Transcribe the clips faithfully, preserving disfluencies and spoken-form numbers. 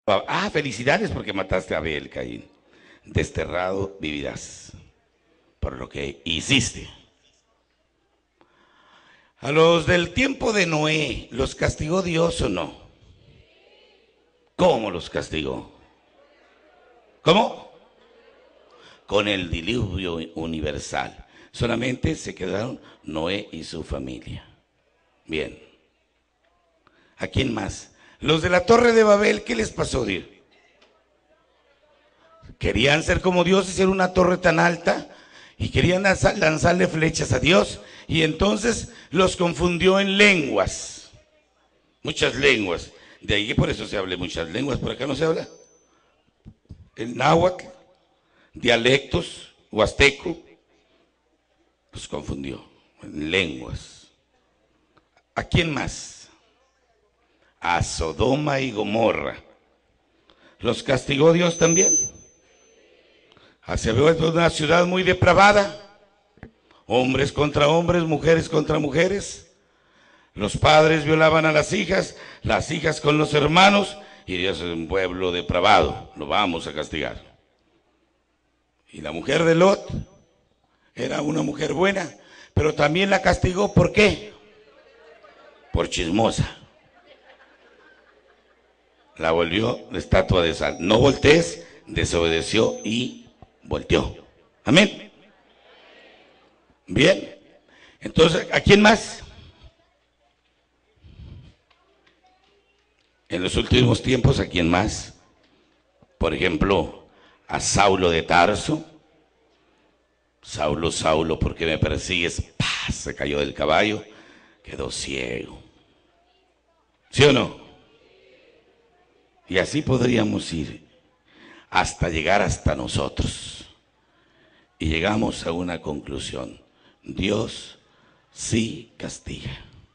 Ah, felicidades porque mataste a Abel, Caín. Desterrado vivirás por lo que hiciste. A los del tiempo de Noé, ¿los castigó Dios o no? ¿Cómo los castigó? ¿Cómo? Con el diluvio universal. Solamente se quedaron Noé y su familia. Bien. ¿A quién más? Los de la Torre de Babel, ¿qué les pasó, Dios? Querían ser como Dios y ser una torre tan alta y querían lanzarle flechas a Dios y entonces los confundió en lenguas. Muchas lenguas. De ahí que por eso se habla muchas lenguas. Por acá no se habla. El náhuatl, dialectos, huasteco, los confundió en lenguas. ¿A quién más? A Sodoma y Gomorra. ¿Los castigó Dios también? Se ve una ciudad muy depravada. Hombres contra hombres, mujeres contra mujeres. Los padres violaban a las hijas, las hijas con los hermanos, y Dios es un pueblo depravado, lo vamos a castigar. Y la mujer de Lot era una mujer buena, pero también la castigó, ¿por qué? Por chismosa. La volvió la estatua de sal. No voltees, desobedeció y volteó. Amén. Bien. Entonces, ¿a quién más? En los últimos tiempos, ¿a quién más? Por ejemplo, a Saulo de Tarso. Saulo, Saulo, ¿por qué me persigues? ¡Pah! Se cayó del caballo, quedó ciego. ¿Sí o no? Y así podríamos ir hasta llegar hasta nosotros. Y llegamos a una conclusión. Dios sí castiga.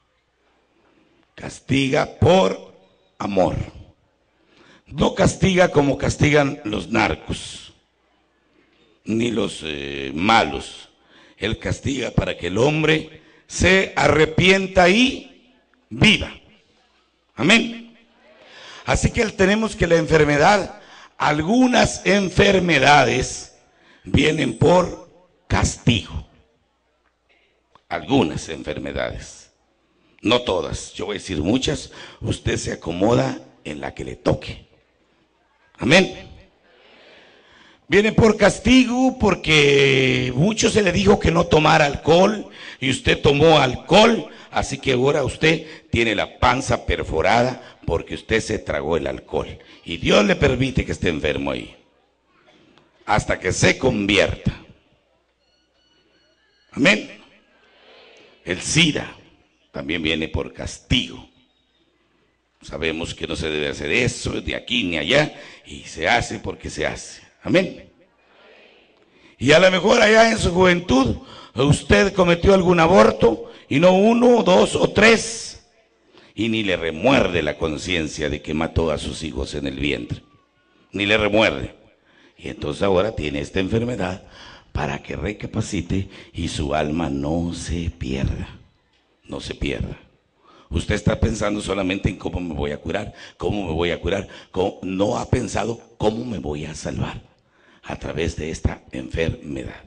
Castiga por amor. No castiga como castigan los narcos, ni los eh, malos. Él castiga para que el hombre se arrepienta y viva. Amén. Así que tenemos que la enfermedad, algunas enfermedades vienen por castigo. Algunas enfermedades, no todas, yo voy a decir muchas, usted se acomoda en la que le toque. Amén. Viene por castigo porque mucho se le dijo que no tomara alcohol y usted tomó alcohol, así que ahora usted tiene la panza perforada porque usted se tragó el alcohol. Y Dios le permite que esté enfermo ahí, hasta que se convierta. Amén. El SIDA también viene por castigo. Sabemos que no se debe hacer eso, de aquí ni allá, y se hace porque se hace. Amén. Y a lo mejor allá en su juventud usted cometió algún aborto, y no uno, dos o tres, y ni le remuerde la conciencia de que mató a sus hijos en el vientre, ni le remuerde. Y entonces ahora tiene esta enfermedad para que recapacite y su alma no se pierda, no se pierda. Usted está pensando solamente en cómo me voy a curar, cómo me voy a curar, cómo, no ha pensado cómo me voy a salvar a través de esta enfermedad.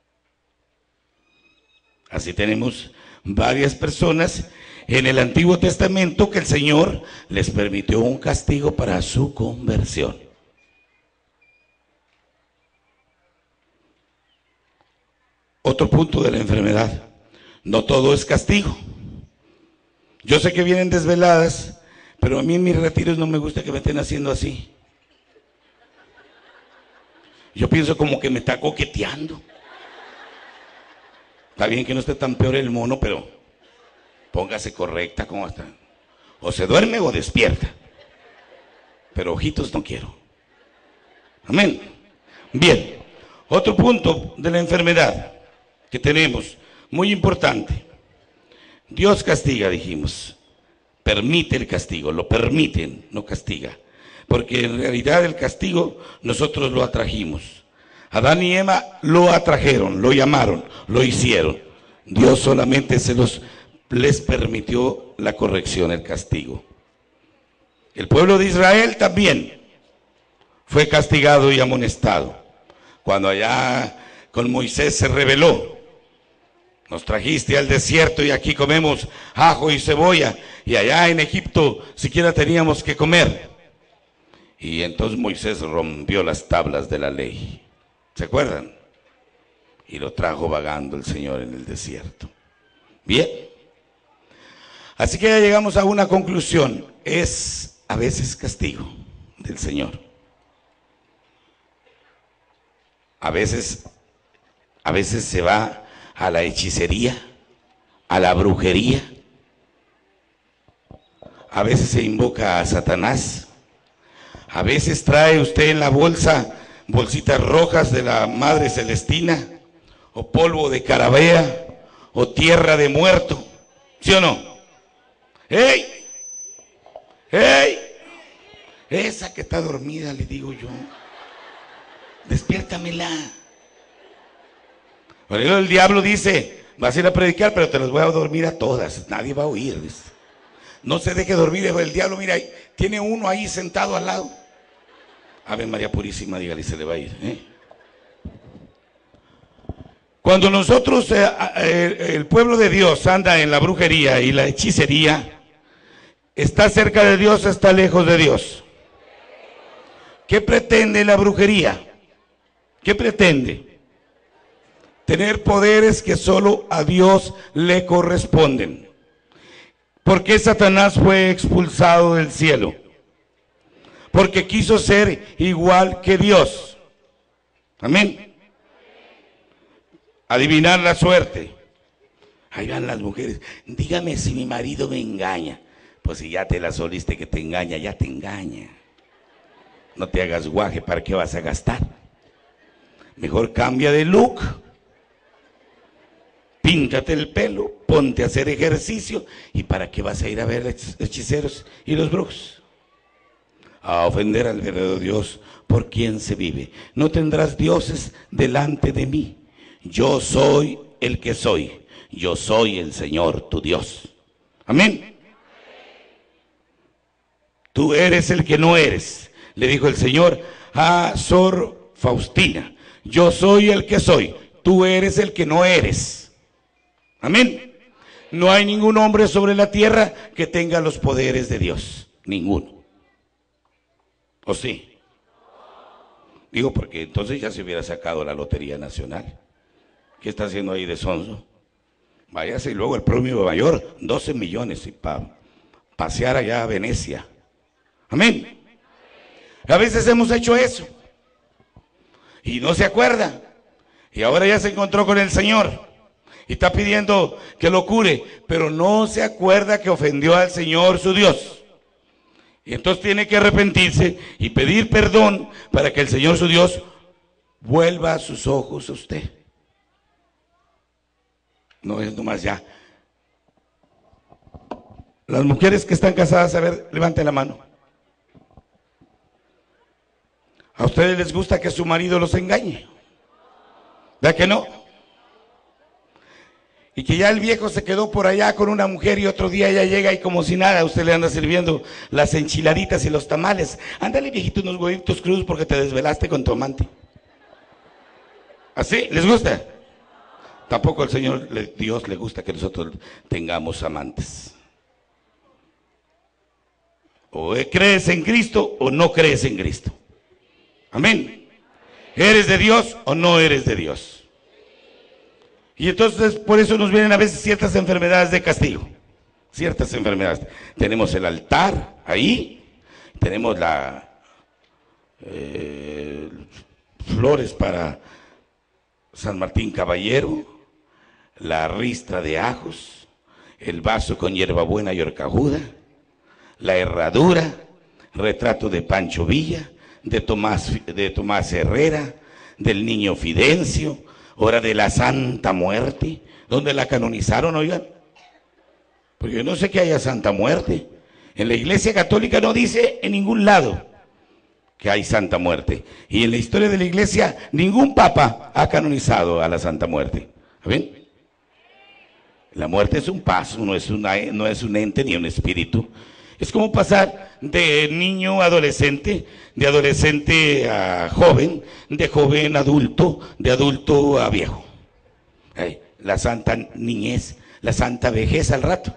Así tenemos varias personas en el Antiguo Testamento que el Señor les permitió un castigo para su conversión. Otro punto de la enfermedad, no todo es castigo. Yo sé que vienen desveladas, pero a mí en mis retiros no me gusta que me estén haciendo así. Yo pienso como que me está coqueteando. Está bien que no esté tan peor el mono, pero póngase correcta como está. O se duerme o despierta. Pero ojitos no quiero. Amén. Bien, otro punto de la enfermedad que tenemos, muy importante. Dios castiga, dijimos. Permite el castigo, lo permiten, no castiga. Porque en realidad el castigo nosotros lo atrajimos. Adán y Eva lo atrajeron, lo llamaron, lo hicieron. Dios solamente se los les permitió la corrección, el castigo. El pueblo de Israel también fue castigado y amonestado. Cuando allá con Moisés se rebeló, nos trajiste al desierto y aquí comemos ajo y cebolla, y allá en Egipto siquiera teníamos que comer. Y entonces Moisés rompió las tablas de la ley. ¿Se acuerdan? Y lo trajo vagando el Señor en el desierto. Bien. Así que ya llegamos a una conclusión. Es a veces castigo del Señor. A veces, a veces se va a la hechicería, a la brujería. A veces se invoca a Satanás. A veces trae usted en la bolsa bolsitas rojas de la Madre Celestina, o polvo de carabea, o tierra de muerto. ¿Sí o no? ¡Ey! ¡Ey! Esa que está dormida, le digo yo. Despiértamela. Por eso el diablo dice, vas a ir a predicar, pero te las voy a dormir a todas. Nadie va a oír. No se deje dormir. El diablo, mira, tiene uno ahí sentado al lado. Ave María Purísima, dígale, se le va a ir. ¿eh? Cuando nosotros, eh, eh, el pueblo de Dios anda en la brujería y la hechicería, ¿está cerca de Dios o está lejos de Dios? ¿Qué pretende la brujería? ¿Qué pretende? Tener poderes que solo a Dios le corresponden. ¿Por qué Satanás fue expulsado del cielo? Porque quiso ser igual que Dios. Amén. Adivinar la suerte. Ahí van las mujeres. Dígame si mi marido me engaña. Pues si ya te la soliste que te engaña, ya te engaña. No te hagas guaje, ¿para qué vas a gastar? Mejor cambia de look. Píntate el pelo, ponte a hacer ejercicio. ¿Y para qué vas a ir a ver hechiceros y los brujos? A ofender al verdadero Dios, por quien se vive. No tendrás dioses delante de mí. Yo soy el que soy. Yo soy el Señor, tu Dios. Amén. Tú eres el que no eres, le dijo el Señor a Sor Faustina. Yo soy el que soy. Tú eres el que no eres. Amén. No hay ningún hombre sobre la tierra que tenga los poderes de Dios. Ninguno. ¿O sí? Digo, porque entonces ya se hubiera sacado la Lotería Nacional. ¿Qué está haciendo ahí de sonso? Váyase y luego el premio mayor, doce millones y para pasear allá a Venecia. Amén. A veces hemos hecho eso y no se acuerda. Y ahora ya se encontró con el Señor y está pidiendo que lo cure, pero no se acuerda que ofendió al Señor su Dios. Y entonces tiene que arrepentirse y pedir perdón para que el Señor su Dios vuelva sus ojos a usted. No es nomás ya. Las mujeres que están casadas, a ver, levanten la mano. ¿A ustedes les gusta que su marido los engañe? ¿Verdad que no? Y que ya el viejo se quedó por allá con una mujer y otro día ella llega y como si nada, usted le anda sirviendo las enchiladitas y los tamales. Ándale, viejito, unos huevitos crudos porque te desvelaste con tu amante. ¿Así? ¿Les gusta? Tampoco al Señor Dios le gusta que nosotros tengamos amantes. O crees en Cristo o no crees en Cristo. Amén. ¿Eres de Dios o no eres de Dios? Y entonces por eso nos vienen a veces ciertas enfermedades de castigo. Ciertas enfermedades. Tenemos el altar ahí. Tenemos la eh, flores para San Martín Caballero. La ristra de ajos. El vaso con hierbabuena y horcajuda. La herradura. Retrato de Pancho Villa. De Tomás, de Tomás Herrera. Del niño Fidencio. Hora de la Santa Muerte, ¿dónde la canonizaron, oigan? Porque yo no sé que haya Santa Muerte. En la Iglesia Católica no dice en ningún lado que hay Santa Muerte. Y en la historia de la Iglesia, ningún Papa ha canonizado a la Santa Muerte. ¿Ven? La muerte es un paso, no es, una, no es un ente ni un espíritu. Es como pasar de niño a adolescente, de adolescente a joven, de joven a adulto, de adulto a viejo. Ay, la santa niñez, la santa vejez al rato.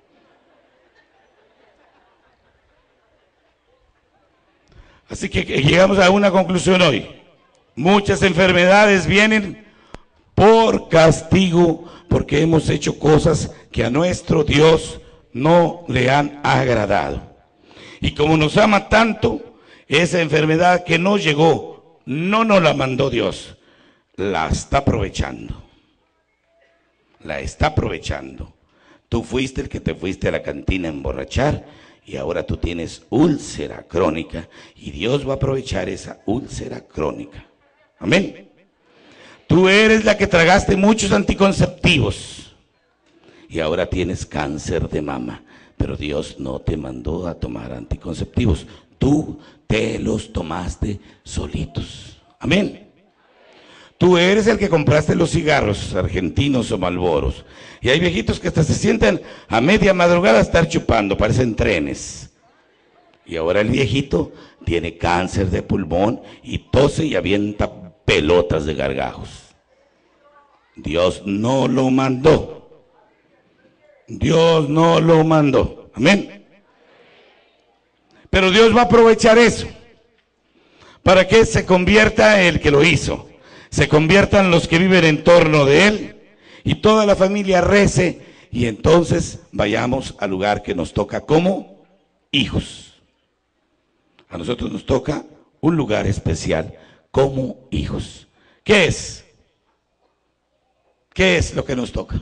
Así que llegamos a una conclusión hoy. Muchas enfermedades vienen por castigo, porque hemos hecho cosas que a nuestro Dios no le han agradado. Y como nos ama tanto, esa enfermedad que no llegó, no nos la mandó Dios, la está aprovechando. La está aprovechando. Tú fuiste el que te fuiste a la cantina a emborrachar y ahora tú tienes úlcera crónica y Dios va a aprovechar esa úlcera crónica. Amén. Tú eres la que tragaste muchos anticonceptivos y ahora tienes cáncer de mama, pero Dios no te mandó a tomar anticonceptivos, tú te los tomaste solitos. Amén. Tú eres el que compraste los cigarros argentinos o Marlboros, y hay viejitos que hasta se sientan a media madrugada a estar chupando, parecen trenes. Y ahora el viejito tiene cáncer de pulmón y tose y avienta pelotas de gargajos. Dios no lo mandó. Dios no lo mandó. Amén. Pero Dios va a aprovechar eso para que se convierta el que lo hizo, se conviertan los que viven en torno de él y toda la familia rece y entonces vayamos al lugar que nos toca como hijos. A nosotros nos toca un lugar especial como hijos. ¿Qué es? ¿Qué es lo que nos toca?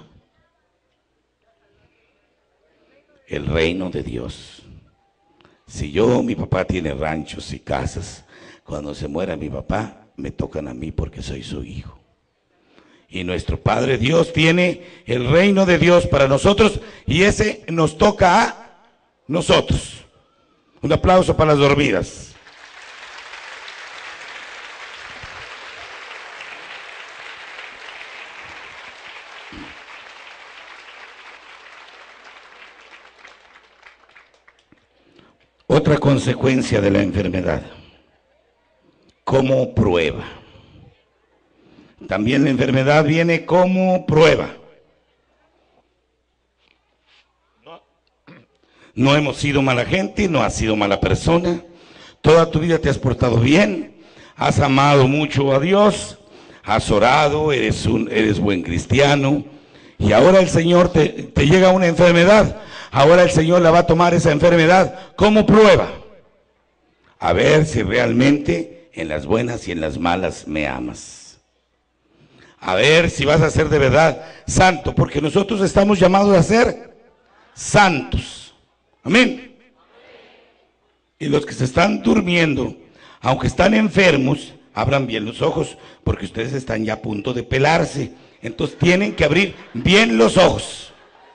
El reino de Dios. Si yo, mi papá tiene ranchos y casas, cuando se muera mi papá, me tocan a mí porque soy su hijo. Y nuestro Padre Dios tiene el reino de Dios para nosotros y ese nos toca a nosotros. Un aplauso para las dormidas. Otra consecuencia de la enfermedad, como prueba. También la enfermedad viene como prueba. No, no hemos sido mala gente, no has sido mala persona. Toda tu vida te has portado bien, has amado mucho a Dios, has orado, eres, un, eres buen cristiano. Y ahora el Señor te, te llega una enfermedad. Ahora el Señor la va a tomar esa enfermedad como prueba. A ver si realmente en las buenas y en las malas me amas. A ver si vas a ser de verdad santo, porque nosotros estamos llamados a ser santos. Amén. Y los que se están durmiendo, aunque están enfermos, abran bien los ojos, porque ustedes están ya a punto de pelarse. Entonces tienen que abrir bien los ojos.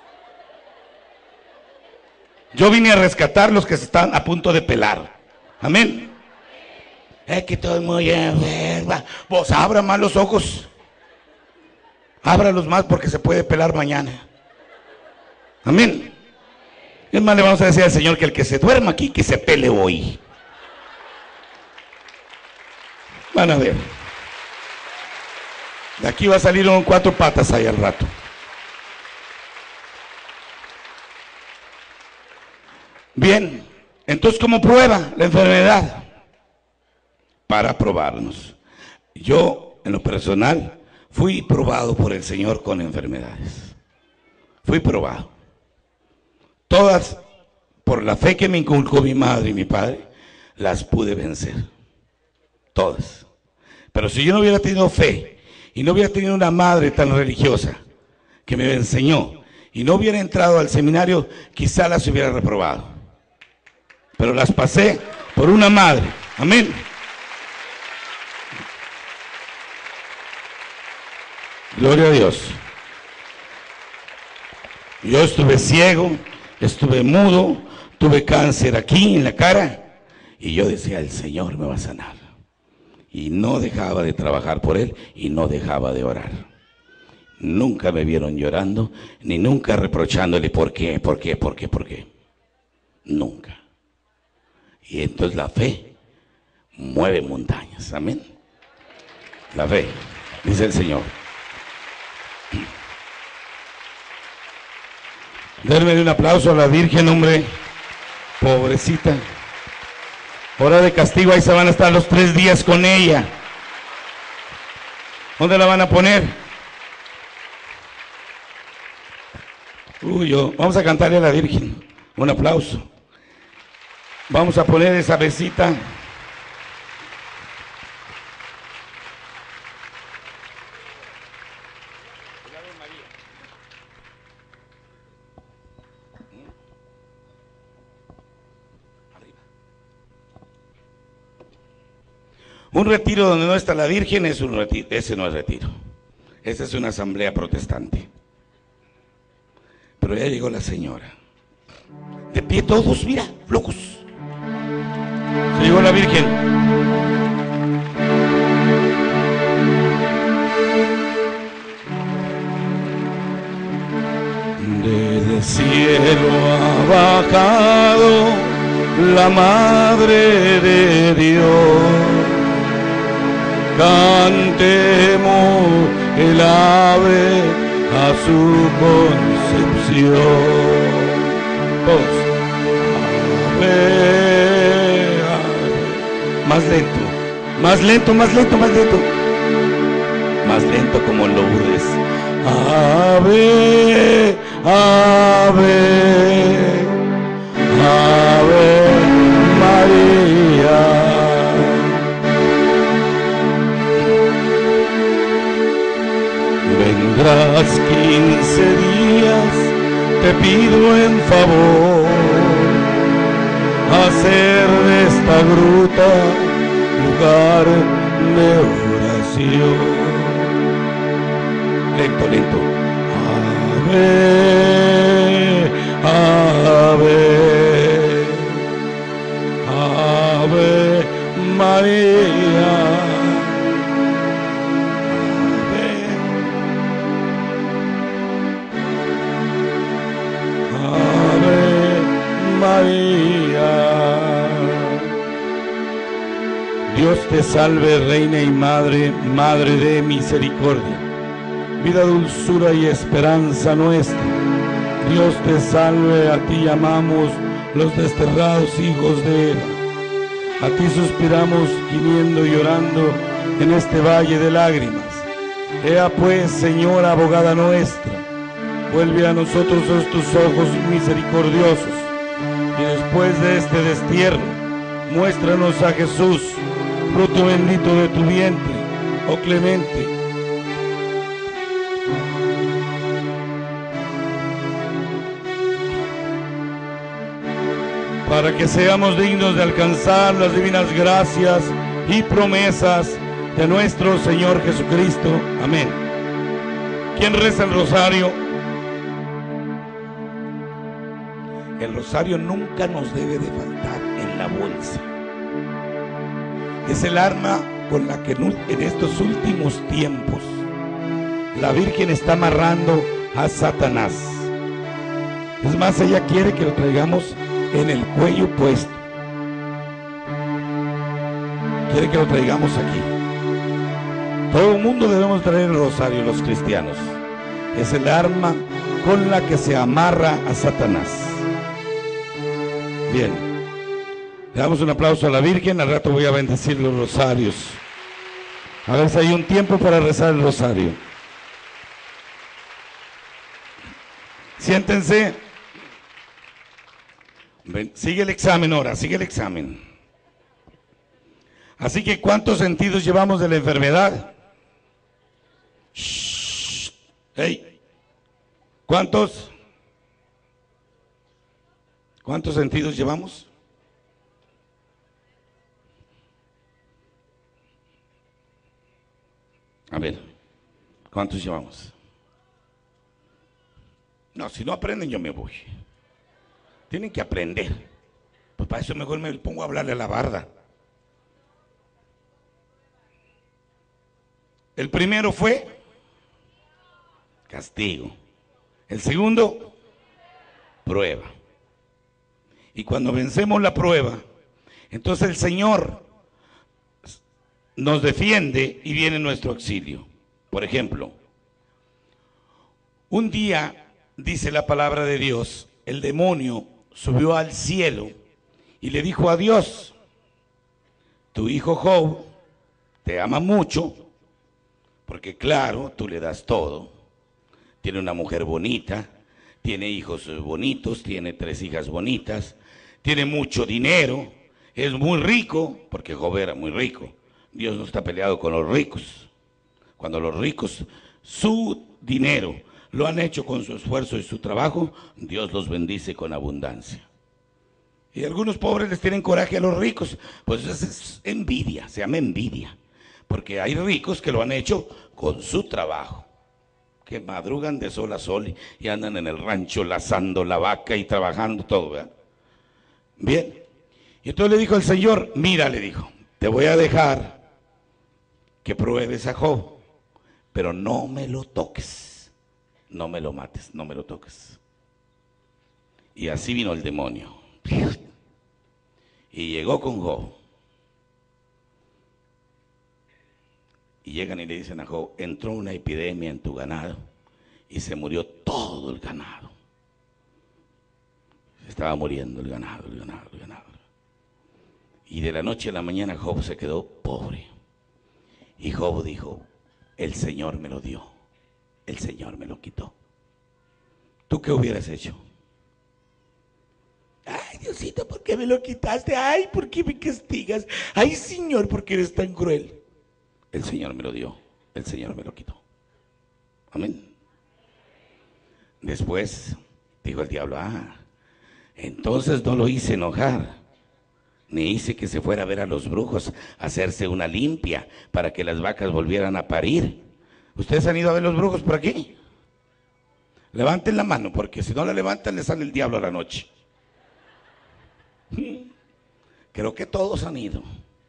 Yo vine a rescatar los que se están a punto de pelar. Amén. Es que todo es muy enferma. Vos abra más los ojos. Ábralos más porque se puede pelar mañana. Amén. Es más, le vamos a decir al Señor que el que se duerma aquí, que se pele hoy. Van a ver. De aquí va a salir un cuatro patas ahí al rato. Bien, entonces ¿cómo prueba la enfermedad? Para probarnos. Yo, en lo personal, fui probado por el Señor con enfermedades. Fui probado. Todas, por la fe que me inculcó mi madre y mi padre, las pude vencer. Todas. Pero si yo no hubiera tenido fe y no hubiera tenido una madre tan religiosa que me enseñó y no hubiera entrado al seminario, quizá las hubiera reprobado. Pero las pasé por una madre. Amén. Gloria a Dios. Yo estuve ciego, estuve mudo, tuve cáncer aquí en la cara y yo decía, el Señor me va a sanar. Y no dejaba de trabajar por Él y no dejaba de orar. Nunca me vieron llorando, ni nunca reprochándole por qué, por qué, por qué, por qué. nunca. Y entonces la fe mueve montañas, amén. La fe, dice el Señor. Denme un aplauso a la Virgen, hombre, pobrecita. Hora de castigo, ahí se van a estar los tres días con ella. ¿Dónde la van a poner? Uy, yo, vamos a cantarle a la Virgen. Un aplauso. Vamos a poner esa besita. Un retiro donde no está la Virgen es un retiro, ese no es retiro. Esa es una asamblea protestante. Pero ya llegó la señora. De pie todos, mira, flojos. Se llegó la Virgen. Desde el cielo ha bajado la Madre de Dios. Cantemos el ave a su concepción. Todos. Ave, ave. Más lento, más lento, más lento, más lento. Más lento como Lourdes. Ave, ave, ave María. Vendrás quince días, te pido en favor, hacer de esta gruta lugar de oración. Lento, lento. Ave, ave, ave María. María. Dios te salve, Reina y Madre, Madre de misericordia, vida, dulzura y esperanza nuestra. Dios te salve, a ti llamamos los desterrados hijos de Eva. A ti suspiramos gimiendo y llorando en este valle de lágrimas. Ea pues, Señora, abogada nuestra, vuelve a nosotros tus ojos misericordiosos. Y después de este destierro, muéstranos a Jesús, fruto bendito de tu vientre, oh clemente. Para que seamos dignos de alcanzar las divinas gracias y promesas de nuestro Señor Jesucristo. Amén. ¿Quién reza el rosario? El rosario nunca nos debe de faltar en la bolsa. Es el arma con la que en estos últimos tiempos la Virgen está amarrando a Satanás. Es más, ella quiere que lo traigamos en el cuello puesto. Quiere que lo traigamos aquí. Todo el mundo debemos traer el rosario, los cristianos. Es el arma con la que se amarra a Satanás. Bien, le damos un aplauso a la Virgen. Al rato voy a bendecir los rosarios. A ver si hay un tiempo para rezar el rosario. Siéntense. Ven, sigue el examen ahora, sigue el examen. Así que, ¿cuántos sentidos llevamos de la enfermedad? Shh. Hey. ¿Cuántos? ¿Cuántos sentidos llevamos? A ver, ¿cuántos llevamos? No, si no aprenden yo me voy. Tienen que aprender. Pues para eso mejor me pongo a hablarle a la barda. El primero fue castigo. El segundo, prueba. Y cuando vencemos la prueba, entonces el Señor nos defiende y viene nuestro auxilio. Por ejemplo, un día, dice la palabra de Dios, el demonio subió al cielo y le dijo a Dios: tu hijo Job te ama mucho, porque claro, tú le das todo. Tiene una mujer bonita, tiene hijos bonitos, tiene tres hijas bonitas, tiene mucho dinero, es muy rico, porque Job era muy rico. Dios no está peleado con los ricos. Cuando los ricos, su dinero lo han hecho con su esfuerzo y su trabajo, Dios los bendice con abundancia. Y algunos pobres les tienen coraje a los ricos, pues eso es envidia, se llama envidia, porque hay ricos que lo han hecho con su trabajo, que madrugan de sol a sol y andan en el rancho lazando la vaca y trabajando todo, ¿verdad? Bien, y entonces le dijo el Señor: mira, le dijo, te voy a dejar que pruebes a Job, pero no me lo toques, no me lo mates, no me lo toques. Y así vino el demonio y llegó con Job. Y llegan y le dicen a Job: entró una epidemia en tu ganado y se murió todo el ganado. Se estaba muriendo el ganado, el ganado, el ganado. Y de la noche a la mañana Job se quedó pobre. Y Job dijo: el Señor me lo dio, el Señor me lo quitó. ¿Tú qué hubieras hecho? Ay, Diosito, ¿por qué me lo quitaste? Ay, ¿por qué me castigas? Ay, Señor, ¿por qué eres tan cruel? El Señor me lo dio, el Señor me lo quitó. Amén. Después dijo el diablo: ah, entonces no lo hice enojar, ni hice que se fuera a ver a los brujos, a hacerse una limpia para que las vacas volvieran a parir. ¿Ustedes han ido a ver los brujos por aquí? Levanten la mano, porque si no la levantan le sale el diablo a la noche. Creo que todos han ido.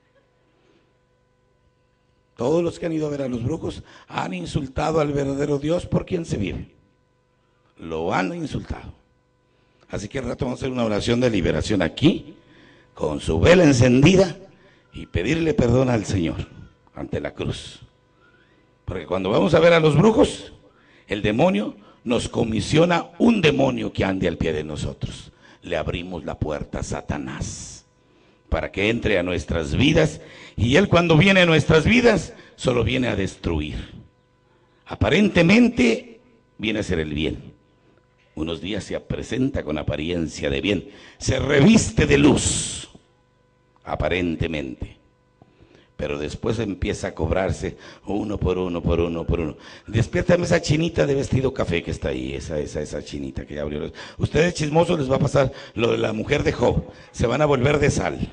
Todos los que han ido a ver a los brujos han insultado al verdadero Dios por quien se vive. Lo han insultado. Así que al rato vamos a hacer una oración de liberación aquí, con su vela encendida, y pedirle perdón al Señor ante la cruz. Porque cuando vamos a ver a los brujos, el demonio nos comisiona un demonio que ande al pie de nosotros. Le abrimos la puerta a Satanás para que entre a nuestras vidas, y él, cuando viene a nuestras vidas, solo viene a destruir. Aparentemente viene a hacer el bien. Unos días se presenta con apariencia de bien, se reviste de luz, aparentemente, pero después empieza a cobrarse uno por uno, por uno, por uno. Despiértame esa chinita de vestido café que está ahí, esa, esa, esa chinita que abrió los... Ustedes chismosos, les va a pasar lo de la mujer de Job, se van a volver de sal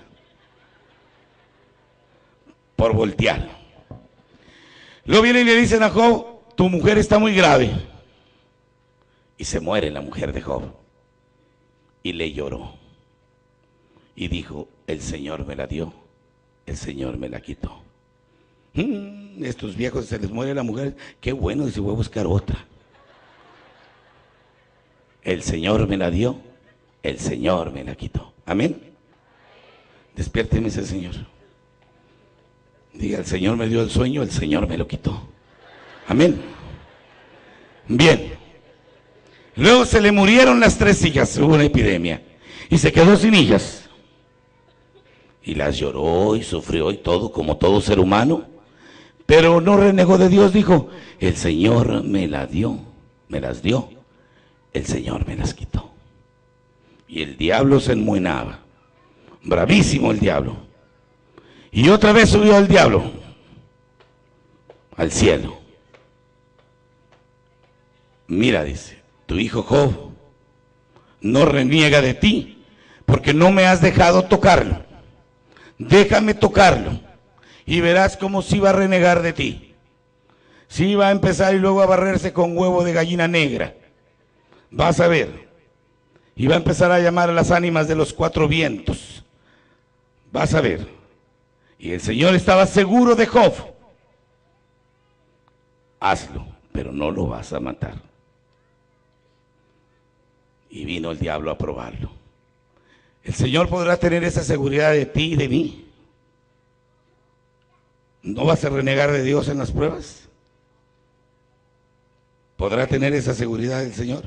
por voltear. Luego vienen y le dicen a Job: tu mujer está muy grave. Y se muere la mujer de Job. Y le lloró. Y dijo: el Señor me la dio, el Señor me la quitó. Mm, estos viejos, se les muere la mujer, qué bueno, y se voy a buscar otra. El Señor me la dio, el Señor me la quitó. Amén. Despiérteme ese Señor. Diga: el Señor me dio el sueño, el Señor me lo quitó. Amén. Bien. Luego se le murieron las tres hijas, hubo una epidemia, y se quedó sin hijas. Y las lloró y sufrió y todo, como todo ser humano, pero no renegó de Dios. Dijo: el Señor me la dio, me las dio, el Señor me las quitó. Y el diablo se enmuenaba, bravísimo el diablo. Y otra vez subió el diablo al cielo. Mira, dice, tu hijo Job no reniega de ti, porque no me has dejado tocarlo. Déjame tocarlo y verás cómo sí va a renegar de ti. Sí va a empezar y luego a barrerse con huevo de gallina negra. Vas a ver. Y va a empezar a llamar a las ánimas de los cuatro vientos. Vas a ver. Y el Señor estaba seguro de Job. Hazlo, pero no lo vas a matar. Y vino el diablo a probarlo. ¿El Señor podrá tener esa seguridad de ti y de mí? ¿No vas a renegar de Dios en las pruebas? ¿Podrá tener esa seguridad el Señor?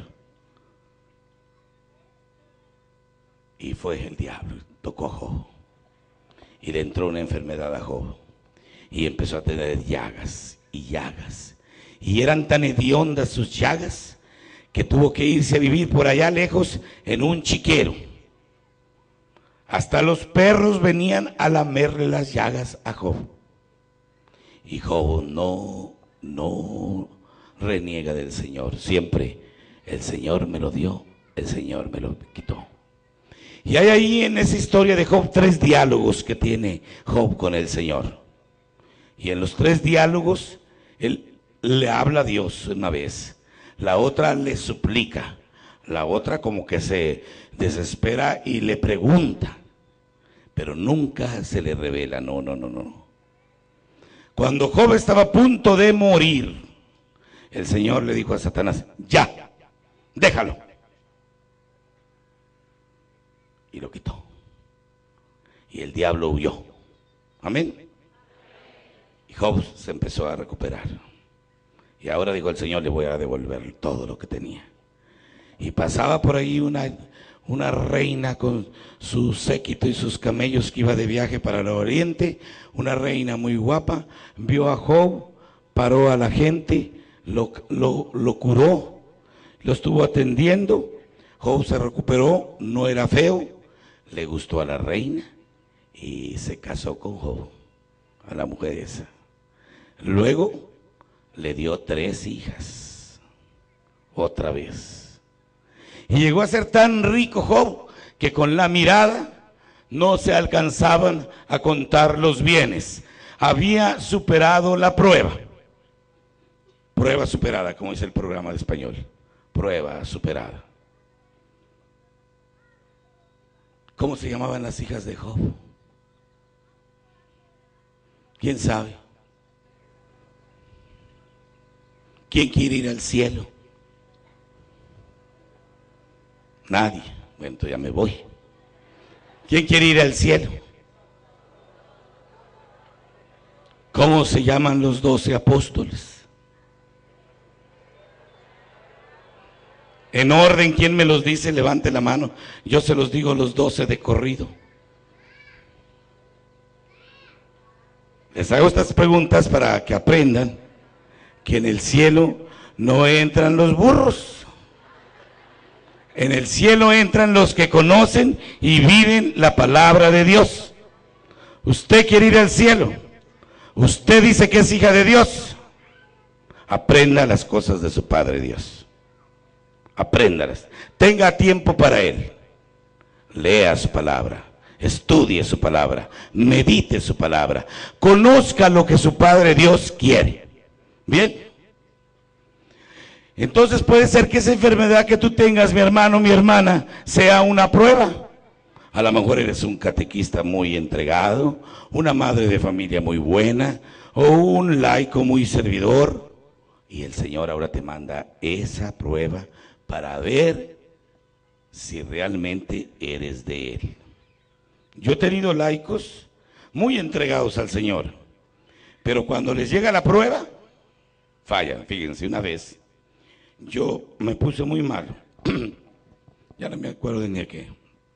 Y fue el diablo, tocó a Job, y le entró una enfermedad a Job, y empezó a tener llagas y llagas, y eran tan hediondas sus llagas, que tuvo que irse a vivir por allá lejos en un chiquero. Hasta los perros venían a lamerle las llagas a Job. Y Job no, no reniega del Señor, siempre el Señor me lo dio, el Señor me lo quitó. Y hay ahí en esa historia de Job tres diálogos que tiene Job con el Señor. Y en los tres diálogos él le habla a Dios una vez, la otra le suplica, la otra como que se desespera y le pregunta, pero nunca se le revela, no, no, no, no. Cuando Job estaba a punto de morir, el Señor le dijo a Satanás, ya, déjalo. Y lo quitó. Y el diablo huyó. Amén. Y Job se empezó a recuperar. Y ahora dijo el Señor, le voy a devolver todo lo que tenía. Y pasaba por ahí una, una reina con su séquito y sus camellos que iba de viaje para el oriente. Una reina muy guapa. Vio a Job, paró a la gente, lo, lo, lo curó, lo estuvo atendiendo. Job se recuperó, no era feo. Le gustó a la reina y se casó con Job, a la mujer esa. Luego le dio tres hijas, otra vez. Y llegó a ser tan rico Job que con la mirada no se alcanzaban a contar los bienes. Había superado la prueba. Prueba superada, como dice el programa de español. Prueba superada. ¿Cómo se llamaban las hijas de Job? ¿Quién sabe? ¿Quién quiere ir al cielo? Nadie. Bueno, entonces ya me voy. ¿Quién quiere ir al cielo? ¿Cómo se llaman los doce apóstoles? En orden, ¿quién me los dice? Levante la mano. Yo se los digo los doce de corrido. Les hago estas preguntas para que aprendan que en el cielo no entran los burros. En el cielo entran los que conocen y viven la palabra de Dios. Usted quiere ir al cielo. Usted dice que es hija de Dios. Aprenda las cosas de su Padre Dios. Apréndalas, tenga tiempo para Él, lea su palabra, estudie su palabra, medite su palabra, conozca lo que su Padre Dios quiere. Bien, entonces puede ser que esa enfermedad que tú tengas, mi hermano, mi hermana, sea una prueba. A lo mejor eres un catequista muy entregado, una madre de familia muy buena, o un laico muy servidor, y el Señor ahora te manda esa prueba para ver si realmente eres de Él. Yo he tenido laicos muy entregados al Señor, pero cuando les llega la prueba, fallan. Fíjense, una vez yo me puse muy malo, ya no me acuerdo de ni a qué.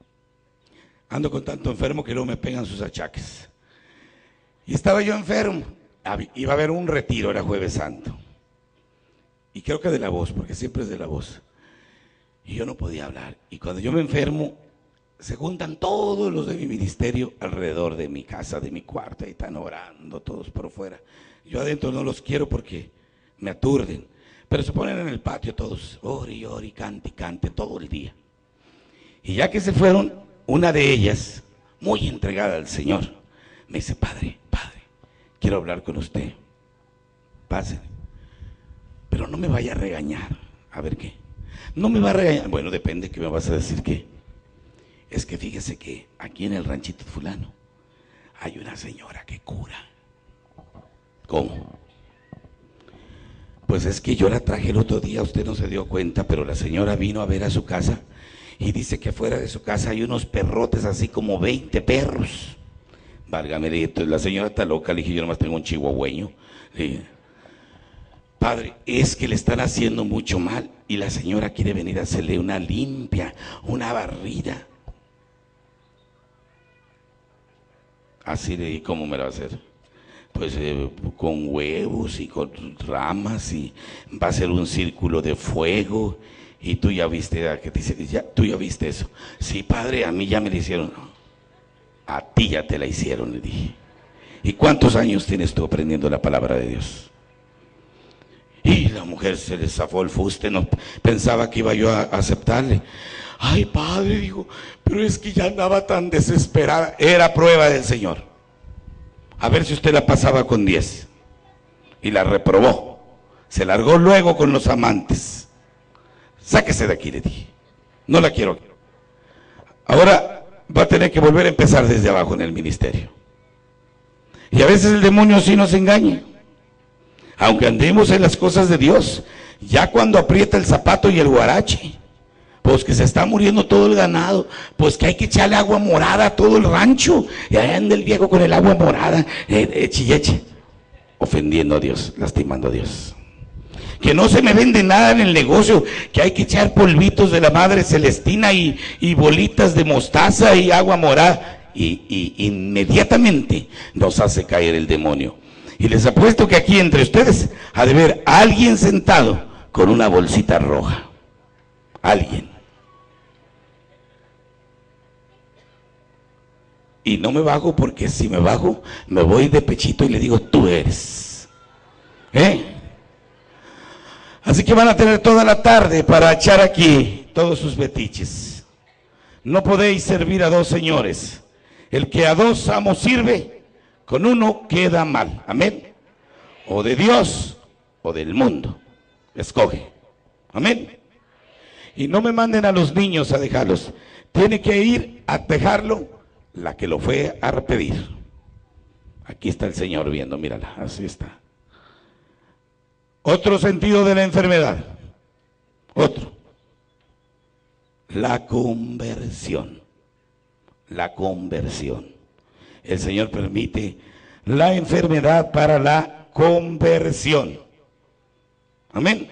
Ando con tanto enfermo que luego me pegan sus achaques. Y estaba yo enfermo, iba a haber un retiro, era Jueves Santo, y creo que de la voz, porque siempre es de la voz. Y yo no podía hablar. Y cuando yo me enfermo, se juntan todos los de mi ministerio alrededor de mi casa, de mi cuarto, y están orando todos por fuera. Yo adentro no los quiero porque me aturden. Pero se ponen en el patio todos, ori, ori, cante, cante, todo el día. Y ya que se fueron, una de ellas, muy entregada al Señor, me dice, padre, padre, quiero hablar con usted. Pase. Pero no me vaya a regañar. A ver qué. No me va a regañar. Bueno, depende, que me vas a decir qué. Es que fíjese que aquí en el ranchito fulano hay una señora que cura. ¿Cómo? Pues es que yo la traje el otro día, usted no se dio cuenta, pero la señora vino a ver a su casa y dice que afuera de su casa hay unos perrotes, así como veinte perros. Válgame, entonces la señora está loca, le dije, yo nomás tengo un chihuahueño. Le dije, padre, es que le están haciendo mucho mal y la señora quiere venir a hacerle una limpia, una barrida. Así le dije, ¿cómo me lo va a hacer? Pues eh, con huevos y con ramas, y va a ser un círculo de fuego. Y tú ya viste, ¿a qué te dice? Ya, tú ya viste eso. Sí, padre, a mí ya me lo hicieron. A ti ya te la hicieron, le dije. ¿Y cuántos años tienes tú aprendiendo la palabra de Dios? Y la mujer se le zafó el fuste, no pensaba que iba yo a aceptarle. Ay, padre, digo, pero es que ya andaba tan desesperada. Era prueba del Señor. A ver si usted la pasaba con diez. Y la reprobó. Se largó luego con los amantes. Sáquese de aquí, le dije. No la quiero. Ahora va a tener que volver a empezar desde abajo en el ministerio. Y a veces el demonio sí nos engaña. Aunque andemos en las cosas de Dios, ya cuando aprieta el zapato y el guarache, pues que se está muriendo todo el ganado, pues que hay que echarle agua morada a todo el rancho, y ahí anda el viejo con el agua morada, eh, eche y eche, ofendiendo a Dios, lastimando a Dios. Que no se me vende nada en el negocio, que hay que echar polvitos de la Madre Celestina y, y bolitas de mostaza y agua morada, y, y inmediatamente nos hace caer el demonio. Y les apuesto que aquí entre ustedes ha de ver a alguien sentado con una bolsita roja. Alguien. Y no me bajo, porque si me bajo, me voy de pechito y le digo, tú eres. ¿Eh? Así que van a tener toda la tarde para echar aquí todos sus betiches. No podéis servir a dos señores. El que a dos amos sirve, con uno queda mal. Amén. O de Dios o del mundo. Escoge. Amén. Y no me manden a los niños a dejarlos. Tiene que ir a dejarlo la que lo fue a pedir. Aquí está el Señor viendo, mírala, así está. Otro sentido de la enfermedad. Otro. La conversión. La conversión. El Señor permite la enfermedad para la conversión. Amén.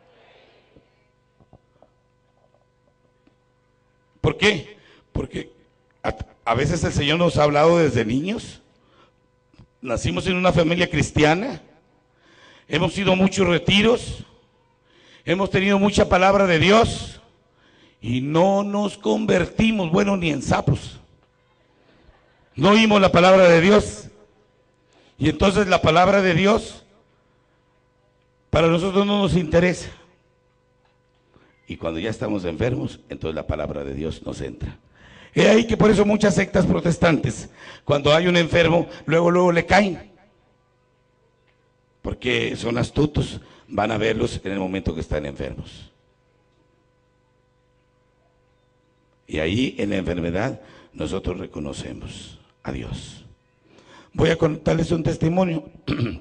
¿Por qué? Porque a, a veces el Señor nos ha hablado desde niños. Nacimos en una familia cristiana. Hemos ido a muchos retiros. Hemos tenido mucha palabra de Dios. Y no nos convertimos, bueno, ni en sapos. No oímos la palabra de Dios. Y entonces la palabra de Dios para nosotros no nos interesa. Y cuando ya estamos enfermos, entonces la palabra de Dios nos entra. Es ahí que por eso muchas sectas protestantes, cuando hay un enfermo, luego, luego le caen. Porque son astutos, van a verlos en el momento que están enfermos. Y ahí en la enfermedad nosotros reconocemos a Dios. Voy a contarles un testimonio.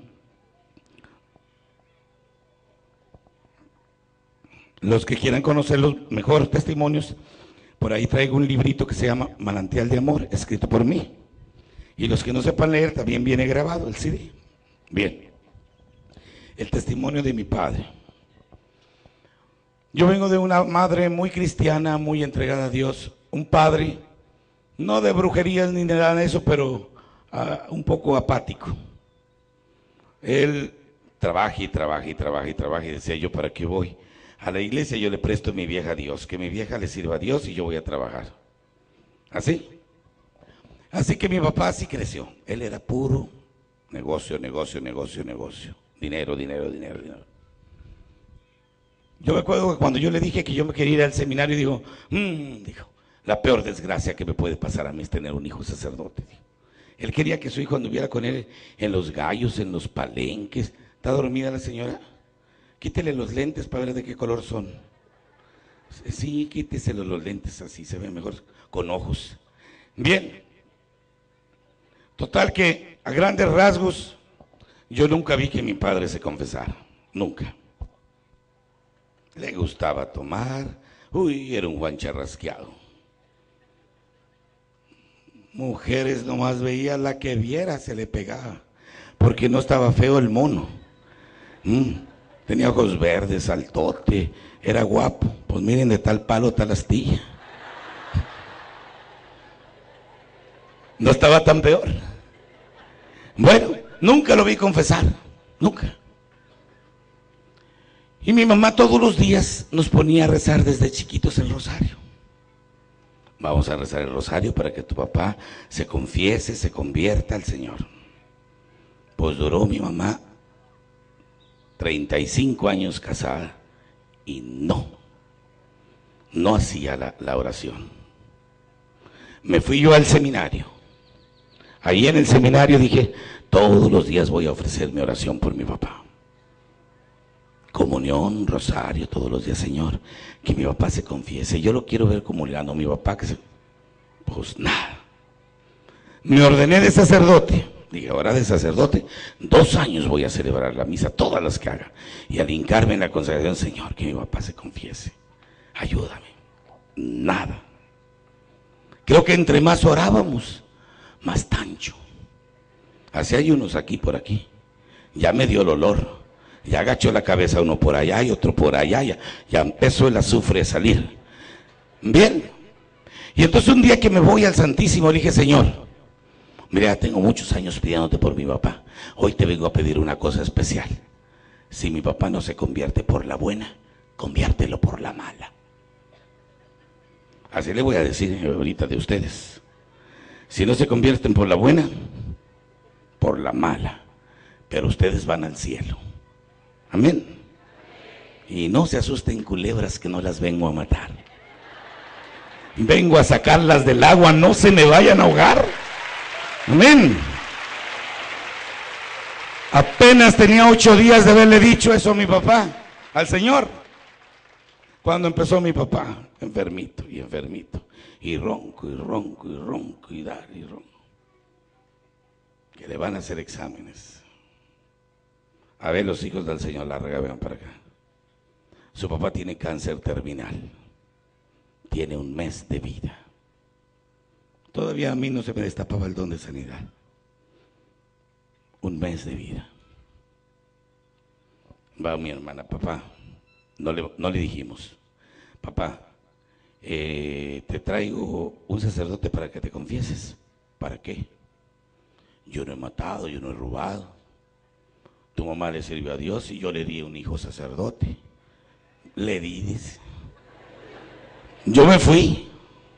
Los que quieran conocer los mejores testimonios, por ahí traigo un librito que se llama Manantial de Amor, escrito por mí. Y los que no sepan leer, también viene grabado el C D. Bien. El testimonio de mi padre. Yo vengo de una madre muy cristiana, muy entregada a Dios. Un padre, no de brujerías ni nada de eso, pero uh, un poco apático. Él trabaja y trabaja y trabaja y trabaja y decía, yo para qué voy a la iglesia, yo le presto a mi vieja a Dios, que mi vieja le sirva a Dios y yo voy a trabajar. ¿Así? Así que mi papá sí creció. Él era puro negocio, negocio, negocio, negocio. Dinero, dinero, dinero, dinero. Yo me acuerdo que cuando yo le dije que yo me quería ir al seminario, dijo, mmm, dijo, la peor desgracia que me puede pasar a mí es tener un hijo sacerdote. Dijo. Él quería que su hijo anduviera con él en los gallos, en los palenques. ¿Está dormida la señora? Quítele los lentes para ver de qué color son. Sí, quíteselo los lentes, así se ve mejor, con ojos. Bien. Total que, a grandes rasgos, yo nunca vi que mi padre se confesara. Nunca. Le gustaba tomar, Uy, era un Juan charrasqueado. Mujeres nomás veía la que viera, se le pegaba, porque no estaba feo el mono. Mm, tenía ojos verdes, altote, era guapo. Pues miren, de tal palo, tal astilla. No estaba tan peor. Bueno, nunca lo vi confesar, nunca. Y mi mamá todos los días nos ponía a rezar desde chiquitos el rosario. Vamos a rezar el rosario para que tu papá se confiese, se convierta al Señor. Pues duró mi mamá treinta y cinco años casada y no, no hacía la, la oración. Me fui yo al seminario. Ahí en el seminario dije, todos los días voy a ofrecer mi oración por mi papá. Comunión, rosario, todos los días, Señor, que mi papá se confiese. Yo lo quiero ver comulgando, mi papá que se... Pues nada. Me ordené de sacerdote. Dije, ahora de sacerdote, dos años voy a celebrar la misa, todas las que haga. Y al hincarme en la consagración, Señor, que mi papá se confiese. Ayúdame. Nada. Creo que entre más orábamos, más tancho. Así hay unos aquí por aquí. Ya me dio el olor. Ya agachó la cabeza uno por allá y otro por allá. Ya, ya empezó el azufre a salir. Bien. Y entonces un día que me voy al Santísimo, le dije, Señor, mira, tengo muchos años pidiéndote por mi papá. Hoy te vengo a pedir una cosa especial. Si mi papá no se convierte por la buena, conviértelo por la mala. Así le voy a decir ahorita de ustedes. Si no se convierten por la buena, por la mala. Pero ustedes van al cielo. Amén. Y no se asusten, culebras, que no las vengo a matar. Vengo a sacarlas del agua, no se me vayan a ahogar. Amén. Apenas tenía ocho días de haberle dicho eso a mi papá, al Señor, cuando empezó mi papá, enfermito y enfermito, y ronco y ronco y ronco y dar y ronco, que le van a hacer exámenes. A ver, los hijos del Señor Larga, vengan para acá. Su papá tiene cáncer terminal, tiene un mes de vida. Todavía a mí no se me destapaba el don de sanidad. Un mes de vida. Va mi hermana, papá, no le, no le dijimos, papá, eh, te traigo un sacerdote para que te confieses. ¿Para qué? Yo no he matado, yo no he robado. Tu mamá le sirvió a Dios y yo le di un hijo sacerdote. Le di, dice. Yo me fui.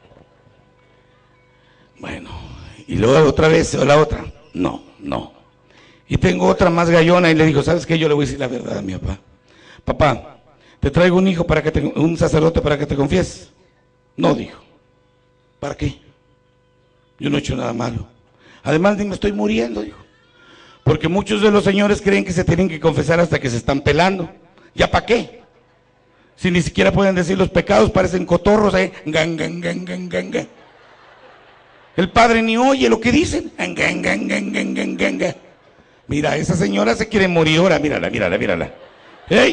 Bueno, y luego otra vez, o la otra, no, no. Y tengo otra más gallona y le digo, ¿sabes qué? Yo le voy a decir la verdad a mi papá. Papá, te traigo un hijo para que te, un sacerdote para que te confieses. No, dijo. ¿Para qué? Yo no he hecho nada malo. Además, ni me estoy muriendo, dijo. Porque muchos de los señores creen que se tienen que confesar hasta que se están pelando. ¿Ya para qué? Si ni siquiera pueden decir los pecados, parecen cotorros, ¿eh? Gan, gan, gan, gan, gan, gan. El padre ni oye lo que dicen. Gan, gan, gan, gan, gan, gan, gan, gan. Mira, esa señora se quiere morir ahora. Mírala, mírala, mírala. ¡Hey!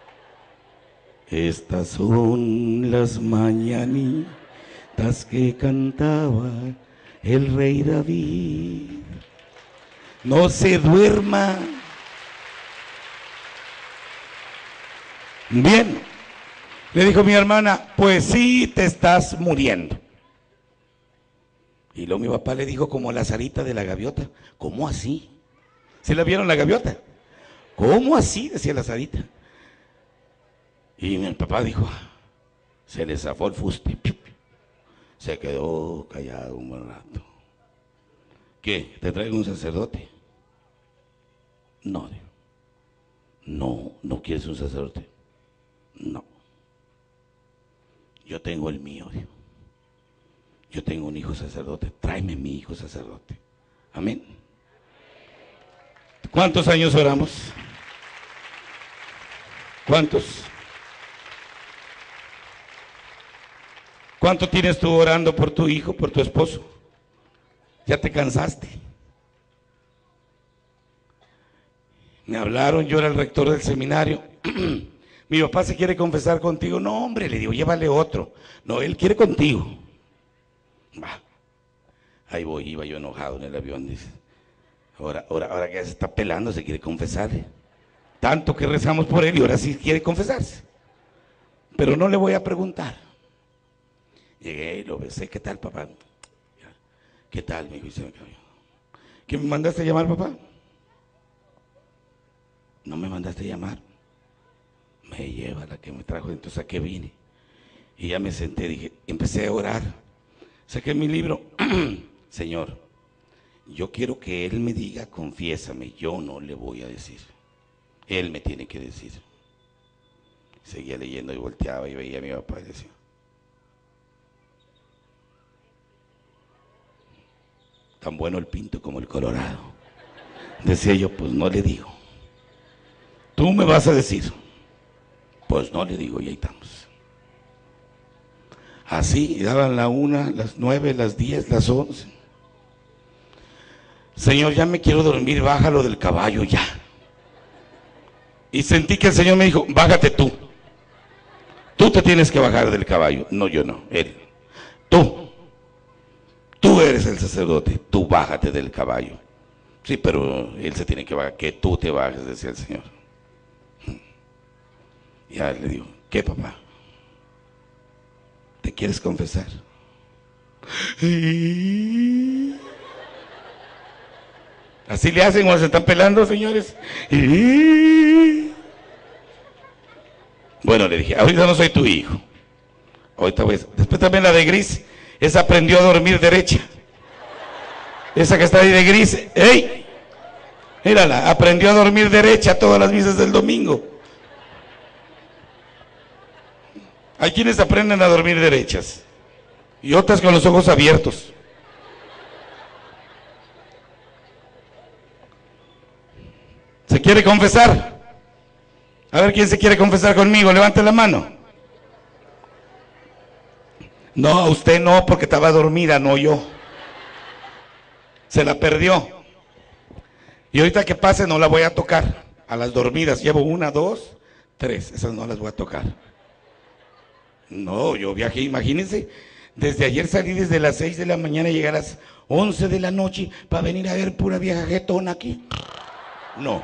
Estas son las mañanitas que cantaba el rey David. No se duerma. Bien. Le dijo mi hermana, pues sí te estás muriendo. Y luego mi papá le dijo como la Sarita de la gaviota. ¿Cómo así? ¿Sí la vieron la gaviota? ¿Cómo así? Decía la Sarita. Y mi papá dijo, se le zafó el fuste. Se quedó callado un buen rato. ¿Qué? ¿Te traigo un sacerdote? No, digo. No, ¿no quieres un sacerdote? No. Yo tengo el mío, digo. Yo tengo un hijo sacerdote, tráeme mi hijo sacerdote. Amén. ¿Cuántos años oramos? ¿Cuántos? ¿Cuánto tienes tú orando por tu hijo, por tu esposo? ¿Ya te cansaste? Me hablaron, yo era el rector del seminario, Mi papá se quiere confesar contigo. No, hombre, le digo, llévale otro. No, él quiere contigo. Va. Ahí voy, iba yo enojado en el avión, dice. Ahora, ahora, ahora que ya se está pelando, se quiere confesarle. Tanto que rezamos por él y ahora sí quiere confesarse. Pero no le voy a preguntar. Llegué y lo besé. ¿Qué tal, papá? ¿Qué tal, mi hijo? Y se me cayó. ¿Qué me mandaste a llamar, papá? No me mandaste a llamar. Me lleva la que me trajo, entonces a qué vine. Y ya me senté, dije, empecé a orar. Saqué mi libro. Señor, yo quiero que Él me diga, confiésame, yo no le voy a decir. Él me tiene que decir. Seguía leyendo y volteaba y veía a mi papá y decía, tan bueno el Pinto como el Colorado. Decía yo, pues no le digo. Tú me vas a decir. Pues no le digo, y ahí estamos. Así, daban la una, las nueve, las diez, las once. Señor, ya me quiero dormir, bájalo del caballo ya. Y sentí que el Señor me dijo, bájate tú. Tú te tienes que bajar del caballo. No, yo no, Él. Tú. Tú eres el sacerdote, tú bájate del caballo. Sí, pero Él se tiene que bajar, que tú te bajes, decía el Señor. Ya le digo, ¿qué, papá? ¿Te quieres confesar? Así le hacen cuando se están pelando, señores. Bueno, le dije, ahorita no soy tu hijo. Ahorita voy a... Después también la de gris, esa aprendió a dormir derecha. Esa que está ahí de gris, ¡ey! Mírala, aprendió a dormir derecha todas las misas del domingo. Hay quienes aprenden a dormir derechas y otras con los ojos abiertos. ¿Se quiere confesar? A ver, ¿quién se quiere confesar conmigo? Levante la mano. No, usted no, porque estaba dormida, no yo. Se la perdió. Y ahorita que pase no la voy a tocar. A las dormidas llevo una, dos, tres. Esas no las voy a tocar. No, yo viajé, imagínense, desde ayer salí desde las seis de la mañana y llegué a las once de la noche para venir a ver pura vieja jetona aquí. No.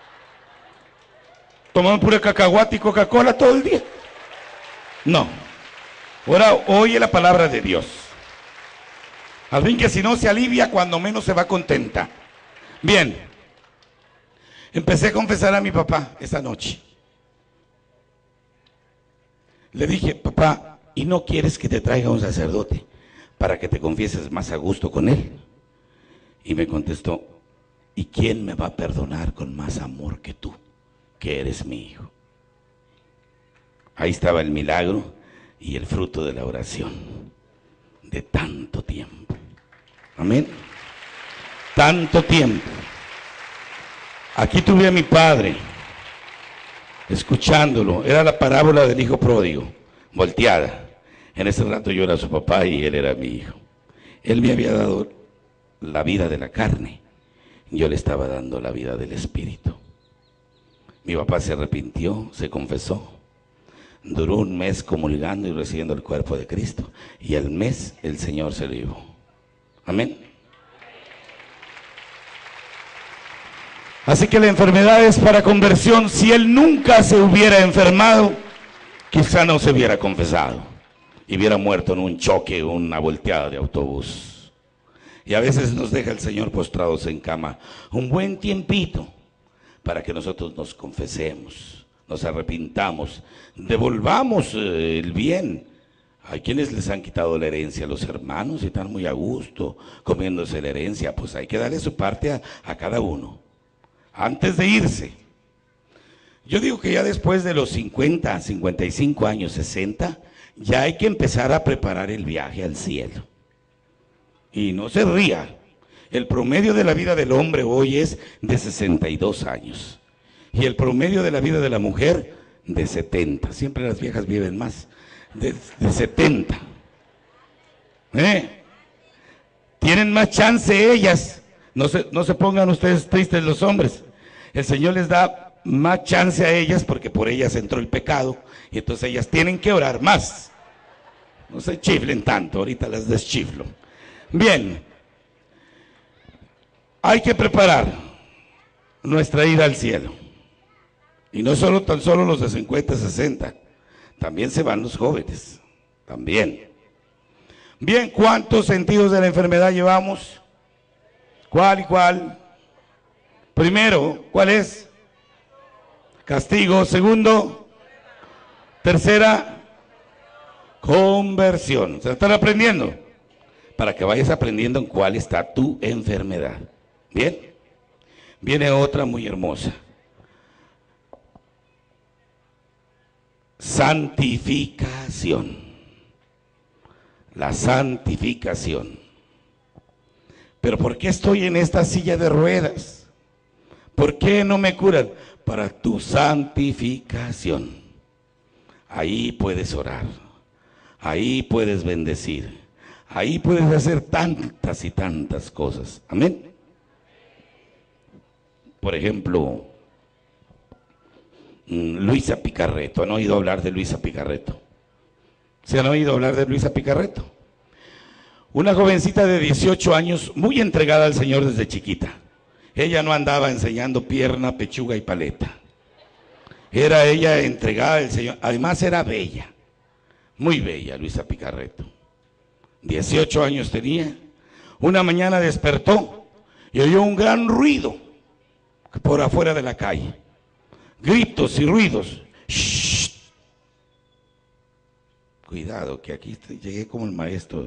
Tomamos pura cacahuate y Coca-Cola todo el día. No. Ahora oye la palabra de Dios. Al fin que si no se alivia, cuando menos se va contenta. Bien. Empecé a confesar a mi papá esa noche. Le dije, papá, ¿y no quieres que te traiga un sacerdote para que te confieses más a gusto con él? Y me contestó, ¿y quién me va a perdonar con más amor que tú, que eres mi hijo? Ahí estaba el milagro y el fruto de la oración de tanto tiempo. Amén. Tanto tiempo. Aquí tuve a mi padre, escuchándolo. Era la parábola del hijo pródigo, volteada. En ese rato yo era su papá y él era mi hijo. Él me había dado la vida de la carne, yo le estaba dando la vida del espíritu. Mi papá se arrepintió, se confesó, duró un mes comulgando y recibiendo el cuerpo de Cristo, y al mes el Señor se lo llevó. Amén. Así que la enfermedad es para conversión. Si él nunca se hubiera enfermado, quizá no se hubiera confesado y hubiera muerto en un choque o una volteada de autobús. Y a veces nos deja el Señor postrados en cama un buen tiempito para que nosotros nos confesemos, nos arrepintamos, devolvamos eh, el bien. Hay quienes les han quitado la herencia a los hermanos y están muy a gusto comiéndose la herencia. Pues hay que darle su parte a, a cada uno antes de irse. Yo digo que ya después de los cincuenta, cincuenta y cinco años, sesenta, ya hay que empezar a preparar el viaje al cielo. Y no se ría, el promedio de la vida del hombre hoy es de sesenta y dos años. Y el promedio de la vida de la mujer, de setenta. Siempre las viejas viven más, de, de setenta. ¿Eh? Tienen más chance ellas. No se, no se pongan ustedes tristes los hombres. El Señor les da más chance a ellas porque por ellas entró el pecado y entonces ellas tienen que orar más. No se chiflen tanto, ahorita las deschiflo. Bien, hay que preparar nuestra ida al cielo. Y no solo tan solo los de cincuenta, sesenta, también se van los jóvenes, también. Bien, ¿cuántos sentidos de la enfermedad llevamos? ¿Cuál y cuál? Primero, ¿cuál es? Castigo. Segundo, tercera, conversión. ¿Se están aprendiendo? Para que vayas aprendiendo en cuál está tu enfermedad. Bien, viene otra muy hermosa. Santificación. La santificación. Pero ¿por qué estoy en esta silla de ruedas? ¿Por qué no me curan? Para tu santificación. Ahí puedes orar, ahí puedes bendecir, ahí puedes hacer tantas y tantas cosas. Amén. Por ejemplo, Luisa Picarretto. ¿Han oído hablar de Luisa Picarretto? ¿Se han oído hablar de Luisa Picarretto? Una jovencita de dieciocho años, muy entregada al Señor desde chiquita. Ella no andaba enseñando pierna, pechuga y paleta. Era ella entregada al Señor. Además era bella, muy bella Luisa Picarretto. dieciocho años tenía. Una mañana despertó y oyó un gran ruido por afuera de la calle. Gritos y ruidos. ¡Shh! Cuidado, que aquí llegué como el maestro.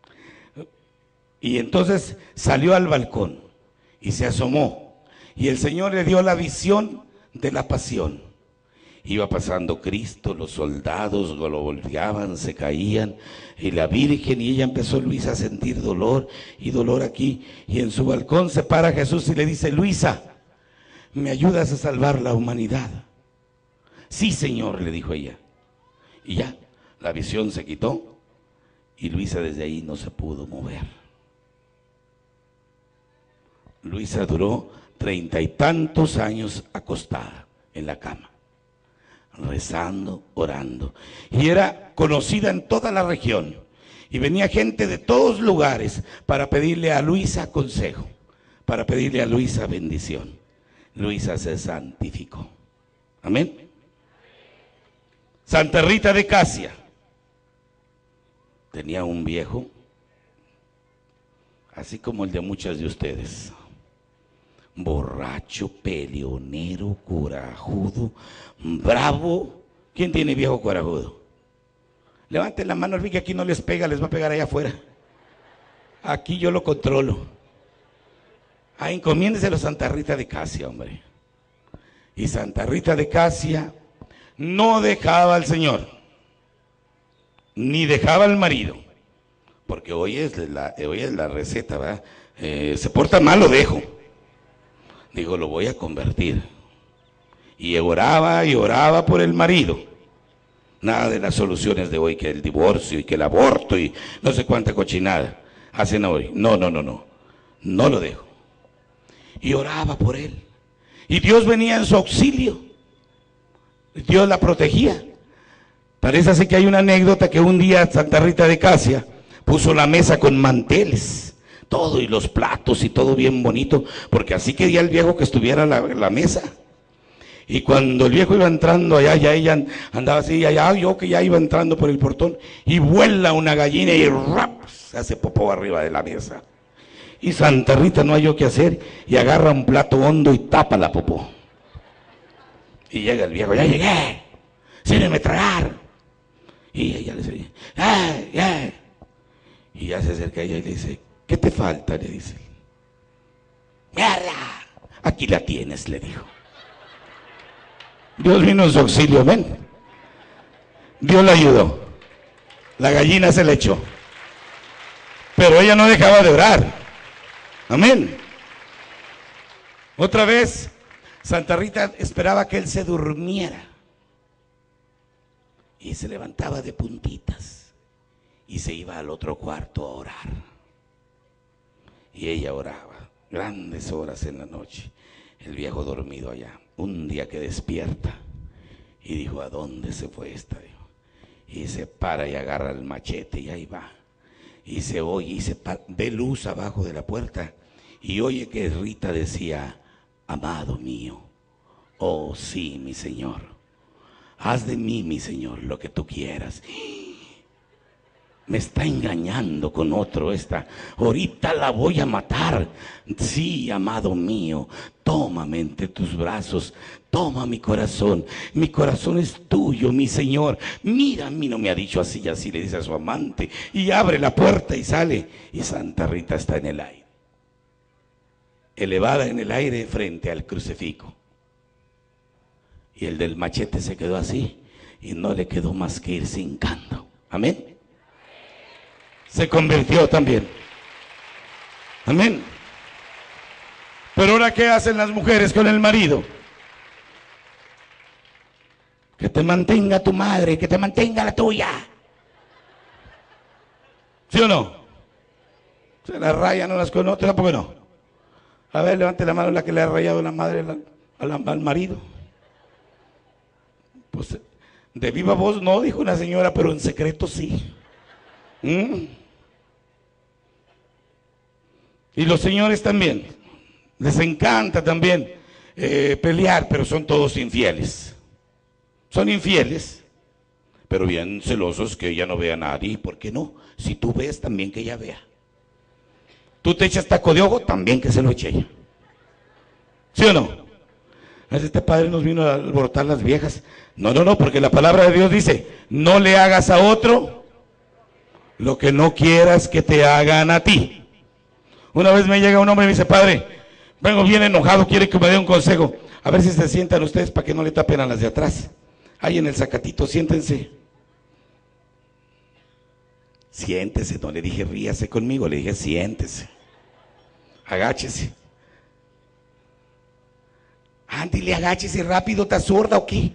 Y entonces salió al balcón y se asomó. Y el Señor le dio la visión de la pasión. Iba pasando Cristo, los soldados lo volteaban, se caían, y la Virgen, y ella empezó, Luisa, a sentir dolor y dolor aquí. Y en su balcón se para Jesús y le dice: Luisa, ¿me ayudas a salvar la humanidad? Sí, Señor, le dijo ella. Y ya, la visión se quitó y Luisa desde ahí no se pudo mover. Luisa duró treinta y tantos años acostada en la cama, rezando, orando. Y era conocida en toda la región. Y venía gente de todos lugares para pedirle a Luisa consejo, para pedirle a Luisa bendición. Luisa se santificó. Amén. Santa Rita de Casia tenía un viejo, así como el de muchas de ustedes, borracho, peleonero, corajudo, bravo. ¿Quién tiene viejo corajudo? Levanten la mano, que aquí no les pega, les va a pegar allá afuera. Aquí yo lo controlo. Ah, encomiéndeselo a Santa Rita de Casia, hombre. Y Santa Rita de Casia no dejaba al Señor, ni dejaba al marido, porque hoy es la, hoy es la receta, ¿verdad? Eh, se porta mal, lo dejo. Digo, lo voy a convertir. Y oraba y oraba por el marido. Nada de las soluciones de hoy, que el divorcio y que el aborto y no sé cuánta cochinada hacen hoy. No, no, no, no. No lo dejo. Y oraba por él. Y Dios venía en su auxilio. Dios la protegía. Parece así que hay una anécdota que un día Santa Rita de Casia puso la mesa con manteles, todo, y los platos y todo bien bonito, porque así quería el viejo que estuviera la, la mesa. Y cuando el viejo iba entrando allá, ya ella andaba así, allá yo que ya iba entrando por el portón, y vuela una gallina y ¡rap! Se hace popó arriba de la mesa. Y Santa Rita no halló qué hacer y agarra un plato hondo y tapa la popó. Y llega el viejo: ya llegué, sírveme tragar. Y ella le dice: ¡ay, ay! Y ya se acerca a ella y le dice: ¿qué te falta? Le dice. ¡Mierda! Aquí la tienes, le dijo. Dios vino en su auxilio, ven. Dios la ayudó. La gallina se le echó. Pero ella no dejaba de orar. Amén. Otra vez, Santa Rita esperaba que él se durmiera. Y se levantaba de puntitas y se iba al otro cuarto a orar. Y ella oraba grandes horas en la noche. El viejo dormido allá. Un día que despierta y dijo, ¿a dónde se fue esta? Dijo. Y se para y agarra el machete y ahí va. Y se oye y se para, ve luz abajo de la puerta y oye que Rita decía, amado mío, oh sí, mi Señor, haz de mí, mi Señor, lo que tú quieras. Me está engañando con otro esta. Ahorita la voy a matar. Sí, amado mío, tómame entre tus brazos. Toma mi corazón. Mi corazón es tuyo, mi Señor. Mira, a mí no me ha dicho así y así, le dice a su amante. Y abre la puerta y sale. Y Santa Rita está en el aire. Elevada en el aire frente al crucifijo. Y el del machete se quedó así. Y no le quedó más que irse hincando. Amén. Se convirtió también. Amén. Pero ahora, ¿qué hacen las mujeres con el marido? Que te mantenga tu madre, que te mantenga la tuya. ¿Sí o no? Se las rayan unas con otras, tampoco no. A ver, levante la mano la que le ha rayado la madre al, al, al marido. Pues de viva voz no, dijo una señora, pero en secreto sí. ¿Mm? Y los señores también, les encanta también eh, pelear, pero son todos infieles. Son infieles, pero bien celosos que ella no vea a nadie. ¿Por qué no? Si tú ves, también que ella vea. Tú te echas taco de ojo, también que se lo eche ella. ¿Sí o no? Este padre nos vino a alborotar las viejas. No, no, no, porque la palabra de Dios dice, no le hagas a otro lo que no quieras que te hagan a ti. Una vez me llega un hombre y me dice, padre, vengo bien enojado, quiere que me dé un consejo. A ver si se sientan ustedes para que no le tapen a las de atrás. Ahí en el zacatito, siéntense. Siéntese, no le dije ríase conmigo, le dije siéntese. Agáchese. Ándale, agáchese rápido, ¿está sorda o qué?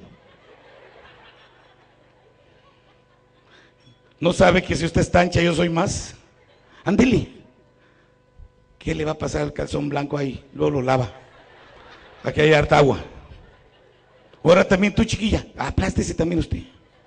¿No sabe que si usted está ancha yo soy más? Ándale. ¿Qué le va a pasar al calzón blanco ahí? Luego lo lava. Aquí hay harta agua. Ahora también tú, chiquilla, aplástese también usted.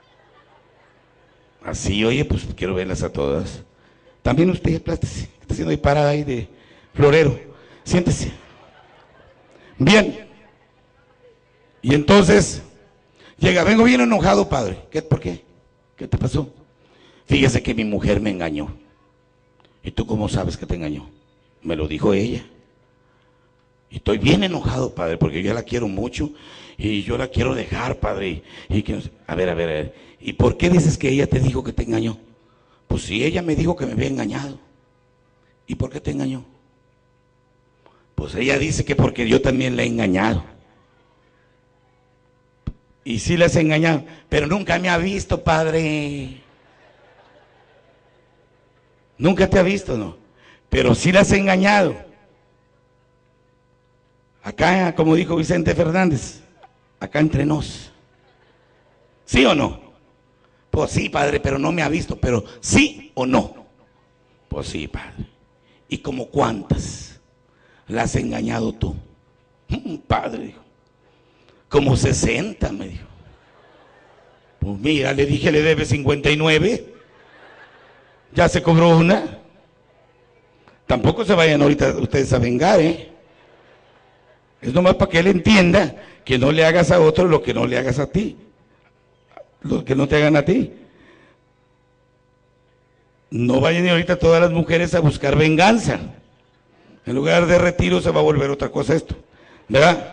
Así, oye, pues quiero verlas a todas. También usted aplástese. Está haciendo ahí parada ahí de florero. Siéntese. Bien. Y entonces, llega, vengo bien enojado, padre. ¿Qué, ¿Por qué? ¿Qué te pasó? Fíjese que mi mujer me engañó. ¿Y tú cómo sabes que te engañó? Me lo dijo ella. Y estoy bien enojado, padre, porque yo la quiero mucho y yo la quiero dejar, padre. Y que, a ver, a ver, a ver. ¿Y por qué dices que ella te dijo que te engañó? Pues si ella me dijo que me había engañado. ¿Y por qué te engañó? Pues ella dice que porque yo también la he engañado. Y sí la has engañado, pero nunca me ha visto, padre. Nunca te ha visto, ¿no? Pero sí la has engañado. Acá, como dijo Vicente Fernández, acá entre nos. ¿Sí o no? Pues sí, padre, pero no me ha visto, pero ¿sí o no? Pues sí, padre. ¿Y como cuántas la has engañado tú? Padre, dijo. Como sesenta, me dijo. Pues mira, le dije, le debe cincuenta y nueve. Ya se cobró una. Tampoco se vayan ahorita ustedes a vengar, ¿eh? Es nomás para que él entienda que no le hagas a otro lo que no le hagas a ti. Lo que no te hagan a ti. No vayan ahorita todas las mujeres a buscar venganza. En lugar de retiro se va a volver otra cosa esto, ¿verdad?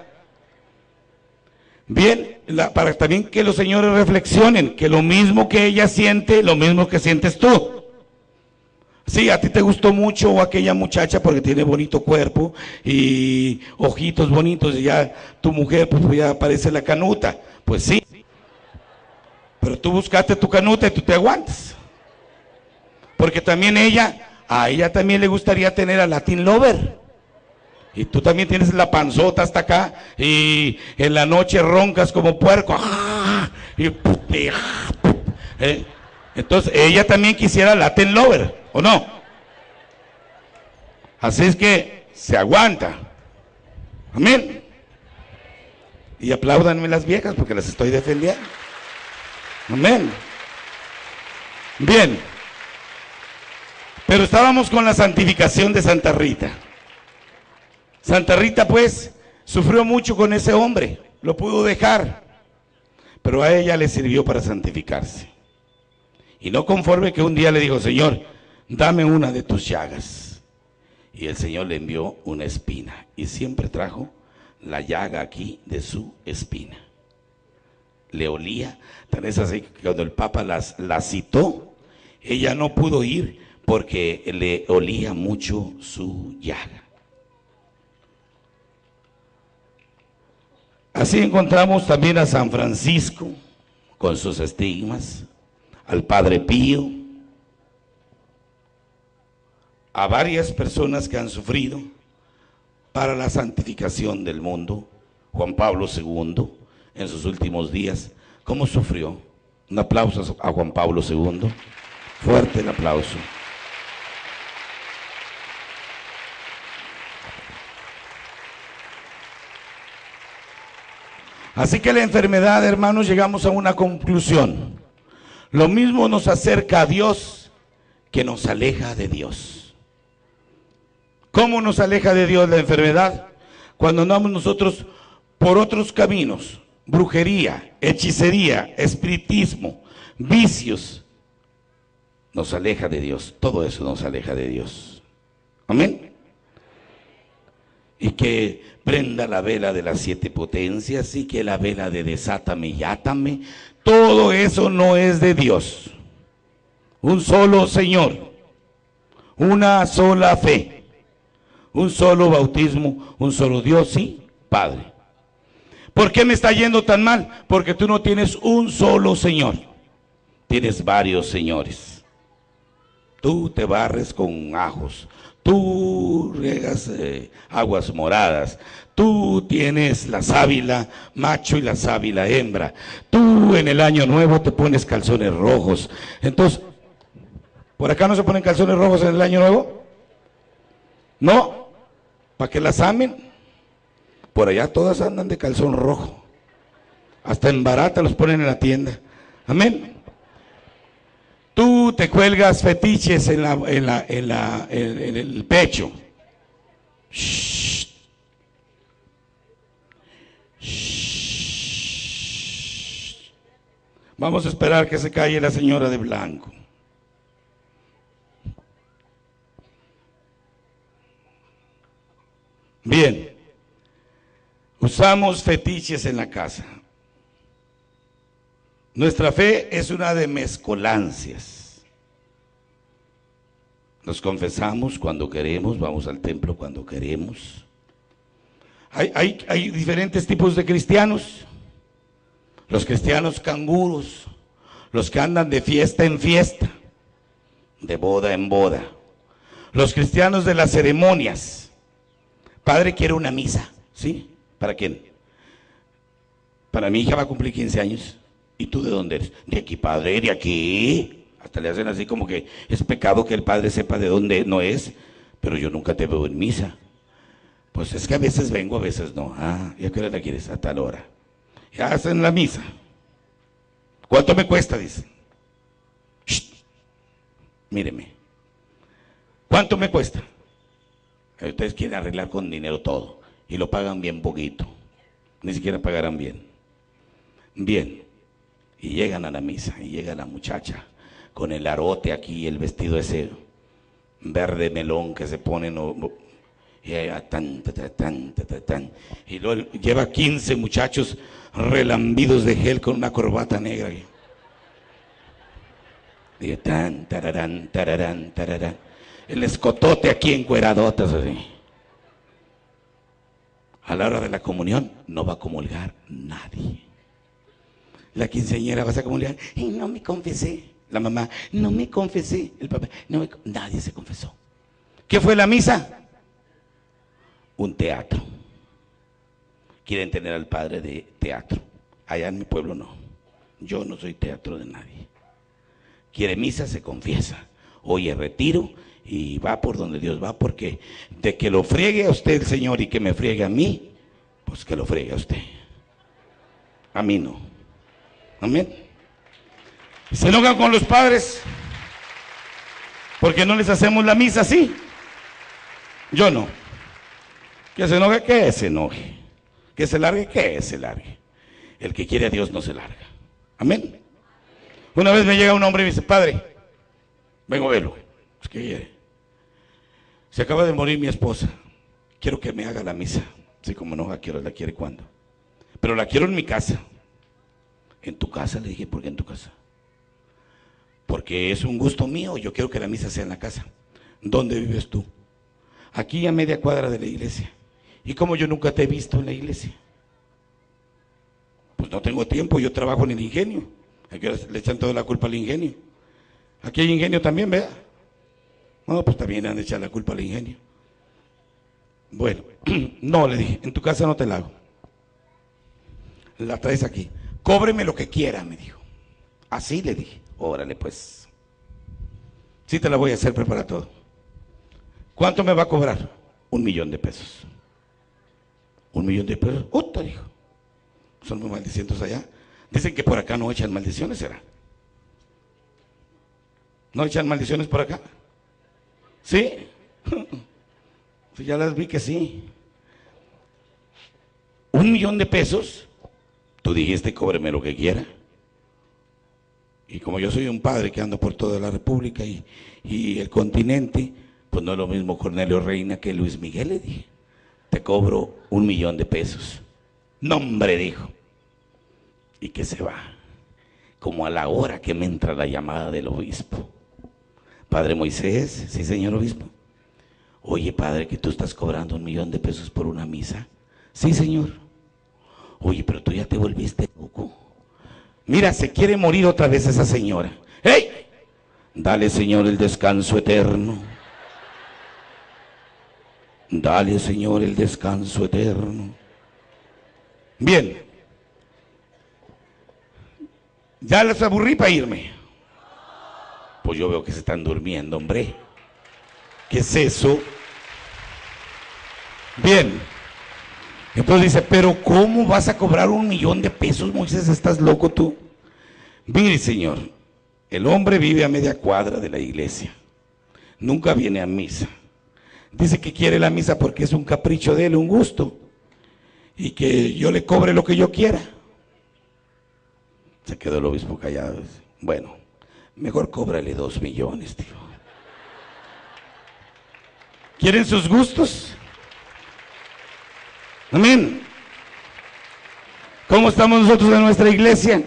Bien, la, para también que los señores reflexionen, que lo mismo que ella siente, lo mismo que sientes tú. Sí, a ti te gustó mucho aquella muchacha porque tiene bonito cuerpo y ojitos bonitos y ya tu mujer pues ya parece la canuta. Pues sí, pero tú buscaste tu canuta y tú te aguantas. Porque también ella, a ella también le gustaría tener a Latin Lover. Y tú también tienes la panzota hasta acá y en la noche roncas como puerco. Y, ¿eh? Entonces ella también quisiera Latin Lover, ¿o no? Así es que se aguanta. Amén. Y apláudanme las viejas porque las estoy defendiendo. Amén. Bien. Pero estábamos con la santificación de Santa Rita. Santa Rita pues sufrió mucho con ese hombre, lo pudo dejar, pero a ella le sirvió para santificarse. Y no conforme que un día le dijo: Señor, dame una de tus llagas. Y el Señor le envió una espina, y siempre trajo la llaga aquí de su espina. Le olía, tan es así que cuando el Papa las, la citó, ella no pudo ir porque le olía mucho su llaga. Así encontramos también a San Francisco con sus estigmas, al Padre Pío, a varias personas que han sufrido para la santificación del mundo. Juan Pablo segundo, en sus últimos días, ¿cómo sufrió? Un aplauso a Juan Pablo segundo, fuerte el aplauso. Así que la enfermedad, hermanos, llegamos a una conclusión. Lo mismo nos acerca a Dios que nos aleja de Dios. ¿Cómo nos aleja de Dios la enfermedad? Cuando andamos nosotros por otros caminos, brujería, hechicería, espiritismo, vicios, nos aleja de Dios. Todo eso nos aleja de Dios. Amén. Y que prenda la vela de las siete potencias y que la vela de desátame y átame, todo eso no es de Dios. Un solo Señor, una sola fe, un solo bautismo, un solo Dios, sí, Padre. ¿Por qué me está yendo tan mal? Porque tú no tienes un solo Señor, tienes varios señores. Tú te barres con ajos, tú riegas eh, aguas moradas, tú tienes la sábila macho y la sábila hembra, tú en el año nuevo te pones calzones rojos. Entonces, ¿por acá no se ponen calzones rojos en el año nuevo? ¿No? ¿Para que las amen? Por allá todas andan de calzón rojo, hasta en barata los ponen en la tienda. Amén. Tú te cuelgas fetiches en, la, en, la, en, la, en, en el pecho. Shh. Shh. Vamos a esperar que se calle la señora de blanco. Bien. Usamos fetiches en la casa. Nuestra fe es una de mezcolancias. Nos confesamos cuando queremos, vamos al templo cuando queremos. Hay, hay, hay diferentes tipos de cristianos. Los cristianos canguros, los que andan de fiesta en fiesta, de boda en boda. Los cristianos de las ceremonias. Padre, quiero una misa, ¿sí? ¿Para quién? Para mi hija, va a cumplir quince años. ¿Y tú de dónde eres? De aquí, padre, de aquí. Hasta le hacen así como que es pecado que el padre sepa de dónde no es, pero yo nunca te veo en misa. Pues es que a veces vengo, a veces no. Ah, ¿y a qué hora la quieres? A tal hora. Ya hacen la misa. ¿Cuánto me cuesta? Dice. Shh. Míreme. ¿Cuánto me cuesta? Ustedes quieren arreglar con dinero todo y lo pagan bien poquito. Ni siquiera pagarán bien. Bien. Y llegan a la misa y llega la muchacha con el arote aquí, el vestido ese verde melón que se pone, no, no, y, tan, tan, tan, tan, tan, y luego lleva quince muchachos relambidos de gel con una corbata negra. Y tan, tararán, tararán, tararán, el escotote aquí encueradotas así. A la hora de la comunión no va a comulgar nadie. La quinceañera va a comulgar, y no me confesé. La mamá, no me confesé. El papá, no me, nadie se confesó. ¿Qué fue la misa? Un teatro. Quieren tener al padre de teatro. Allá en mi pueblo no. Yo no soy teatro de nadie. Quiere misa, se confiesa. Oye, retiro y va por donde Dios va, porque de que lo friegue a usted el Señor y que me friegue a mí, pues que lo friegue a usted. A mí no. Amén. Se enojan con los padres porque no les hacemos la misa así. Yo no. Que se enoje, que se enoje. Que se largue, que se largue. El que quiere a Dios no se larga. Amén. Una vez me llega un hombre y me dice: padre, vengo a verlo. Pues, ¿qué quiere? Se acaba de morir mi esposa. Quiero que me haga la misa. Sí, como no, ¿a qué hora la quiere? ¿Cuándo? Pero la quiero en mi casa. ¿En tu casa? Le dije. ¿Por qué en tu casa? Porque es un gusto mío. Yo quiero que la misa sea en la casa. ¿Dónde vives tú? Aquí a media cuadra de la iglesia. ¿Y cómo yo nunca te he visto en la iglesia? Pues no tengo tiempo, yo trabajo en el ingenio. Aquí le echan toda la culpa al ingenio. Aquí hay ingenio también, ¿verdad? No, pues también han echado la culpa al ingenio. Bueno, no, le dije, en tu casa no te la hago. La traes aquí. Cóbreme lo que quiera, me dijo. Así le dije. Órale, pues. Sí te la voy a hacer, prepara todo. ¿Cuánto me va a cobrar? Un millón de pesos. Un millón de pesos. ¡Uta! Dijo. Son muy maldicientos allá. Dicen que por acá no echan maldiciones, ¿será? ¿No echan maldiciones por acá? ¿Sí? Pues ya las vi que sí. Un millón de pesos. Tú dijiste, cóbreme lo que quiera. Y como yo soy un padre que ando por toda la República y, y el continente, pues no es lo mismo Cornelio Reina que Luis Miguel, le dije. Te cobro un millón de pesos. No, hombre, dijo. Y que se va. Como a la hora que me entra la llamada del obispo. Padre Moisés, sí, señor obispo. Oye, padre, que tú estás cobrando un millón de pesos por una misa. Sí, señor. Oye, pero tú ya te volviste loco. Mira, se quiere morir otra vez esa señora. ¡Hey! Dale, Señor, el descanso eterno. Dale, Señor, el descanso eterno. Bien. Ya les aburrí para irme. Pues yo veo que se están durmiendo, hombre. ¿Qué es eso? Bien. Entonces dice, pero ¿cómo vas a cobrar un millón de pesos, Moisés? ¿Estás loco tú? Mire, señor, el hombre vive a media cuadra de la iglesia. Nunca viene a misa. Dice que quiere la misa porque es un capricho de él, un gusto. Y que yo le cobre lo que yo quiera. Se quedó el obispo callado. Bueno, mejor cóbrale dos millones, tío. ¿Quieren sus gustos? Amén. ¿Cómo estamos nosotros en nuestra iglesia?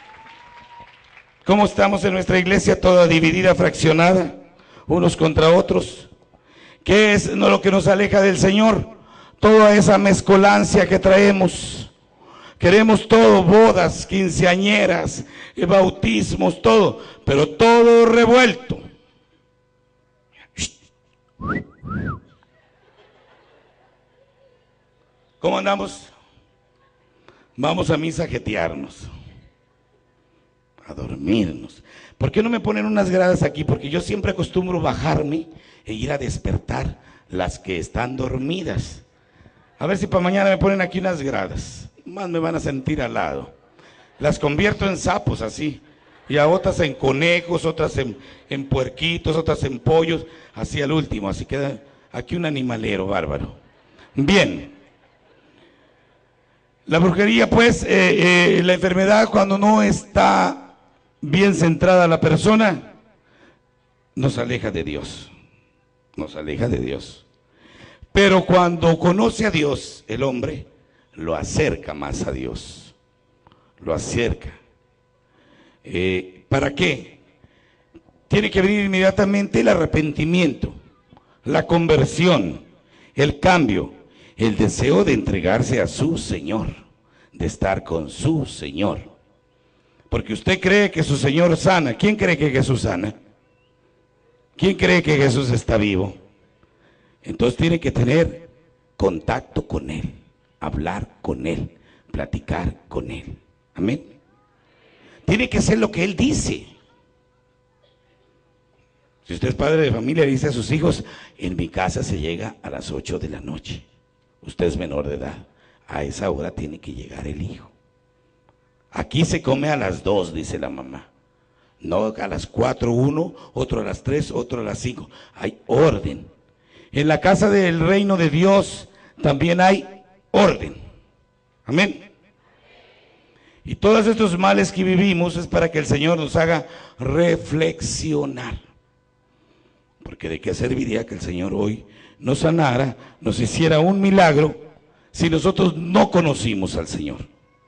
¿Cómo estamos en nuestra iglesia? Toda dividida, fraccionada, unos contra otros. ¿Qué es lo que nos aleja del Señor? Toda esa mezcolancia que traemos. Queremos todo, bodas, quinceañeras, bautismos, todo, pero todo revuelto. ¿Cómo andamos? Vamos a misa a jetearnos, a dormirnos. ¿Por qué no me ponen unas gradas aquí? Porque yo siempre acostumbro bajarme e ir a despertar las que están dormidas. A ver si para mañana me ponen aquí unas gradas. Más me van a sentir al lado. Las convierto en sapos así. Y a otras en conejos, otras en, en puerquitos, otras en pollos. Así al último. Así queda aquí un animalero bárbaro. Bien. La brujería, pues, eh, eh, la enfermedad cuando no está bien centrada la persona, nos aleja de Dios. Nos aleja de Dios. Pero cuando conoce a Dios, el hombre lo acerca más a Dios. Lo acerca. Eh, ¿Para qué? Tiene que venir inmediatamente el arrepentimiento, la conversión, el cambio, el deseo de entregarse a su Señor, de estar con su Señor. Porque usted cree que su Señor sana. ¿Quién cree que Jesús sana? ¿Quién cree que Jesús está vivo? Entonces tiene que tener contacto con Él, hablar con Él, platicar con Él. Amén. Tiene que hacer lo que Él dice. Si usted es padre de familia, dice a sus hijos, en mi casa se llega a las ocho de la noche. Usted es menor de edad. A esa hora tiene que llegar el hijo. Aquí se come a las dos, dice la mamá. No a las cuatro uno, otro a las tres, otro a las cinco. Hay orden. En la casa del reino de Dios también hay orden. Amén. Y todos estos males que vivimos es para que el Señor nos haga reflexionar. Porque de qué serviría que el Señor hoy nos sanara, nos hiciera un milagro, si nosotros no conocimos al Señor.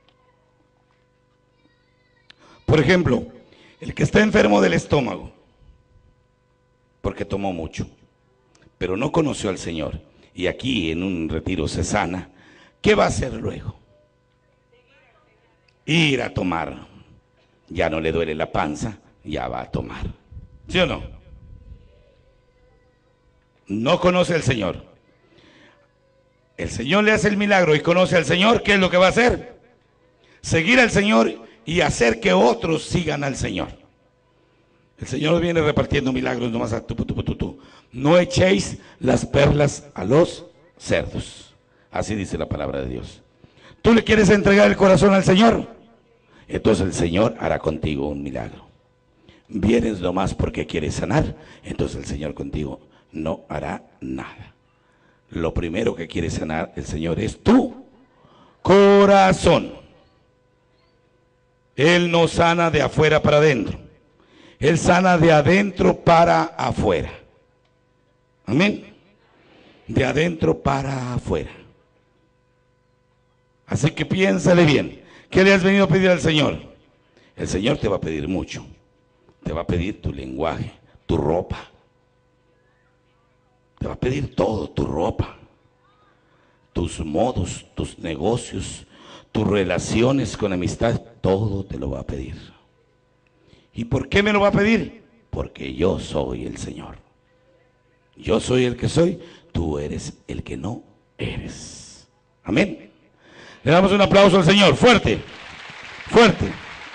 Por ejemplo, el que está enfermo del estómago, porque tomó mucho, pero no conoció al Señor, y aquí en un retiro se sana, ¿qué va a hacer luego? Ir a tomar. Ya no le duele la panza, ya va a tomar. ¿Sí o no? No conoce al Señor. El Señor le hace el milagro y conoce al Señor, ¿qué es lo que va a hacer? Seguir al Señor y hacer que otros sigan al Señor. El Señor viene repartiendo milagros nomás a tu, tu, tu, tu, tu. No echéis las perlas a los cerdos. Así dice la palabra de Dios. ¿Tú le quieres entregar el corazón al Señor? Entonces el Señor hará contigo un milagro. Vienes nomás porque quieres sanar, entonces el Señor contigo no hará nada. Lo primero que quiere sanar el Señor es tu corazón. Él no sana de afuera para adentro. Él sana de adentro para afuera. Amén. De adentro para afuera. Así que piénsale bien. ¿Qué le has venido a pedir al Señor? El Señor te va a pedir mucho. Te va a pedir tu lenguaje, tu ropa. Te va a pedir todo, tu ropa, tus modos, tus negocios, tus relaciones con amistad, todo te lo va a pedir. ¿Y por qué me lo va a pedir? Porque yo soy el Señor. Yo soy el que soy, tú eres el que no eres. Amén. Le damos un aplauso al Señor, fuerte, fuerte.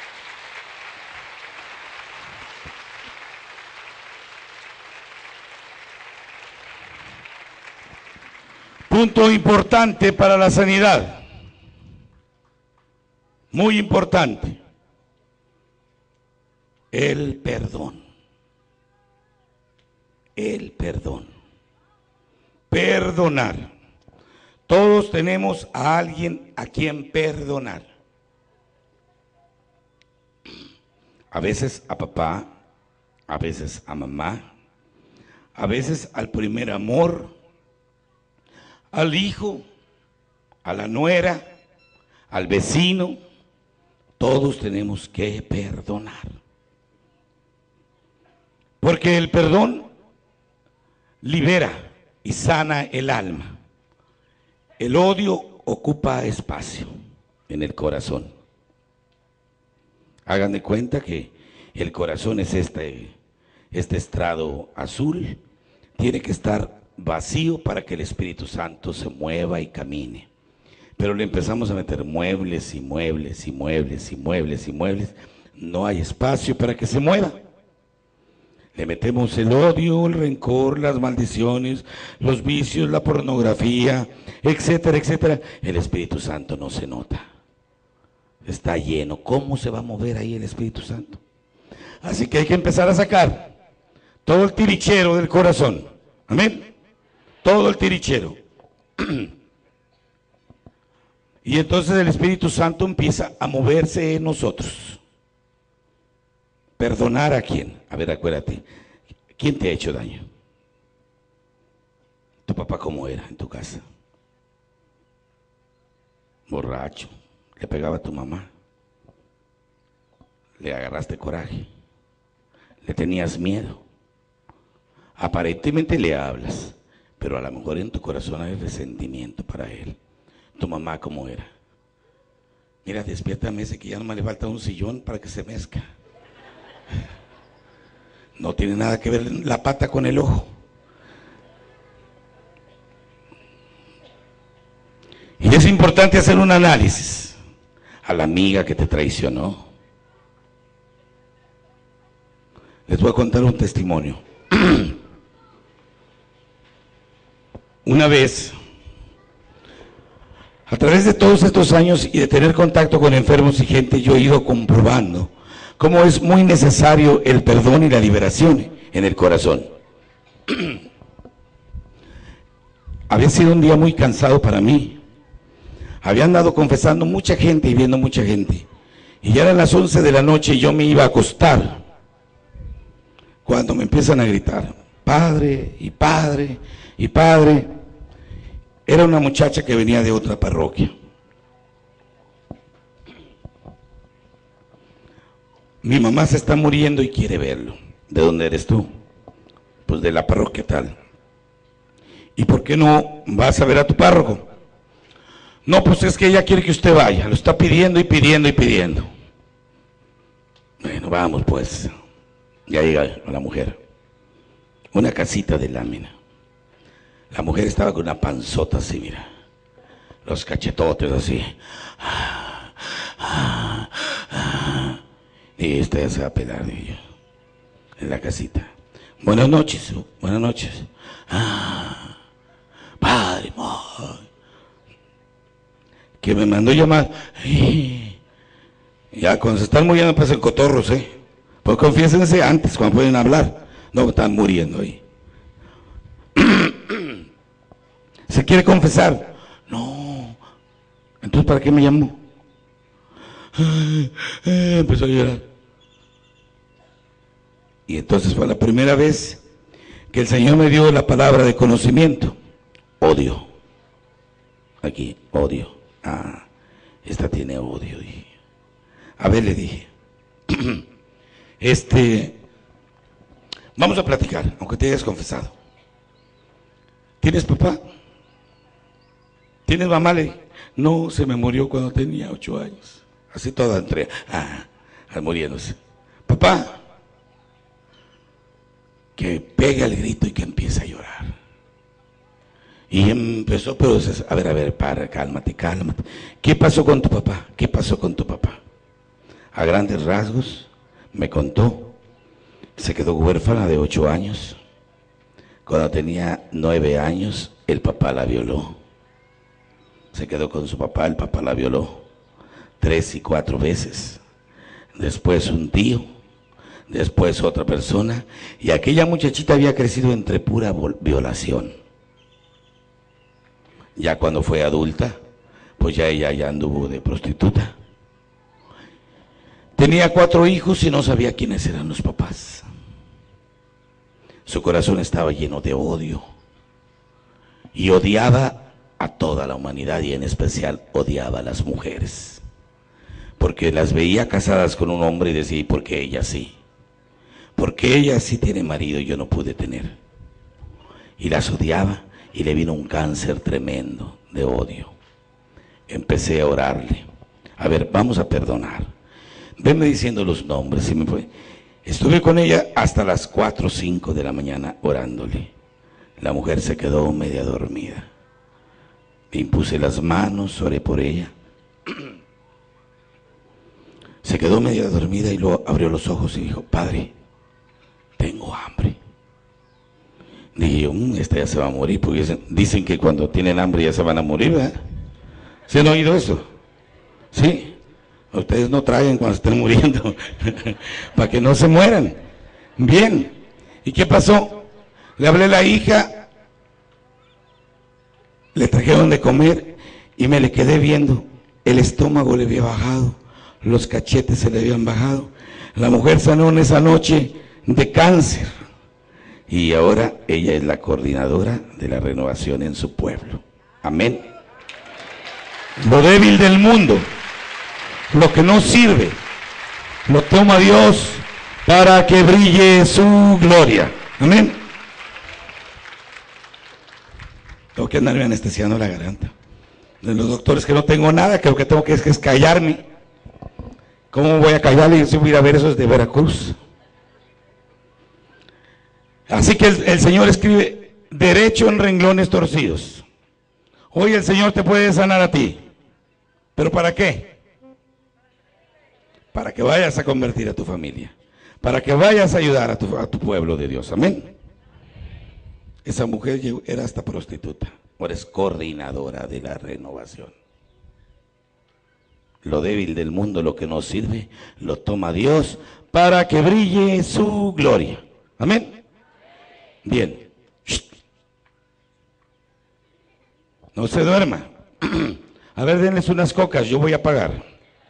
Punto importante para la sanidad, muy importante, el perdón, el perdón, perdonar. Todos tenemos a alguien a quien perdonar. A veces a papá, a veces a mamá, a veces al primer amor, al hijo, a la nuera, al vecino. Todos tenemos que perdonar. Porque el perdón libera y sana el alma. El odio ocupa espacio en el corazón. Hagan de cuenta que el corazón es este, este estrado azul. Tiene que estar vacío para que el Espíritu Santo se mueva y camine. Pero le empezamos a meter muebles y muebles y muebles y muebles y muebles. No hay espacio para que se mueva. Le metemos el odio, el rencor, las maldiciones, los vicios, la pornografía, etcétera, etcétera. El Espíritu Santo no se nota. Está lleno. ¿Cómo se va a mover ahí el Espíritu Santo? Así que hay que empezar a sacar todo el tirichero del corazón. Amén. Todo el tirichero. Y entonces el Espíritu Santo empieza a moverse en nosotros. ¿Perdonar a quién? A ver, acuérdate. ¿Quién te ha hecho daño? ¿Tu papá cómo era en tu casa? Borracho. ¿Le pegaba a tu mamá? ¿Le agarraste coraje? ¿Le tenías miedo? Aparentemente le hablas, pero a lo mejor en tu corazón hay resentimiento para él. ¿Tu mamá cómo era? Mira, despiértame ese que ya no me le falta un sillón para que se mezca. No tiene nada que ver la pata con el ojo. Y es importante hacer un análisis. A la amiga que te traicionó. Les voy a contar un testimonio. Una vez A través de todos estos años y de tener contacto con enfermos y gente, yo he ido comprobando cómo es muy necesario el perdón y la liberación en el corazón. Había sido un día muy cansado para mí. Había andado confesando mucha gente y viendo mucha gente. Y ya eran las once de la noche y yo me iba a acostar, cuando me empiezan a gritar, padre y padre y padre. Era una muchacha que venía de otra parroquia. Mi mamá se está muriendo y quiere verlo. ¿De dónde eres tú? Pues de la parroquia tal. ¿Y por qué no vas a ver a tu párroco? No, pues es que ella quiere que usted vaya, lo está pidiendo y pidiendo y pidiendo. Bueno, vamos pues. Ya llega la mujer. Una casita de lámina. La mujer estaba con una panzota así, mira. Los cachetotes así. Y esta ya se va a pelar de ella. En la casita. Buenas noches, buenas noches. Ah, padre, madre. Que me mandó llamar. Ya cuando se están muriendo pasan cotorros, ¿eh? Pues confiésense antes, cuando pueden hablar. No están muriendo ahí. ¿Se quiere confesar? No. Entonces, ¿para qué me llamó? Empezó a llorar. Y entonces fue la primera vez que el Señor me dio la palabra de conocimiento. Odio. Aquí, odio. Ah, esta tiene odio, dije. A ver, le dije. Este, vamos a platicar, aunque te hayas confesado. ¿Tienes papá? ¿Tienes mamá? Le dije. No, se me murió cuando tenía ocho años. Así toda entre, ah, muriéndose. Papá, que pega el grito y que empieza a llorar. Y empezó, pero a ver, a ver, para, cálmate, cálmate. ¿Qué pasó con tu papá? ¿Qué pasó con tu papá? A grandes rasgos me contó. Se quedó huérfana de ocho años. Cuando tenía nueve años, el papá la violó. Se quedó con su papá, el papá la violó tres y cuatro veces. Después un tío, después otra persona, y aquella muchachita había crecido entre pura violación. Ya cuando fue adulta, pues ya ella ya anduvo de prostituta. Tenía cuatro hijos y no sabía quiénes eran los papás. Su corazón estaba lleno de odio y odiaba a toda la humanidad, y en especial odiaba a las mujeres, porque las veía casadas con un hombre y decía, ¿y por qué ella sí? ¿Por qué ella sí tiene marido y yo no pude tener? Y las odiaba, y le vino un cáncer tremendo de odio. Empecé a orarle. A ver, vamos a perdonar. Venme diciendo los nombres. Y me fue. Estuve con ella hasta las cuatro o cinco de la mañana orándole. La mujer se quedó media dormida. Le impuse las manos, oré por ella. Se quedó media dormida y luego abrió los ojos y dijo, Padre, tengo hambre. Dije yo, mmm, esta ya se va a morir, porque dicen, dicen que cuando tienen hambre ya se van a morir, ¿verdad? ¿Se han oído eso? ¿Sí? Ustedes no traigan cuando estén muriendo, para que no se mueran. Bien. ¿Y qué pasó? Le hablé a la hija, le trajeron de comer y me le quedé viendo. El estómago le había bajado, los cachetes se le habían bajado. La mujer sanó en esa noche de cáncer. Y ahora ella es la coordinadora de la renovación en su pueblo. Amén. Lo débil del mundo, lo que no sirve, lo toma Dios para que brille su gloria. Amén. Tengo que andarme anestesiando la garganta. De los doctores que no tengo nada, que lo que tengo que es, que es callarme. ¿Cómo voy a callarle si voy a ir a ver esos de Veracruz? Así que el, el Señor escribe, derecho en renglones torcidos. Hoy el Señor te puede sanar a ti. ¿Pero para qué? Para que vayas a convertir a tu familia. Para que vayas a ayudar a tu, a tu pueblo de Dios. Amén. Esa mujer era hasta prostituta. Ahora es coordinadora de la renovación. Lo débil del mundo, lo que nos sirve, lo toma Dios para que brille su gloria. Amén. Bien. No se duerma. A ver, denles unas cocas, yo voy a pagar.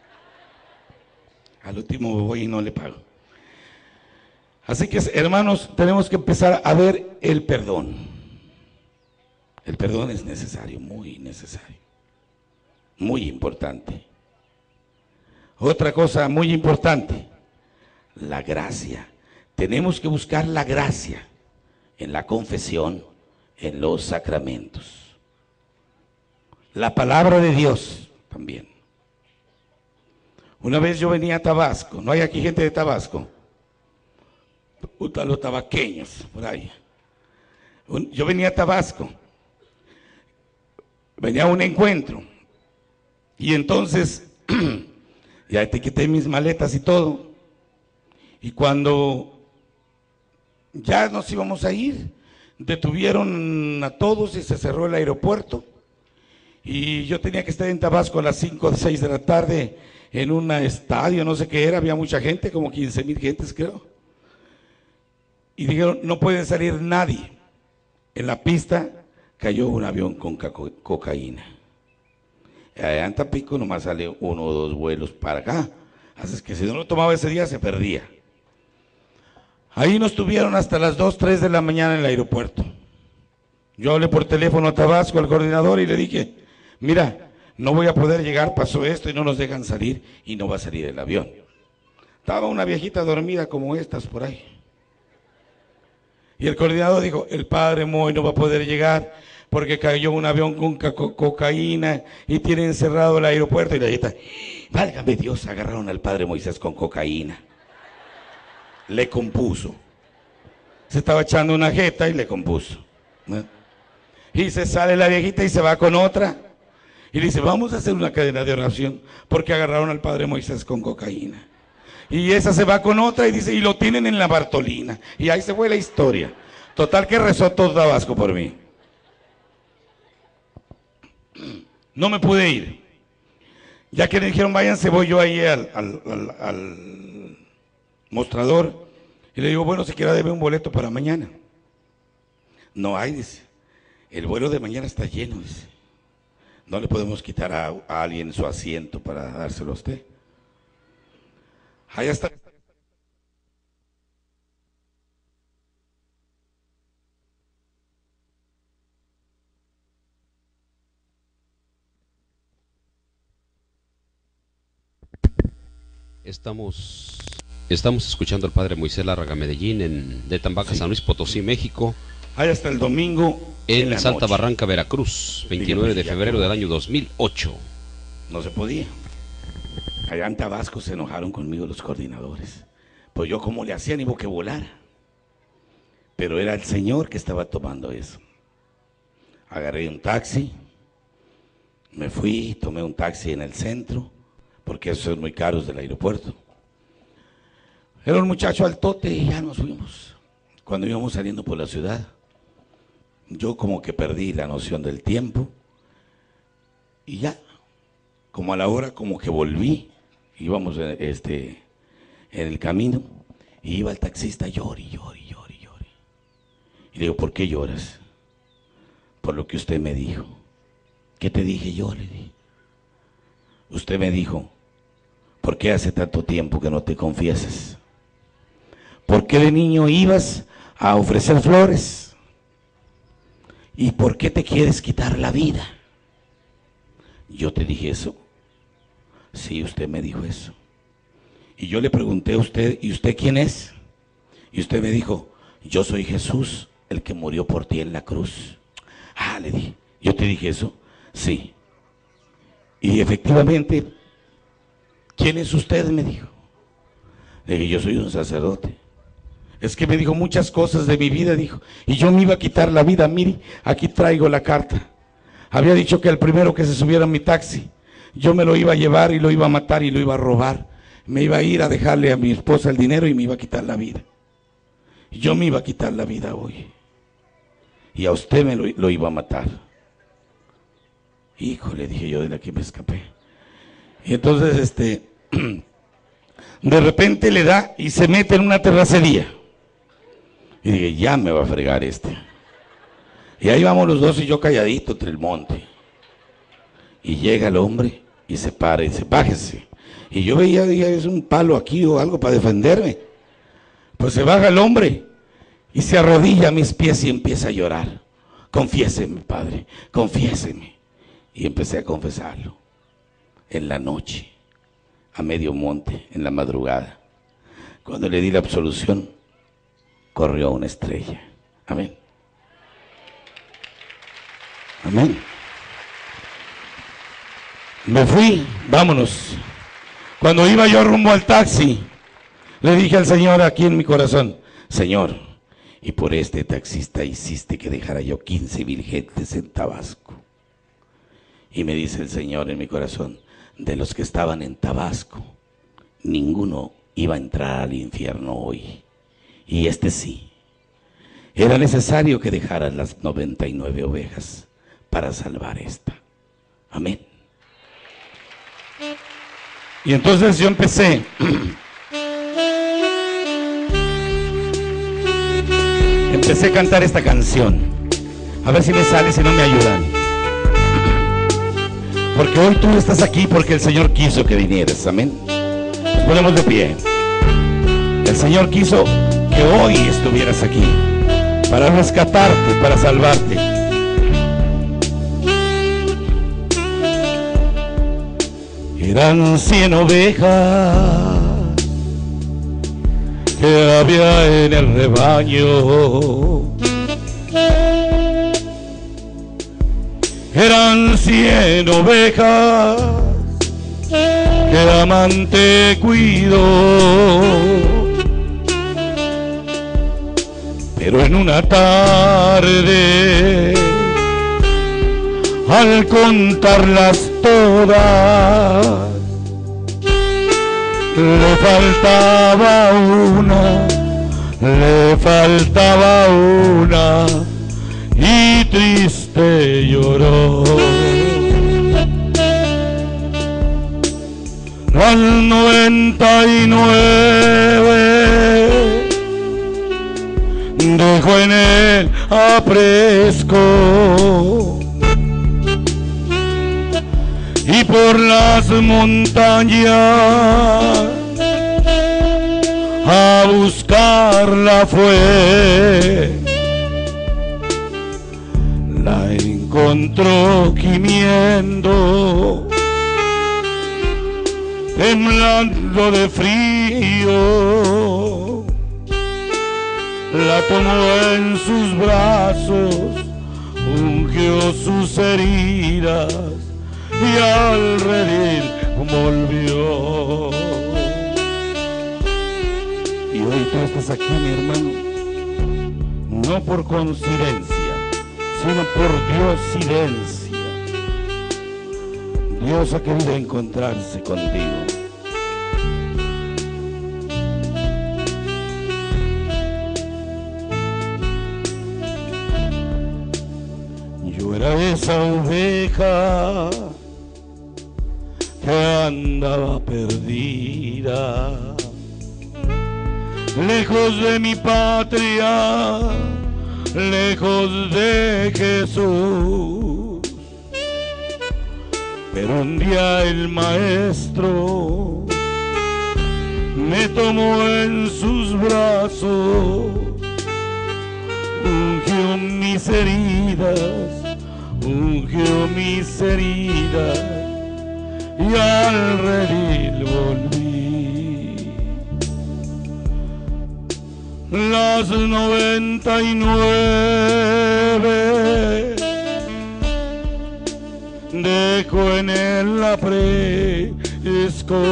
Al último voy y no le pago. Así que, hermanos, tenemos que empezar a ver el perdón. El perdón es necesario, muy necesario. Muy importante. Otra cosa muy importante, la gracia. Tenemos que buscar la gracia en la confesión, en los sacramentos. La palabra de Dios también. Una vez yo venía a Tabasco, ¿no hay aquí gente de Tabasco? Puta, los tabaqueños, por ahí. Yo venía a Tabasco, venía a un encuentro, y entonces ya te quité mis maletas y todo, y cuando ya nos íbamos a ir, detuvieron a todos y se cerró el aeropuerto, y yo tenía que estar en Tabasco a las cinco o seis de la tarde en un estadio, no sé qué era, había mucha gente, como quince mil gentes creo, y dijeron, no puede salir nadie. En la pista cayó un avión con cocaína. Allá en Tampico nomás sale uno o dos vuelos para acá, así que si no lo tomaba ese día se perdía. Ahí nos tuvieron hasta las dos, tres de la mañana en el aeropuerto. Yo hablé por teléfono a Tabasco, al coordinador, y le dije, mira, no voy a poder llegar, pasó esto y no nos dejan salir, y no va a salir el avión. Estaba una viejita dormida como estas por ahí. Y el coordinador dijo, el padre Moy no va a poder llegar porque cayó un avión con co cocaína y tiene encerrado el aeropuerto. Y la viejita, válgame Dios, agarraron al padre Moisés con cocaína. Le compuso. Se estaba echando una jeta y le compuso. ¿No? Y se sale la viejita y se va con otra. Y dice, vamos a hacer una cadena de oración porque agarraron al padre Moisés con cocaína. Y esa se va con otra y dice, y lo tienen en la Bartolina. Y ahí se fue la historia. Total que rezó todo Tabasco por mí. No me pude ir. Ya que le dijeron, váyanse, voy yo ahí al, al, al, al mostrador. Y le digo, bueno, si quiera debe un boleto para mañana. No hay, dice. El vuelo de mañana está lleno, dice. No le podemos quitar a, a alguien su asiento para dárselo a usted. Allá está. Estamos, estamos escuchando al padre Moisés Lárraga Medellín en, de Tambaca, sí. San Luis Potosí, México. Allá hasta el domingo. En, en Santa noche. Barranca, Veracruz, veintinueve de febrero del año dos mil ocho. No se podía. Allá en Tabasco se enojaron conmigo los coordinadores. Pues yo como le hacía, ni que volara. Pero era el Señor que estaba tomando eso. Agarré un taxi, me fui, tomé un taxi en el centro, porque esos son muy caros del aeropuerto. Era un muchacho altote y ya nos fuimos. Cuando íbamos saliendo por la ciudad, yo como que perdí la noción del tiempo y ya, como a la hora como que volví. Íbamos este, en el camino y iba el taxista, llori, llori, llori, llori. Y le digo, ¿por qué lloras? Por lo que usted me dijo. ¿Qué te dije yo? Le dije. Usted me dijo, ¿por qué hace tanto tiempo que no te confiesas? ¿Por qué de niño ibas a ofrecer flores? ¿Y por qué te quieres quitar la vida? Yo te dije eso. Sí, usted me dijo eso. Y yo le pregunté a usted, ¿y usted quién es? Y usted me dijo, yo soy Jesús, el que murió por ti en la cruz. Ah, le dije, ¿yo te dije eso? Sí. Y efectivamente, ¿quién es usted? Me dijo. Le dije, yo soy un sacerdote. Es que me dijo muchas cosas de mi vida, dijo, y yo me iba a quitar la vida. Mire, aquí traigo la carta. Había dicho que el primero que se subiera a mi taxi, yo me lo iba a llevar y lo iba a matar y lo iba a robar. Me iba a ir a dejarle a mi esposa el dinero y me iba a quitar la vida. Yo me iba a quitar la vida hoy. Y a usted me lo, lo iba a matar. Hijo, le dije yo, de la que me escapé. Y entonces, este, de repente le da y se mete en una terracería. Y dije, ya me va a fregar este. Y ahí vamos los dos y yo calladito entre el monte. Y llega el hombre y se para y dice, bájese. Y yo veía, dije, es un palo aquí o algo para defenderme. Pues se baja el hombre y se arrodilla a mis pies y empieza a llorar. Confiéseme, Padre, confiéseme. Y empecé a confesarlo. En la noche, a medio monte, en la madrugada. Cuando le di la absolución, corrió una estrella. Amén. Amén. Me fui, vámonos. Cuando iba yo rumbo al taxi, le dije al Señor aquí en mi corazón, Señor, y por este taxista hiciste que dejara yo quince mil gentes en Tabasco. Y me dice el Señor en mi corazón, de los que estaban en Tabasco, ninguno iba a entrar al infierno hoy. Y este sí. Era necesario que dejaran las noventa y nueve ovejas para salvar esta. Amén. Y entonces yo empecé. Empecé a cantar esta canción. A ver si me sale, si no me ayudan. Porque hoy tú estás aquí porque el Señor quiso que vinieras. Amén. Nos ponemos de pie. El Señor quiso que hoy estuvieras aquí para rescatarte, para salvarte. Eran cien ovejas que había en el rebaño. Eran cien ovejas que amante cuidó. Pero en una tarde, al contarlas todas, le faltaba una, le faltaba una, y triste lloró. Las noventa y nueve dejó en el aprisco, y por las montañas a buscarla fue. La encontró gimiendo, temblando de frío. La tomó en sus brazos, ungió sus heridas y al redil volvió. Y hoy tú estás aquí, mi hermano, no por coincidencia, sino por diosidencia. Dios ha querido encontrarse contigo. Yo era esa oveja que andaba perdida, lejos de mi patria, lejos de Jesús. Pero un día el maestro me tomó en sus brazos, ungió mis heridas, ungió mis heridas, y al redil volví. Las noventa y nueve dejó en el aprisco,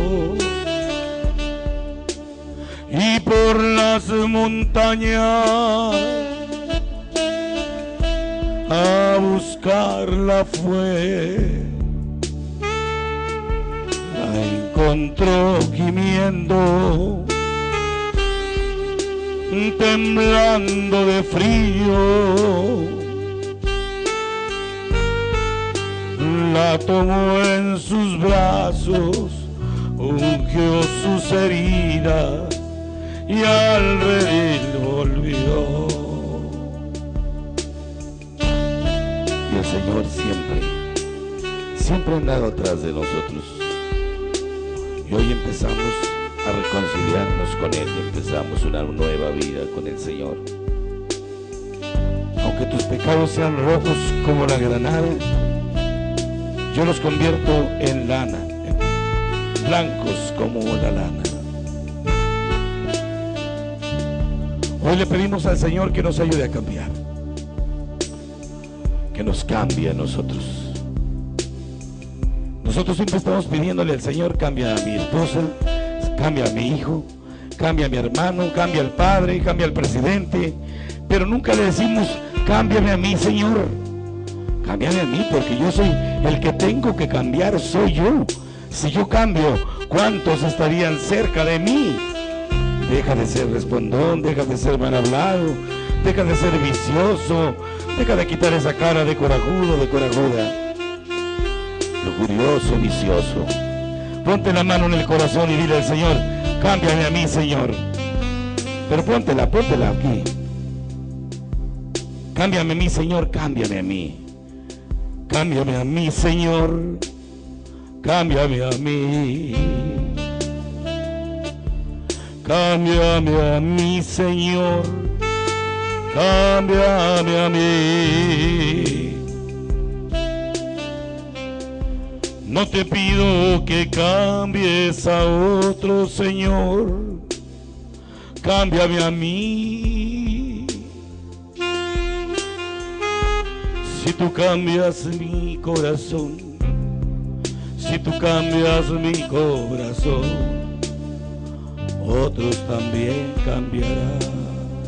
y por las montañas a buscarla fue. La encontró gimiendo, temblando de frío. la tomó en sus brazos, ungió sus heridas y al redil volvió. Y el Señor siempre, siempre ha andado atrás de nosotros. Y hoy empezamos a reconciliarnos con Él, empezamos una nueva vida con el Señor. Aunque tus pecados sean rojos como la granada, yo los convierto en lana, en blancos como la lana. Hoy le pedimos al Señor que nos ayude a cambiar, que nos cambie a nosotros. Nosotros siempre estamos pidiéndole al Señor: cambia a mi esposa, cambia a mi hijo, cambia a mi hermano, cambia al padre, cambia al presidente, pero nunca le decimos: cámbiame a mí, Señor, cámbiame a mí, porque yo soy el que tengo que cambiar, soy yo. Si yo cambio, ¿cuántos estarían cerca de mí? Deja de ser respondón, deja de ser mal hablado, deja de ser vicioso, deja de quitar esa cara de corajudo, de corajuda, lujurioso, vicioso. Ponte la mano en el corazón y dile al Señor: cámbiame a mí, Señor. Pero póntela, póntela aquí. Cámbiame a mí, Señor, cámbiame a mí. Cámbiame a mí, Señor, cámbiame a mí. Cámbiame a mí, Señor, cámbiame a mí. No te pido que cambies a otro, Señor, cámbiame a mí. Si tú cambias mi corazón, si tú cambias mi corazón, otros también cambiarán.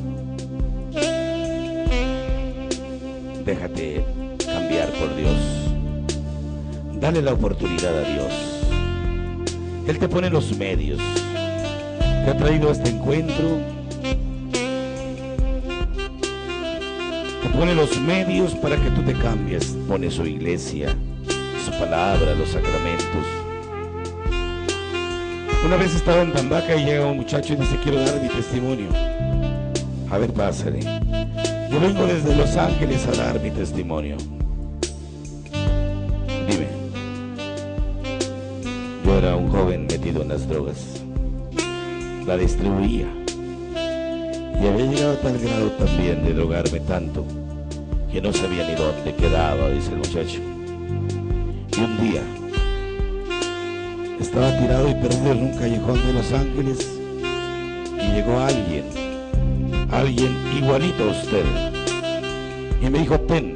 Déjate cambiar por Dios. Dale la oportunidad a Dios. Él te pone los medios. Te ha traído a este encuentro. Te pone los medios para que tú te cambies. Pone su iglesia, su palabra, los sacramentos. Una vez estaba en Tambaca y llega un muchacho y dice: quiero dar mi testimonio. A ver, pásale. Yo vengo desde Los Ángeles a dar mi testimonio. Dime. Yo era un joven metido en las drogas. La distribuía. Y había llegado a tal grado también de drogarme tanto que no sabía ni dónde quedaba, dice el muchacho. Y un día estaba tirado y perdido en un callejón de Los Ángeles y llegó alguien, alguien igualito a usted, y me dijo: ten,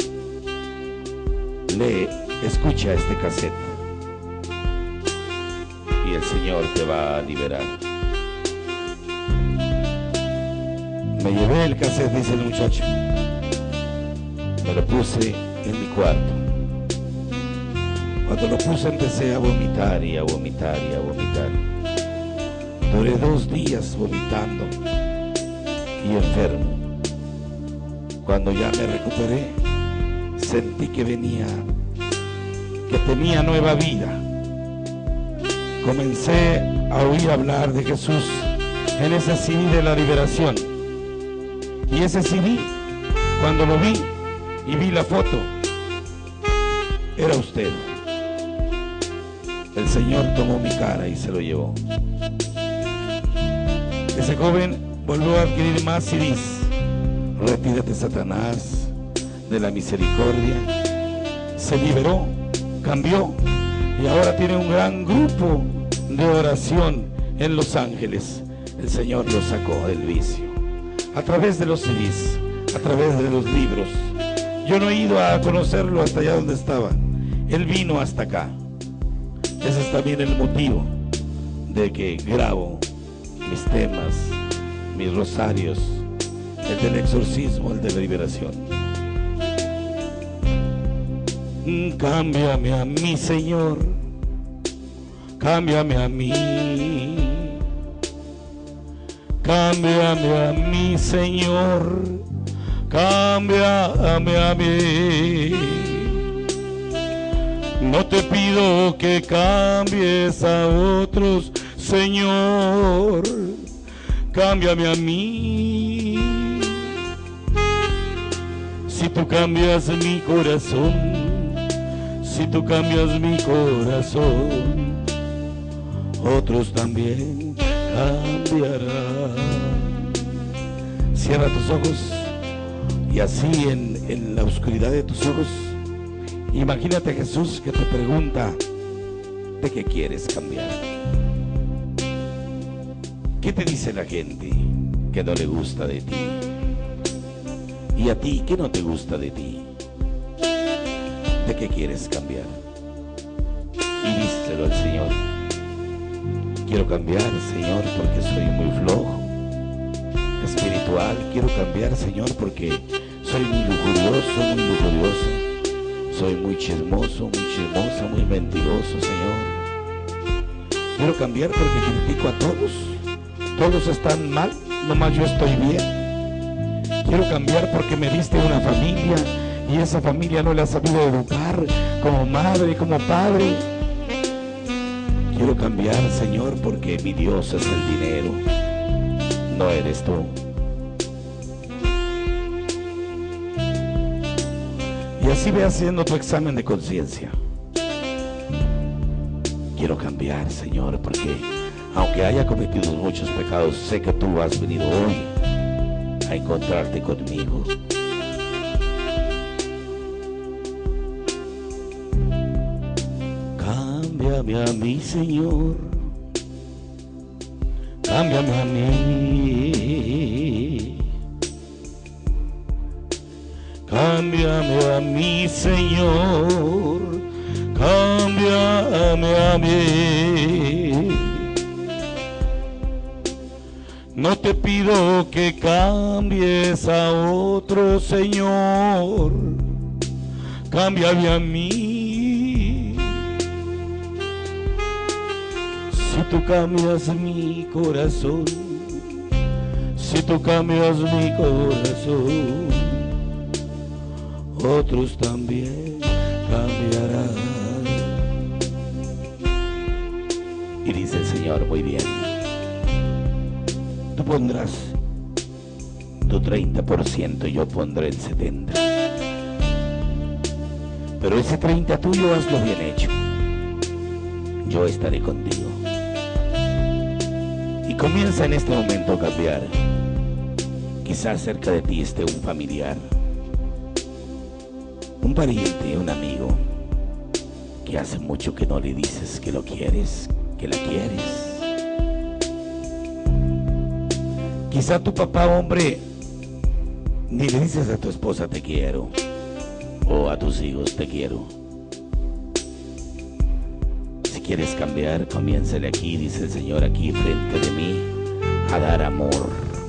lee, escucha este cassette y el Señor te va a liberar. Me llevé el cassette, dice el muchacho, me lo puse en mi cuarto. Cuando lo puse empecé a vomitar y a vomitar y a vomitar. Duré dos días vomitando y enfermo. Cuando ya me recuperé, sentí que venía, que tenía nueva vida. Comencé a oír hablar de Jesús en ese C D de la liberación. Y ese C D, cuando lo vi y vi la foto, era usted. El Señor tomó mi cara y se lo llevó. Ese joven volvió a adquirir más C Ds. Retírate, Satanás, de la misericordia. Se liberó, cambió y ahora tiene un gran grupo de oración en Los Ángeles. El Señor lo sacó del vicio a través de los C Ds, a través de los libros. Yo no he ido a conocerlo hasta allá donde estaba. Él vino hasta acá. Ese es también el motivo de que grabo mis temas, mis rosarios, el del exorcismo, el de la liberación. Cámbiame a mí, Señor, cámbiame a mí. Cámbiame a mí, Señor, cámbiame a mí. No te pido que cambies a otros, Señor, cámbiame a mí. Si tú cambias mi corazón, si tú cambias mi corazón, otros también cambiarán. Cierra tus ojos y así en, en la oscuridad de tus ojos, imagínate a Jesús que te pregunta: ¿de qué quieres cambiar? ¿Qué te dice la gente que no le gusta de ti? ¿Y a ti qué no te gusta de ti? ¿De qué quieres cambiar? Y díselo al Señor: quiero cambiar, Señor, porque soy muy flojo espiritual. Quiero cambiar, Señor, porque soy muy lujurioso, muy lujurioso. Soy muy chismoso, muy chismosa, muy mentiroso, Señor. Quiero cambiar porque critico a todos. Todos están mal, nomás yo estoy bien. Quiero cambiar porque me diste una familia y esa familia no la ha sabido educar como madre, como padre. Quiero cambiar, Señor, porque mi Dios es el dinero, no eres tú. Y así ve haciendo tu examen de conciencia. Quiero cambiar, Señor, porque aunque haya cometido muchos pecados, sé que tú has venido hoy a encontrarte conmigo. Cámbiame a mí, Señor, cámbiame a mí, cámbiame a mí, Señor, cámbiame a mí. No te pido que cambies a otro, Señor, cámbiame a mí. Si tú cambias mi corazón, si tú cambias mi corazón, otros también cambiarán. Y dice el Señor: muy bien, tú pondrás tu treinta por ciento y yo pondré el setenta por ciento. Pero ese treinta por ciento tuyo hazlo bien hecho. Yo estaré contigo. Y comienza en este momento a cambiar. Quizás cerca de ti esté un familiar, un pariente, un amigo, que hace mucho que no le dices que lo quieres, que la quieres. Quizá tu papá, hombre, ni le dices a tu esposa te quiero, o a tus hijos te quiero. Si quieres cambiar, comiénzale aquí, dice el Señor, aquí frente de mí, a dar amor.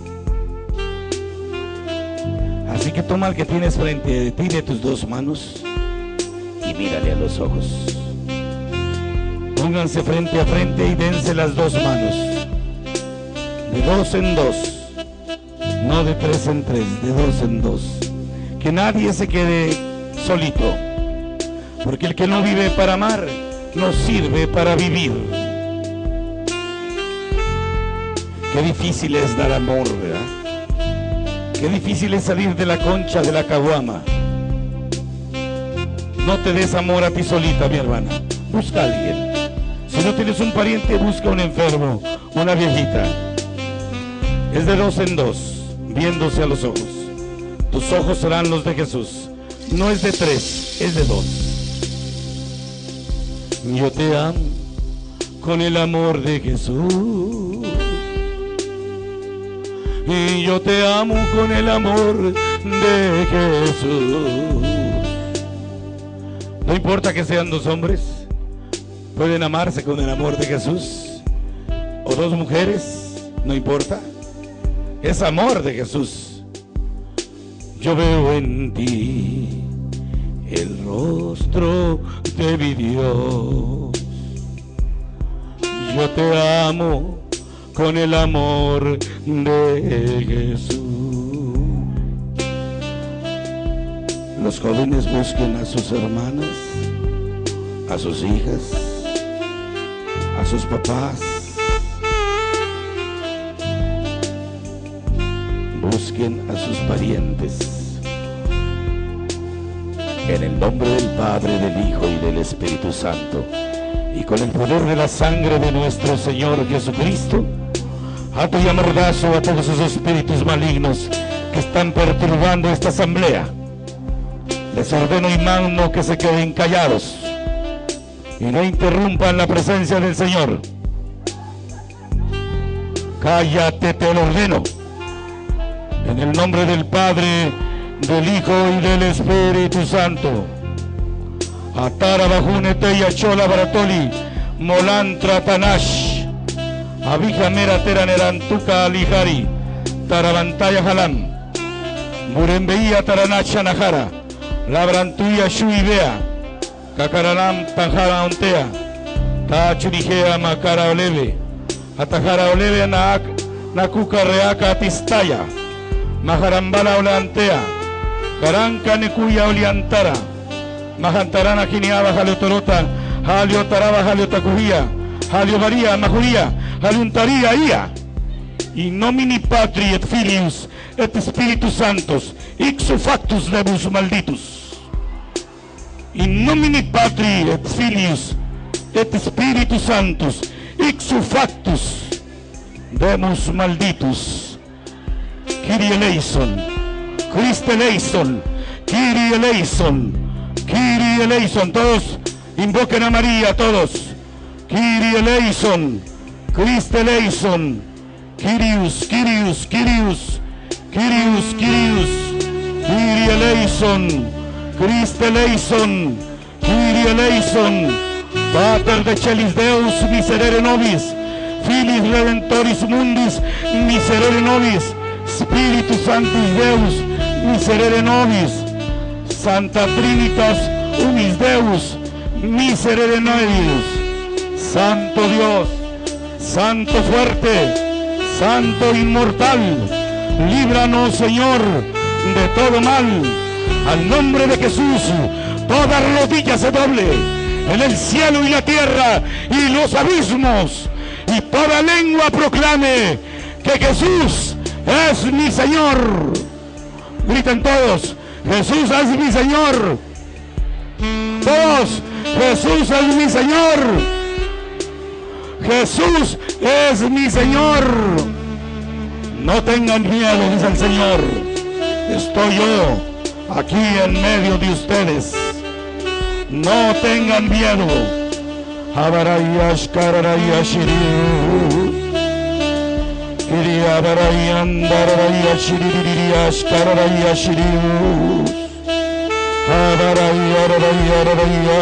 Así que toma al que tienes frente de ti de tus dos manos y mírale a los ojos. Pónganse frente a frente y dense las dos manos, de dos en dos. No de tres en tres, de dos en dos. Que nadie se quede solito, porque el que no vive para amar, no sirve para vivir. Qué difícil es dar amor, ¿verdad? Qué difícil es salir de la concha de la caguama. No te des amor a ti solita, mi hermana. Busca a alguien. Si no tienes un pariente, busca un enfermo, una viejita. Es de dos en dos, viéndose a los ojos. Tus ojos serán los de Jesús. No es de tres, es de dos. Yo te amo con el amor de Jesús. Y yo te amo con el amor de Jesús. No importa que sean dos hombres, pueden amarse con el amor de Jesús. O dos mujeres, no importa. Es amor de Jesús. Yo veo en ti el rostro de mi Dios. Yo te amo con el amor de Jesús. Los jóvenes busquen a sus hermanas, a sus hijas, a sus papás. Busquen a sus parientes. En el nombre del Padre, del Hijo y del Espíritu Santo, y con el poder de la sangre de nuestro Señor Jesucristo, ato y amordazo a todos esos espíritus malignos que están perturbando esta asamblea. Les ordeno y mando que se queden callados y no interrumpan la presencia del Señor. Cállate, te lo ordeno. En el nombre del Padre, del Hijo y del Espíritu Santo. Atara bajunete y achola baratoli, molantra tanash, abija mera teranerantuka alijari, tarabantaya halam, murembeía taranacha najara, labrantuya shuibea, kakaralam panjara ontea, ta churigea makara oleve, atajara oleve na nakuka reaka atistaya, majarambala olantea, karanka nekuya oliantara, Majantarana Giniaba Jaliotorota, Jaliotaraba Jaliotacuía, Jaliovaría, Majuría, Jaliuntaría, Ia, in nomini Patri et Filius et Spiritus Santos, ixu factus lebus malditus. In nomini Patri et Filius et Spiritus Santos, ixu factus demus malditus. Kyrie eleison, Christe eleison, Kyrie eleison. Kyrie eleison, todos invoquen a María, todos. Kyrie eleison, Christe eleison, Kyrios, Kyrios, Kyrios, Kyrios, Kyrios, Kyrie eleison, Christe eleison, Kyrie eleison, Pater de celis Deus, miserere nobis, Filis Redentoris Mundis, miserere nobis, Spiritus Sanctus Deus, miserere nobis, Santa Trinitas unis Deus, miserere nobis. Santo Dios, Santo fuerte, Santo inmortal, líbranos, Señor, de todo mal. Al nombre de Jesús, toda rodilla se doble en el cielo y la tierra y los abismos, y toda lengua proclame que Jesús es mi Señor. Griten todos: Jesús es mi Señor. Todos: Jesús es mi Señor. Jesús es mi Señor. No tengan miedo, dice el Señor. Estoy yo aquí en medio de ustedes. No tengan miedo. Abarayash kararayashiriu. Kiria barayan darayashiririyash kararayashiriu. Abarayarayaraya.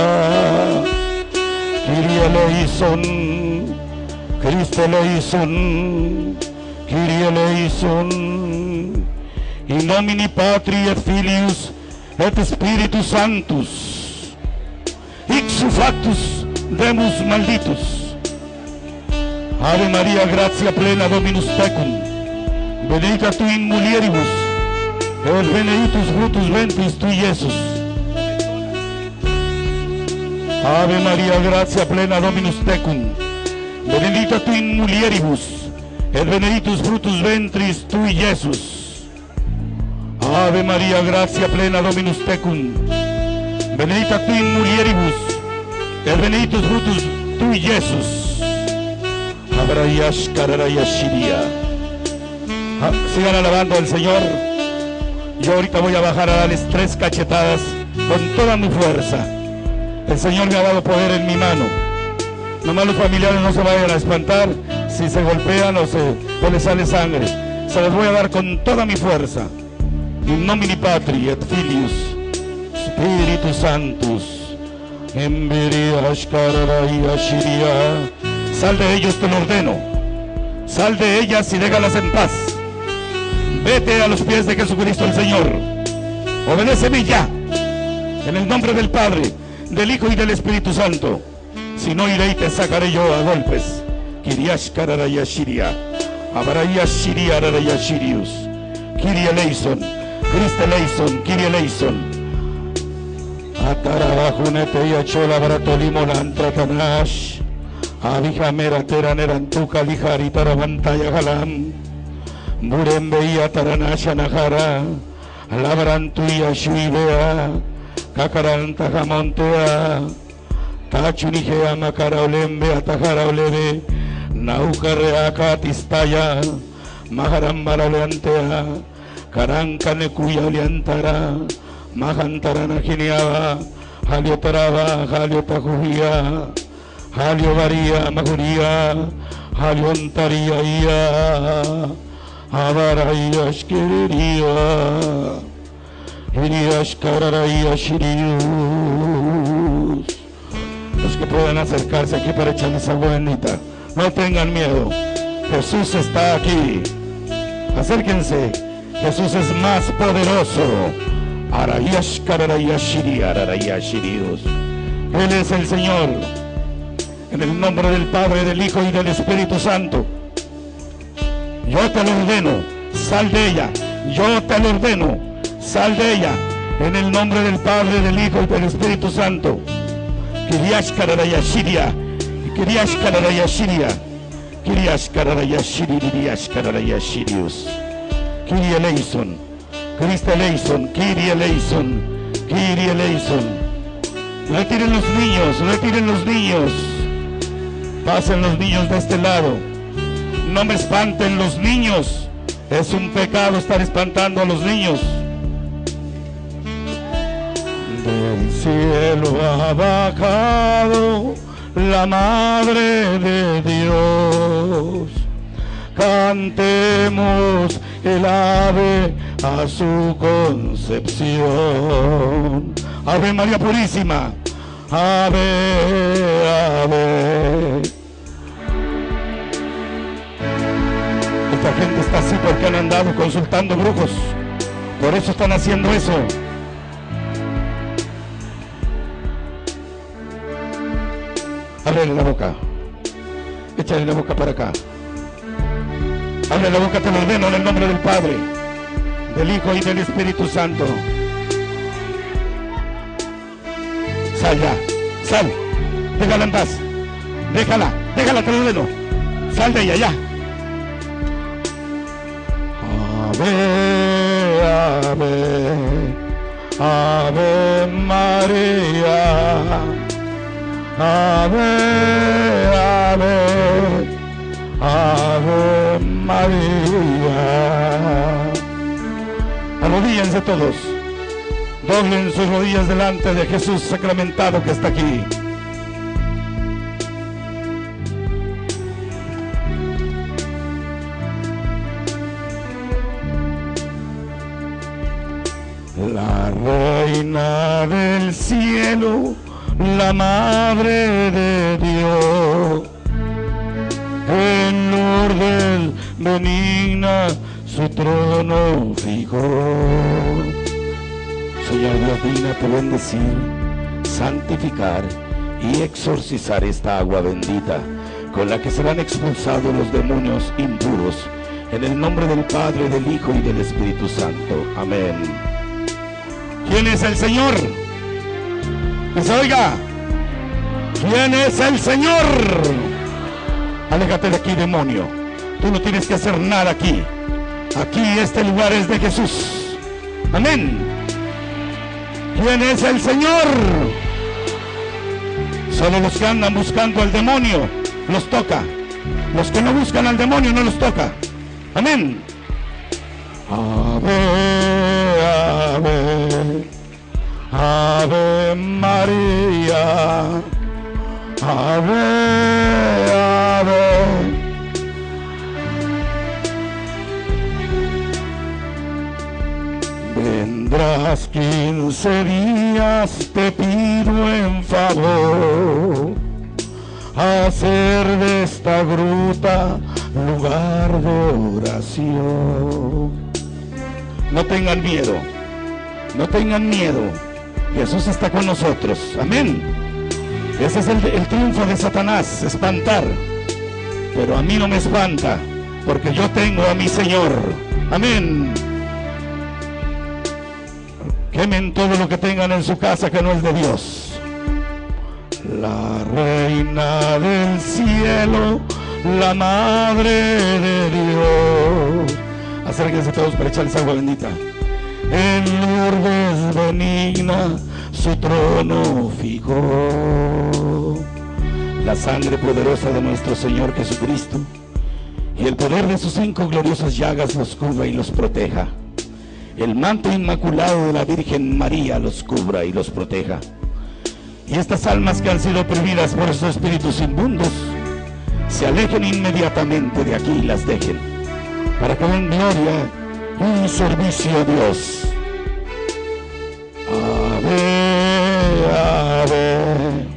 Kiria leison. Cristo leison. Kyrie eleison, in nomini Patri et Filius et Spiritus Sanctus, ixu factus demus malditus. Ave Maria, gratia plena, Dominus tecum, benedicta tu in mulieribus, et benedictus fructus ventris tui, Iesus. Ave Maria, gratia plena, Dominus tecum, benedicta tu in mulieribus, et benedictus fructus ventris tui, Iesus. Ave Maria, gratia plena, Dominus tecum, benedicta tu in mulieribus, et benedictus fructus tui, Iesus. Abrayash kararayashiria. Sigan alabando al Señor. Yo ahorita voy a bajar a darles tres cachetadas con toda mi fuerza. El Señor me ha dado poder en mi mano. Nomás los familiares no se vayan a espantar si se golpean o, se, o les sale sangre. Se los voy a dar con toda mi fuerza. In nomini Patri et Filius Spiritus Sanctus. Sal de ellos, te lo ordeno. Sal de ellas y déjalas en paz. Vete a los pies de Jesucristo el Señor. Obedéceme ya. En el nombre del Padre, del Hijo y del Espíritu Santo. Si no iré y te sacaré yo a golpes. Kiriash kararayashiria, abarayashiria ararayashirius, Kyrie eleison, Christe eleison, Kyrie eleison, Atarabajunete y achola baratolimo lantratanash. Abijamera teranerantuka lijari tarabantaya galam. Burembe y ataranasha najara. Labrantuya shuibea. Kakaranta jamontea. Tachunijea makaraolembe atajara olebe. Naukareaka tistaya. Maharambara oleantea. Karanka nekuya oleantara. Mahantarana giniaba. Halio taraba, halio tajujía. Halio varía, majuría. Halio ontaría ia. Avaraya shkiriría. Irías cararaya shirius. Los que puedan acercarse aquí para echarles agua bendita, no tengan miedo. Jesús está aquí. Acérquense. Jesús es más poderoso. Arayash cararaya shiri, araraya shirius. Él es el Señor. En el nombre del Padre, del Hijo y del Espíritu Santo. Yo te lo ordeno, sal de ella. Yo te lo ordeno, sal de ella. En el nombre del Padre, del Hijo y del Espíritu Santo. Kiriash kararaya shiria. Kiriash kararaya shiria. Kiriash kararaya shiri, kiriash kararaya shirius. Kirie eleison. Cristo eleison. Kirie eleison. Kirie eleison. Retiren los niños, retiren los niños. Pasen los niños de este lado. No me espanten los niños. Es un pecado estar espantando a los niños. Del cielo ha bajado la Madre de Dios. Cantemos el ave a su concepción. Ave María Purísima. Ave, ave. Esta gente está así porque han andado consultando brujos. Por eso están haciendo eso. Ábrele la boca. Échale la boca para acá. Abre la boca, te lo ordeno en el nombre del Padre, del Hijo y del Espíritu Santo. Sal ya, sal. Déjala en paz. Déjala, déjala, te lo ordeno. Sal de ella ya. Ave, ave, Ave María. Ave, ave, Ave María. Arrodíllense todos. Doblen sus rodillas delante de Jesús sacramentado que está aquí. La reina del cielo, la madre de Dios, en Lourdes benigna su trono fijó. Señor Dios, dignate bendecir, santificar y exorcizar esta agua bendita con la que serán expulsados los demonios impuros, en el nombre del Padre, del Hijo y del Espíritu Santo. Amén. ¿Quién es el Señor? Que se oiga. ¿Quién es el Señor? Aléjate de aquí, demonio. Tú no tienes que hacer nada aquí. Aquí este lugar es de Jesús. Amén. ¿Quién es el Señor? Solo los que andan buscando al demonio los toca. Los que no buscan al demonio no los toca. Amén. Ave, ave, Ave María. Ave, ave. Vendrás quince días, te pido en favor, hacer de esta gruta lugar de oración. No tengan miedo, no tengan miedo. Jesús está con nosotros. Amén. Ese es el, el triunfo de Satanás, espantar. Pero a mí no me espanta, porque yo tengo a mi Señor. Amén. Quemen todo lo que tengan en su casa que no es de Dios. La reina del cielo, la madre de Dios. Acérquense todos para echarles agua bendita. En Lourdes benigna su trono fijó. La sangre poderosa de nuestro Señor Jesucristo y el poder de sus cinco gloriosas llagas los cubra y los proteja. El manto inmaculado de la Virgen María los cubra y los proteja. Y estas almas que han sido oprimidas por esos espíritus inmundos se alejen inmediatamente de aquí y las dejen, para que den gloria y servicio a Dios. Ave, ave.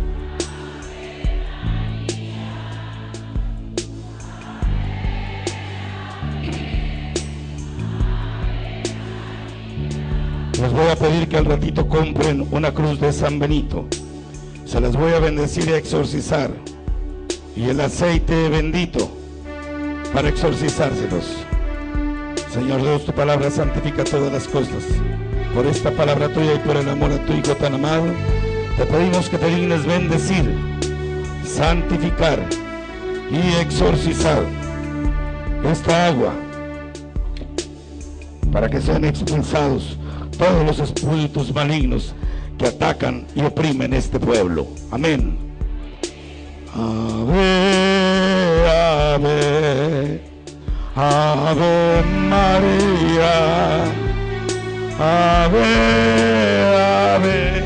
Les voy a pedir que al ratito compren una cruz de San Benito. Se las voy a bendecir y a exorcizar. Y el aceite bendito para exorcizárselos. Señor Dios, tu palabra santifica todas las cosas. Por esta palabra tuya y por el amor a tu Hijo tan amado, te pedimos que te dignes bendecir, santificar y exorcizar esta agua, para que sean expulsados todos los espíritus malignos que atacan y oprimen este pueblo. Amén. Ave, ave, ave María, ave, ave.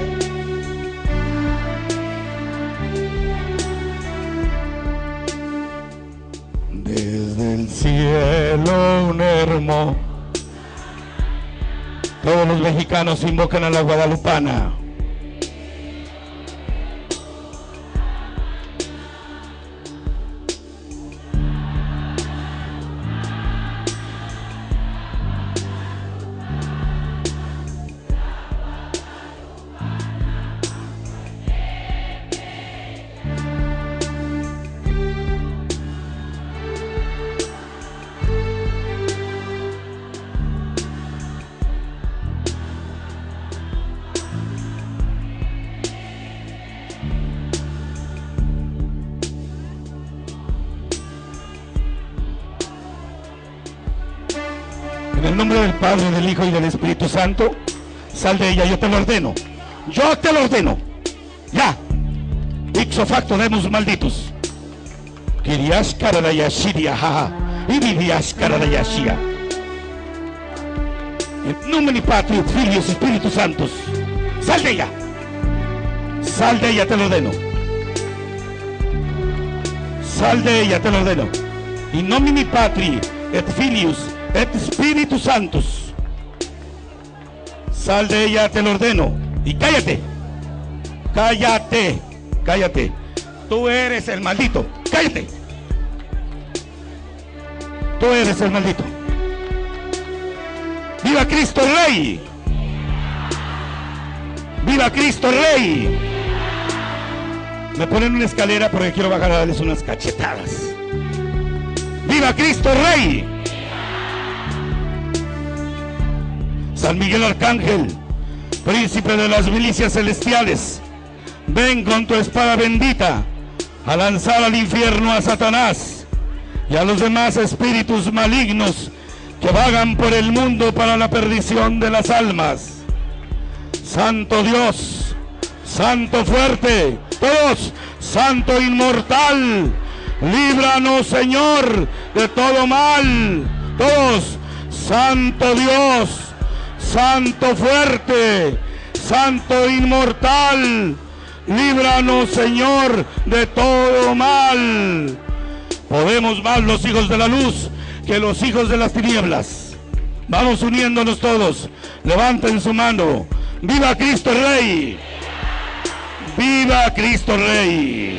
Desde el cielo un hermoso. Todos los mexicanos invocan a la guadalupana. En el nombre del Padre, del Hijo y del Espíritu Santo, sal de ella, yo te lo ordeno. Yo te lo ordeno. Ya. Ipso facto demos malditos. Kiriash karadayashiria, jaja. Ibidiash karadayashia. En nombre de Patri, Filios, Espíritus Santos. Sal de ella. Sal de ella, te lo ordeno. Sal de ella, te lo ordeno. In nomine Patri, et Filius, et Espíritus Santos. Sal de ella, te lo ordeno. Y cállate. Cállate. Cállate. Tú eres el maldito. Cállate. Tú eres el maldito. ¡Viva Cristo Rey! ¡Viva Cristo Rey! Me ponen una escalera porque quiero bajar a darles unas cachetadas. ¡Viva Cristo Rey! San Miguel Arcángel, príncipe de las milicias celestiales, ven con tu espada bendita a lanzar al infierno a Satanás y a los demás espíritus malignos que vagan por el mundo para la perdición de las almas. Santo Dios, Santo fuerte, todos, Santo inmortal, líbranos, Señor, de todo mal. Todos, Santo Dios, Santo fuerte, Santo inmortal, líbranos, Señor, de todo mal. Podemos más los hijos de la luz que los hijos de las tinieblas. Vamos uniéndonos todos. Levanten su mano. ¡Viva Cristo Rey! ¡Viva Cristo Rey!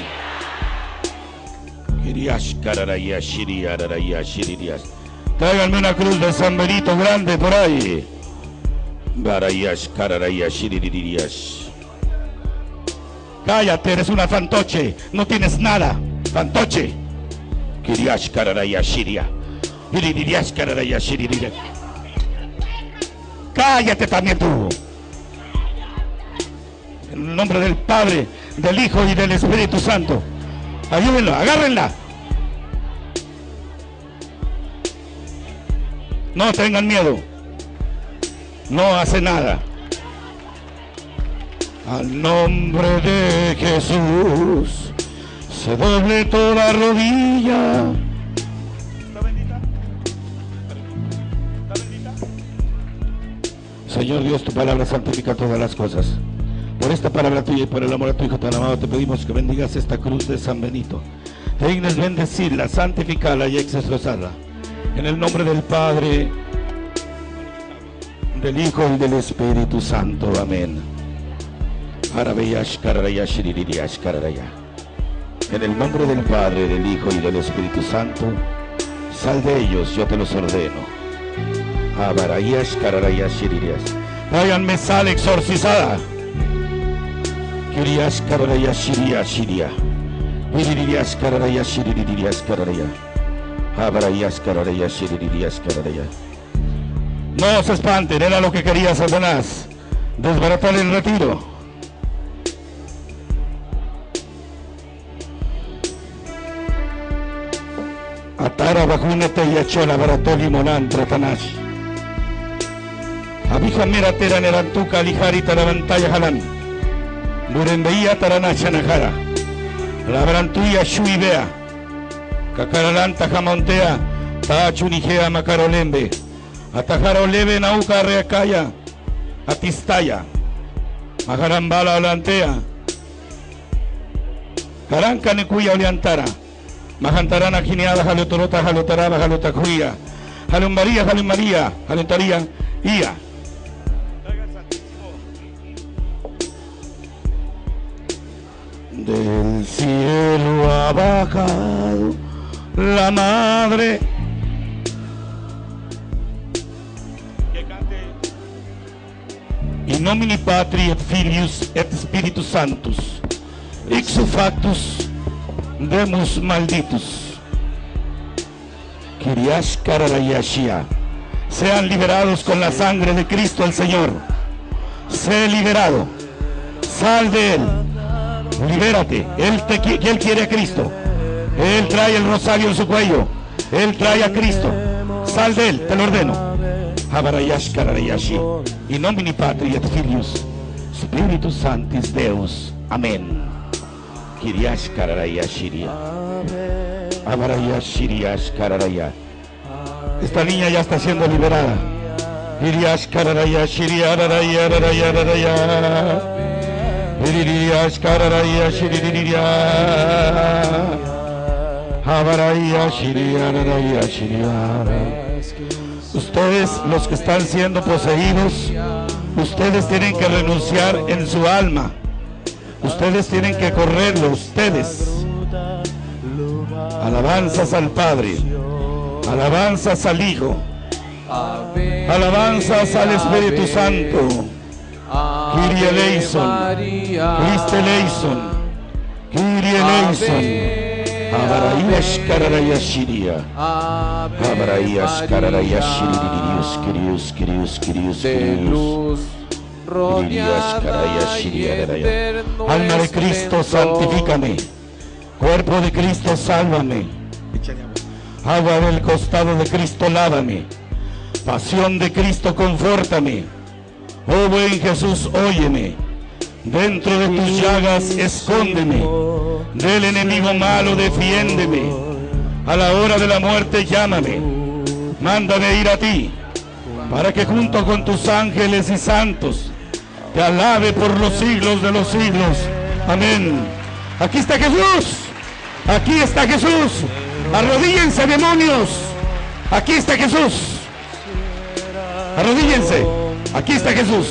Tráiganme una cruz de San Benito grande por ahí. Cállate, eres una fantoche. No tienes nada. Fantoche. Cállate también tú. En el nombre del Padre, del Hijo y del Espíritu Santo. Ayúdenlo, agárrenla. No tengan miedo. No hace nada. Al nombre de Jesús se doble toda rodilla. ¿Está bendita? ¿Está bendita? Señor Dios, tu palabra santifica todas las cosas. Por esta palabra tuya y por el amor a tu Hijo tan amado, te pedimos que bendigas esta cruz de San Benito. Te dignes bendecirla, santificarla y exorcizarla. En el nombre del Padre, del Hijo y del Espíritu Santo. Amén. En el nombre del Padre, del Hijo y del Espíritu Santo, sal de ellos, yo te los ordeno. Tráiganme sal exorcizada. Kirias karaya shiria shiria. Viririas karaya shiririas karaya. Abarayas karaya shiririas karaya. No se espanten, era lo que quería Satanás. Desbaratar el retiro. Atara bajunete y achola baratoli monan tratanash. Abija meratera nerantuka lijari taravantaya jalan. Burembeía taranacha najara. Labrantuya shuibea. Cacaralanta jamontea. Taachunijea macarolembe. Atajarolebe nauca reacaya. Atistaya. Majarambala olantea. Caranca necuya oliantara. Majantarana gineada jalotorota jalotaraba jalotacuya. Jalumbaría jalumbaría jaluntaría. Ia. Del cielo ha bajado la madre. Que cante. In nomine Patri et Filius et Spiritus Sanctus. Ixu factus demus malditus. Kiriash kararayashia. Sean liberados con la sangre de Cristo el Señor. Sé liberado. Sal de él. Libérate. Él, te, él quiere a Cristo. Él trae el rosario en su cuello. Él trae a Cristo. Sal de él, te lo ordeno. Habarayash kararayashi. In nomine Patri et Filius Spiritus Sanctis Deus. Amén. Kiriash kararayashiria. Abarayashiriash kararaya. Esta niña ya está siendo liberada. Kiriash kararayashiria araraya araraya araraya. Viririas cararaya shiririria. Abaraya shiria araraya shiria. Ustedes, los que están siendo poseídos, ustedes tienen que renunciar en su alma. Ustedes tienen que correrlo, ustedes. Alabanzas al Padre, alabanzas al Hijo, alabanzas al Espíritu Santo. Kyrie eleison, Christe eleison, Kyrie eleison. Abarayas kararayashiria. Abarayas kararayashirius, Kyrios, Kyrios, Kyrios, Kyrios. Alma de Cristo, santifícame. Cuerpo de Cristo, sálvame. Agua del costado de Cristo, lávame. Pasión de Cristo, confórtame. Oh buen Jesús, óyeme. Dentro de tus llagas, escóndeme. Del enemigo malo, defiéndeme. A la hora de la muerte, llámame. Mándame ir a ti, para que junto con tus ángeles y santos te alabe por los siglos de los siglos. Amén. Aquí está Jesús. Aquí está Jesús. Arrodíllense, demonios. Aquí está Jesús. Arrodíllense. Aquí está Jesús.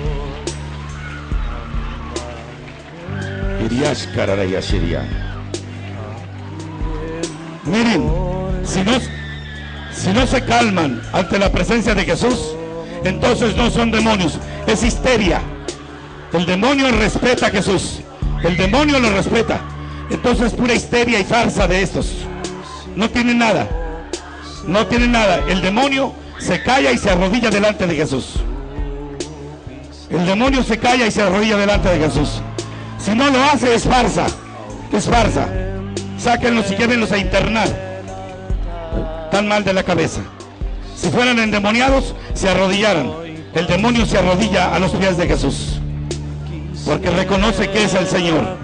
Miren, si no, si no se calman ante la presencia de Jesús, entonces no son demonios, es histeria. El demonio respeta a Jesús. El demonio lo respeta. Entonces pura histeria y farsa de estos. No tienen nada. No tienen nada. El demonio se calla y se arrodilla delante de Jesús. El demonio se calla y se arrodilla delante de Jesús. Si no lo hace, es farsa. Es farsa. Sáquenlos y llévenlos a internar. Tan mal de la cabeza. Si fueran endemoniados, se arrodillaran. El demonio se arrodilla a los pies de Jesús, porque reconoce que es el Señor.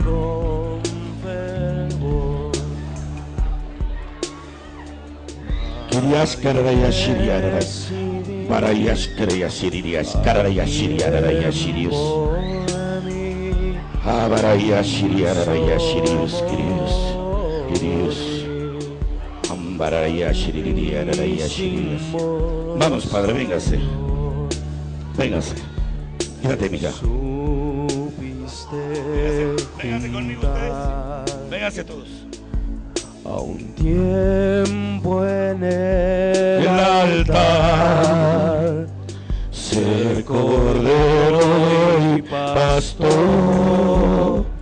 Kirias karaya shiriara, barayas karaya shirias, karaya shiriara shirius, abaraya shiriara shirius, kirius, kirius, ambaraya shiriara shirius. Vamos, Padre, véngase, véngase, quédate, mija. Véngase conmigo ustedes, véngase todos. A un tiempo en el, el altar, ser cordero y pastor,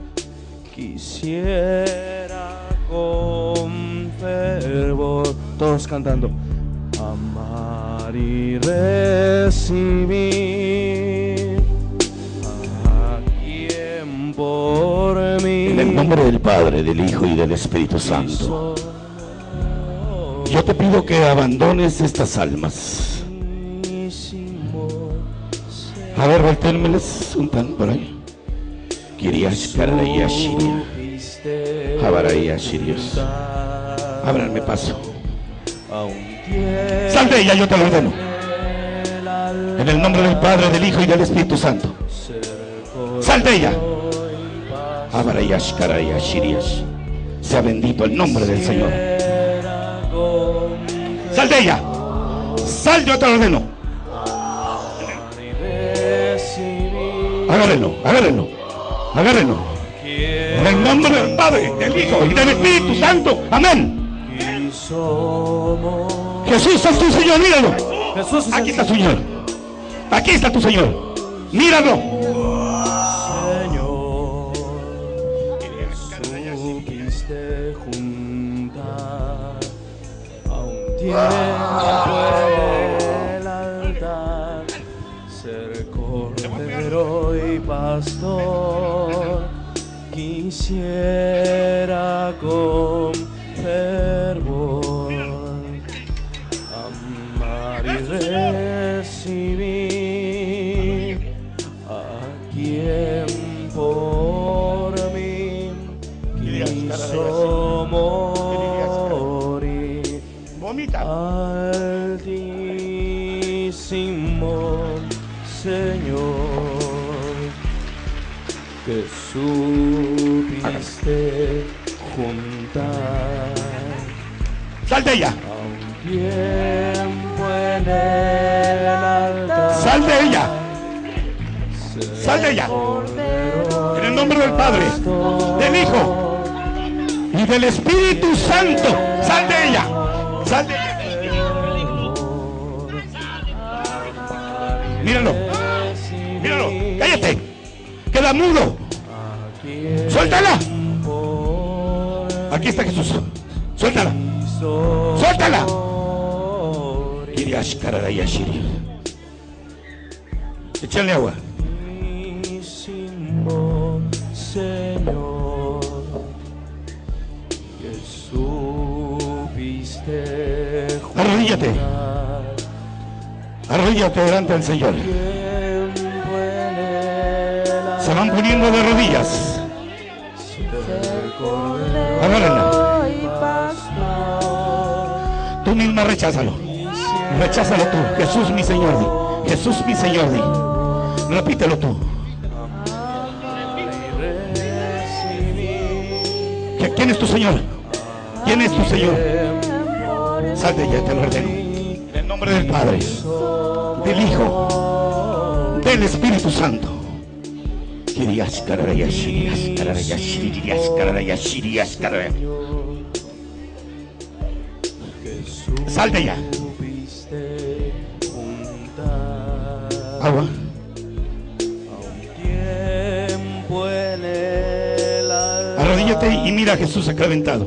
quisiera con fervor, todos cantando, amar y recibir a quien por mí. En el nombre del Padre, del Hijo y del Espíritu Santo, yo te pido que abandones estas almas. A ver, voltéenmeles un tan por ahí. Querías caraya shiria, abaraya shirios. Ábranme paso. Sal de ella, yo te lo ordeno. En el nombre del Padre, del Hijo y del Espíritu Santo. Sal de ella. Abarayas carayas shirias. Sea bendito el nombre del Señor. Sal de ella. Sal, yo te lo ordeno. Agárrenlo, agárrenlo, agárrenlo. En el nombre del Padre, del Hijo y del Espíritu Santo. Amén. Jesús es tu Señor, míralo. Aquí está tu Señor. Aquí está tu Señor. Míralo. Señor, supiste juntar a un tiempo en el altar, ser cordero y pastor, quisiera con fervor amar y recibir a quien por mí quiso morir. Altísimo Señor, que supiste juntar. Sal de ella. A un tiempo en el altar. Sal de ella. Sal de ella. En el nombre del Padre, del Hijo y del Espíritu Santo. Sal de ella. Sal de ella. Míralo. Míralo. Cállate. Queda mudo. Suéltala. Aquí está Jesús. Suéltala. Suéltala. Kiriash karaya shiri. Échale agua. Señor, que supiste juntar. Arrodíllate. Arrodíllate delante del Señor. Se van poniendo de rodillas. Agárrenla. Tú misma recházalo. Recházalo tú. Jesús mi Señor, di. Jesús mi Señor, di. Repítelo tú. ¿Quién es tu Señor? ¿Quién es tu Señor? Sal de ella, te lo ordeno. En el nombre del Padre, del Hijo, del Espíritu Santo. Kirias karaya shirias, karaya shirias, karaya shirias, karaya. Sal de ella. Agua. Arrodíllate y mira a Jesús sacramentado.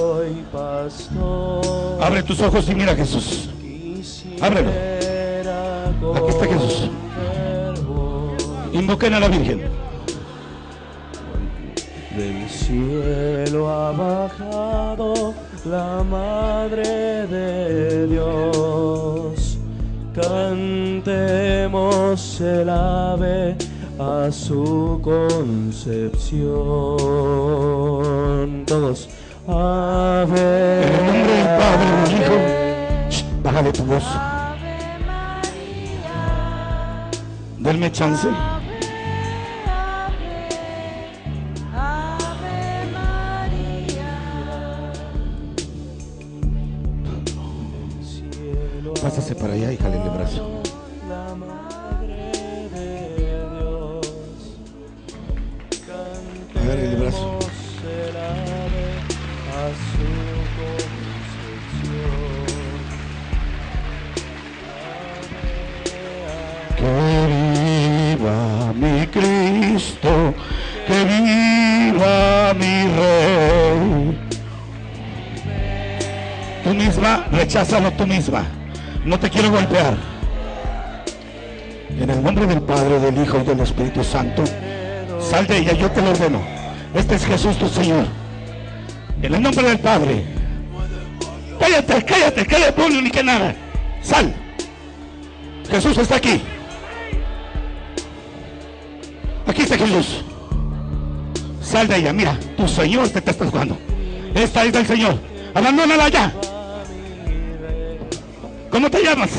Abre tus ojos y mira a Jesús. Ábrelo. Aquí está Jesús. Invoquen a la Virgen. Del cielo ha bajado la Madre de Dios. Cantemos el ave a su concepción. Todos. Ave. En el nombre del Padre y del Hijo. Shh, bájale tu voz. Denme chance. Pásase para allá y jale el brazo. La Madre de Dios. Agarre el brazo. El ave a su concepción. Que viva mi Cristo, que viva mi Rey. Tú misma, recházalo tú misma. No te quiero golpear. En el nombre del Padre, del Hijo y del Espíritu Santo, sal de ella, yo te lo ordeno. Este es Jesús tu Señor. En el nombre del Padre. Cállate, cállate, que demonio ni que nada. Sal. Jesús está aquí. Aquí está Jesús. Sal de ella, mira, tu Señor te, te está jugando. Esta es del Señor. Abandónala ya. ¿Cómo te llamas?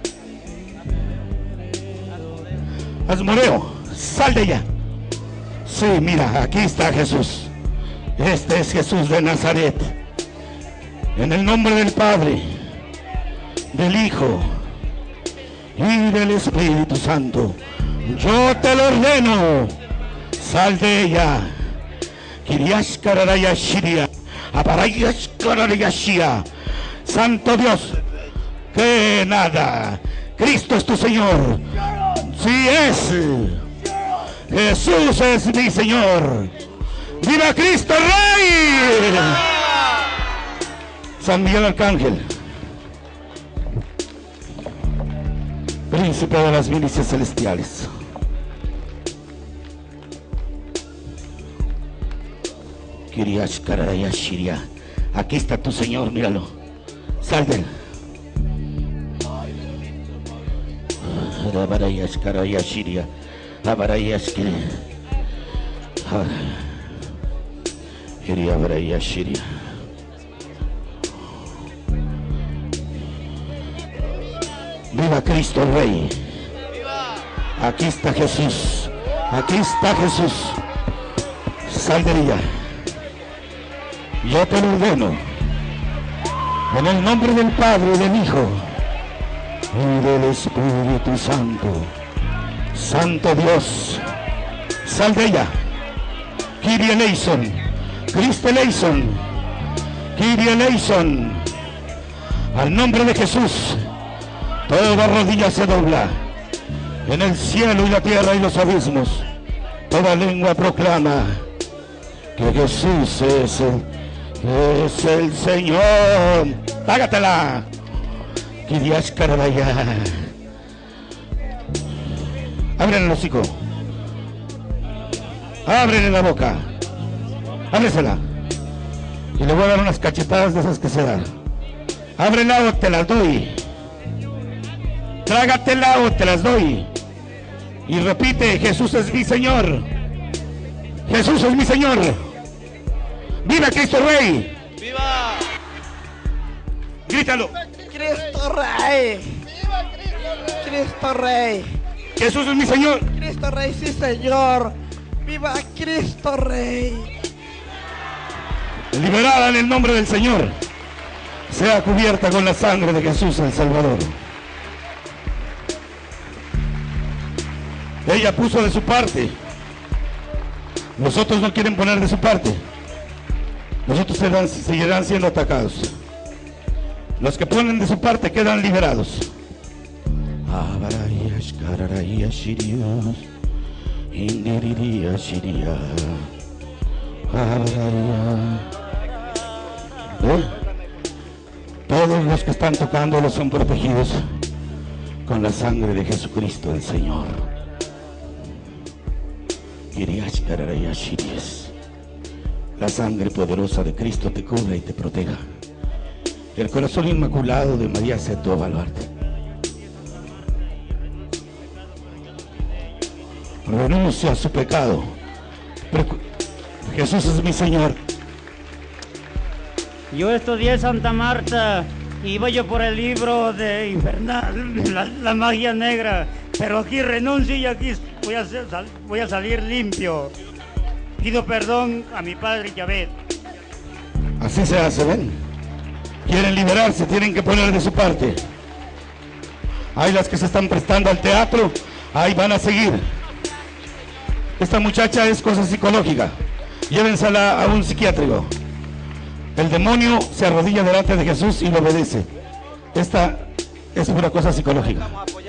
Asmodeo, sal de ella. Sí, mira, aquí está Jesús. Este es Jesús de Nazaret. En el nombre del Padre, del Hijo y del Espíritu Santo, yo te lo ordeno. Sal de ella. Kiriash Kararaya Shiria. Aparayash Kararaya Shia. Santo Dios, que nada. Cristo es tu Señor. Sí es. Jesús es mi Señor. ¡Viva Cristo Rey! San Miguel Arcángel, príncipe de las milicias celestiales, Kiriash Kararaya Shiria. Aquí está tu Señor, míralo. Sal de él. Abarayash Karaya Shiria. Abarayash Kiria Abarayash Shiria. Viva Cristo Rey. Aquí está Jesús. Aquí está Jesús. Sal de ella. Yo te lo ordeno. En el nombre del Padre, del Hijo y del Espíritu Santo. Santo Dios, sal de ella. Kyrie eleison, Cristo eleison, Kyrie eleison. Al nombre de Jesús, toda rodilla se dobla, en el cielo y la tierra y los abismos. Toda lengua proclama que Jesús es el, es el Señor. Págatela. Kiriash Karabaya. Ábrele el hocico. Ábrele la boca. Ábresela. Y le voy a dar unas cachetadas de esas que se dan. Ábrela o te las doy. Trágatela o te las doy. Y repite: Jesús es mi Señor. Jesús es mi Señor. ¡Viva Cristo Rey! ¡Viva! Grítalo. ¡Cristo Rey! ¡Viva Cristo Rey! ¡Cristo Rey! Jesús es mi Señor. ¡Cristo Rey, sí, Señor! ¡Viva Cristo Rey! Liberada en el nombre del Señor. Sea cubierta con la sangre de Jesús el Salvador. Ella puso de su parte. Los otros no quieren poner de su parte. Los otros serán, seguirán siendo atacados. Los que ponen de su parte quedan liberados. ¿Eh? Todos los que están tocando los son protegidos con la sangre de Jesucristo el Señor. La sangre poderosa de Cristo te cubra y te proteja. El corazón inmaculado de María sea tu baluarte. Renuncia a su pecado. Jesús es mi Señor. Yo estudié Santa Marta, iba yo por el libro de Infernal, la, la magia negra, pero aquí renuncio y aquí voy a, ser, voy a salir limpio. Pido perdón a mi padre Yahvé. Así se hace, ven. Quieren liberarse, tienen que poner de su parte. Hay las que se están prestando al teatro, ahí van a seguir. Esta muchacha es cosa psicológica. Llévensela a un psiquiátrico. El demonio se arrodilla delante de Jesús y lo obedece. Esta es una cosa psicológica.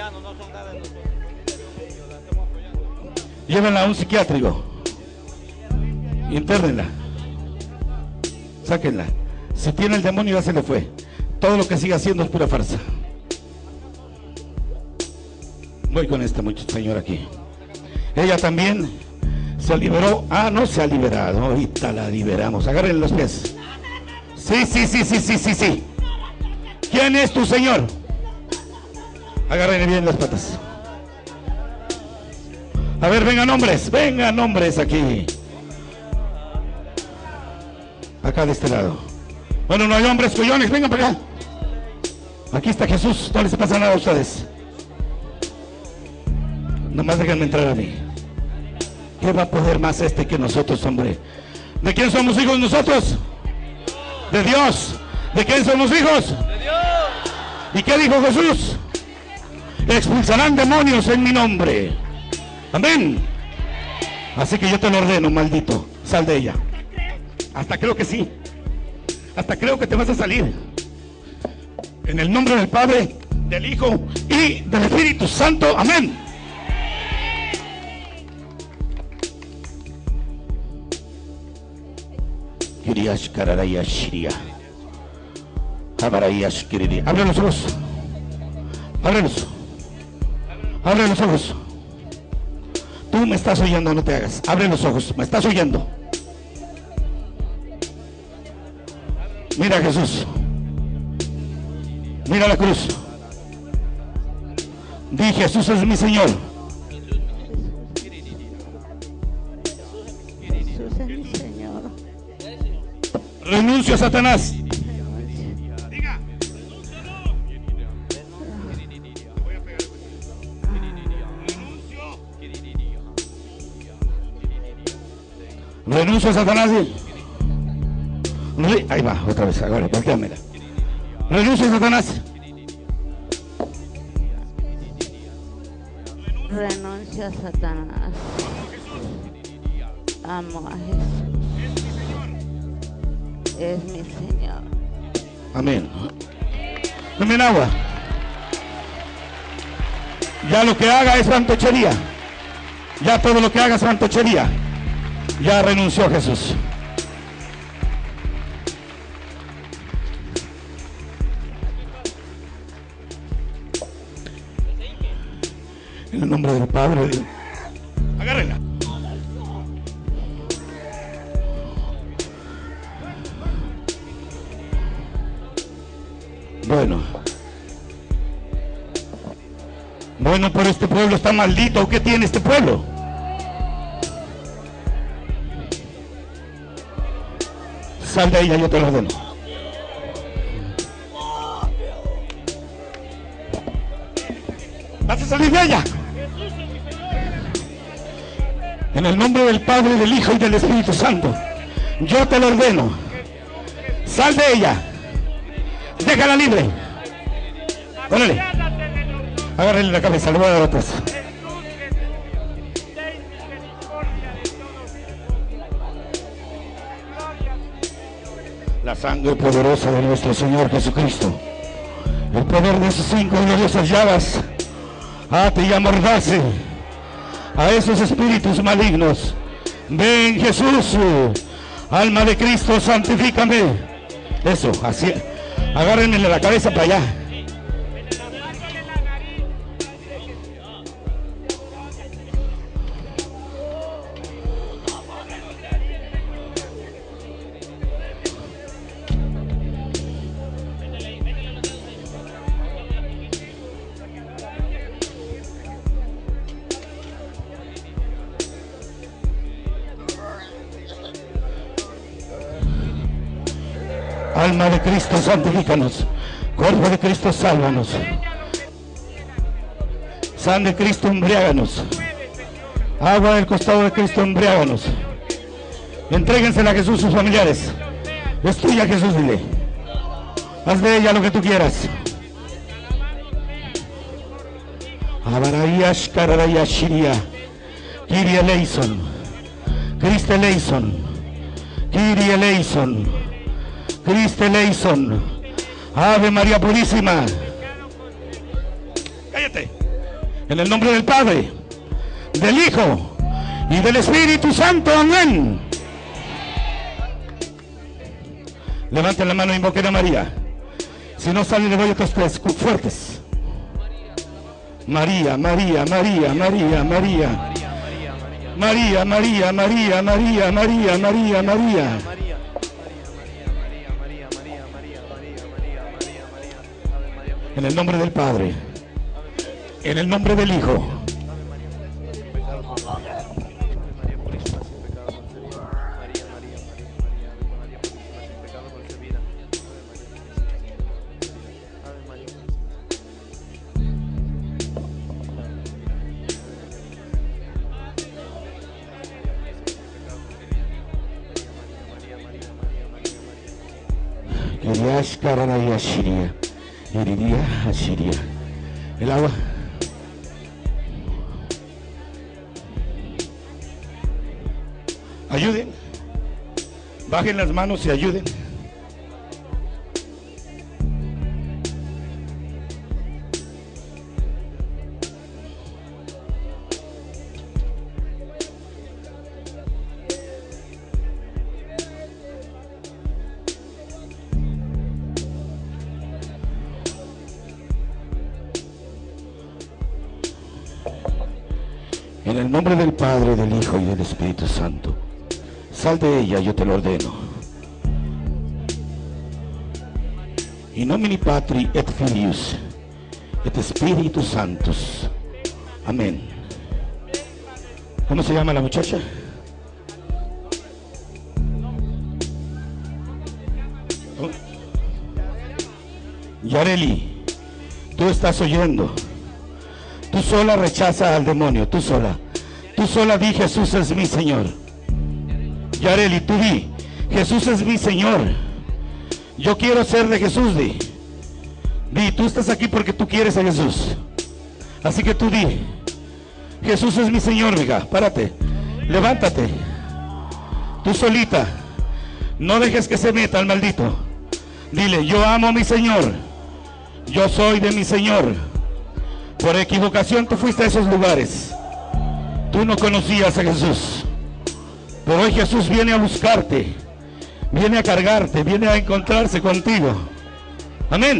Llévenla a un psiquiátrico. Internenla. Sáquenla. Si tiene el demonio ya se le fue. Todo lo que siga haciendo es pura farsa. Voy con esta muchacha, señora, aquí. Ella también se liberó. Ah, no se ha liberado. Ahorita la liberamos. Agárrenle los pies. Sí, sí, sí, sí, sí, sí, sí. ¿Quién es tu Señor? Agárrenle bien las patas. A ver, vengan hombres, vengan hombres aquí. Acá de este lado. Bueno, no hay hombres, collones, vengan para acá. Aquí está Jesús, no les pasa nada a ustedes. Nomás déjenme entrar a mí. ¿Qué va a poder más este que nosotros, hombre? ¿De quién somos hijos nosotros? De Dios. ¿De quién somos hijos? De Dios. ¿Y qué dijo Jesús? Expulsarán demonios en mi nombre. Amén. Así que yo te lo ordeno, maldito. Sal de ella. Hasta creo que sí. Hasta creo que te vas a salir. En el nombre del Padre, del Hijo y del Espíritu Santo. Amén. Abre los ojos. Ábrelos. Abre los ojos. Tú me estás oyendo, no te hagas. Abre los ojos. Me estás oyendo. Mira a Jesús. Mira la cruz. Di: Jesús es mi Señor. Jesús es mi Señor. Renuncio a Satanás. Renuncio a Satanás. Ahí va, otra vez, ahora, volteámela. Renuncio a Satanás. Renuncio a Satanás. Amo a Jesús. Es mi Señor. Amén. Tomen agua. Ya lo que haga es fantochería. Ya todo lo que haga es fantochería. Ya renunció Jesús. En el nombre del Padre. Agárrenla. Bueno. Bueno, pero este pueblo está maldito. ¿Qué tiene este pueblo? Sal de ella, yo te lo ordeno. Vas a salir de ella. En el nombre del Padre, del Hijo y del Espíritu Santo, yo te lo ordeno. Sal de ella. Déjala libre. Órale. Agárrele la cabeza, le voy a dar otras. La sangre poderosa de nuestro Señor Jesucristo, el poder de sus cinco gloriosas llagas, ate y amordace a esos espíritus malignos. Ven, Jesús, alma de Cristo, santifícame. Eso, así. Agárrenme la cabeza para allá. Alma de Cristo, santifícanos. Cuerpo de Cristo, sálvanos. Sangre de Cristo, embriáganos. Agua del costado de Cristo, embriáganos. Entréguensela a Jesús, sus familiares. Es tuya, Jesús, dile. Haz de ella lo que tú quieras. Abarayas Kararayashiria. Kyrie eleison. Christe eleison. Kyrie eleison. Christe eleison. Ave María Purísima. Cállate. En el nombre del Padre, del Hijo y del Espíritu Santo. Amén. Levanten la mano e invoquen a María. Si no sale, le doy otros tres fuertes. María, María, María, María, María. María, María, María, María, María, María, María. En el nombre del Padre, en el nombre del Hijo. El agua. Ayuden. Bajen las manos y ayuden. En el nombre del Padre, del Hijo y del Espíritu Santo. Sal de ella, yo te lo ordeno. In nomine Patri et Filius et Spiritus Sanctus. Amén. ¿Cómo se llama la muchacha? ¿Cómo? Yareli, tú estás oyendo. Tú sola rechaza al demonio, tú sola. Tú sola di, Jesús es mi Señor. Yareli, tú di, Jesús es mi Señor. Yo quiero ser de Jesús, di. Di, tú estás aquí porque tú quieres a Jesús. Así que tú di, Jesús es mi Señor, mija. Párate, levántate. Tú solita. No dejes que se meta el maldito. Dile, yo amo a mi Señor. Yo soy de mi Señor. Por equivocación tú fuiste a esos lugares. Tú no conocías a Jesús. Pero hoy Jesús viene a buscarte. Viene a cargarte. Viene a encontrarse contigo. Amén.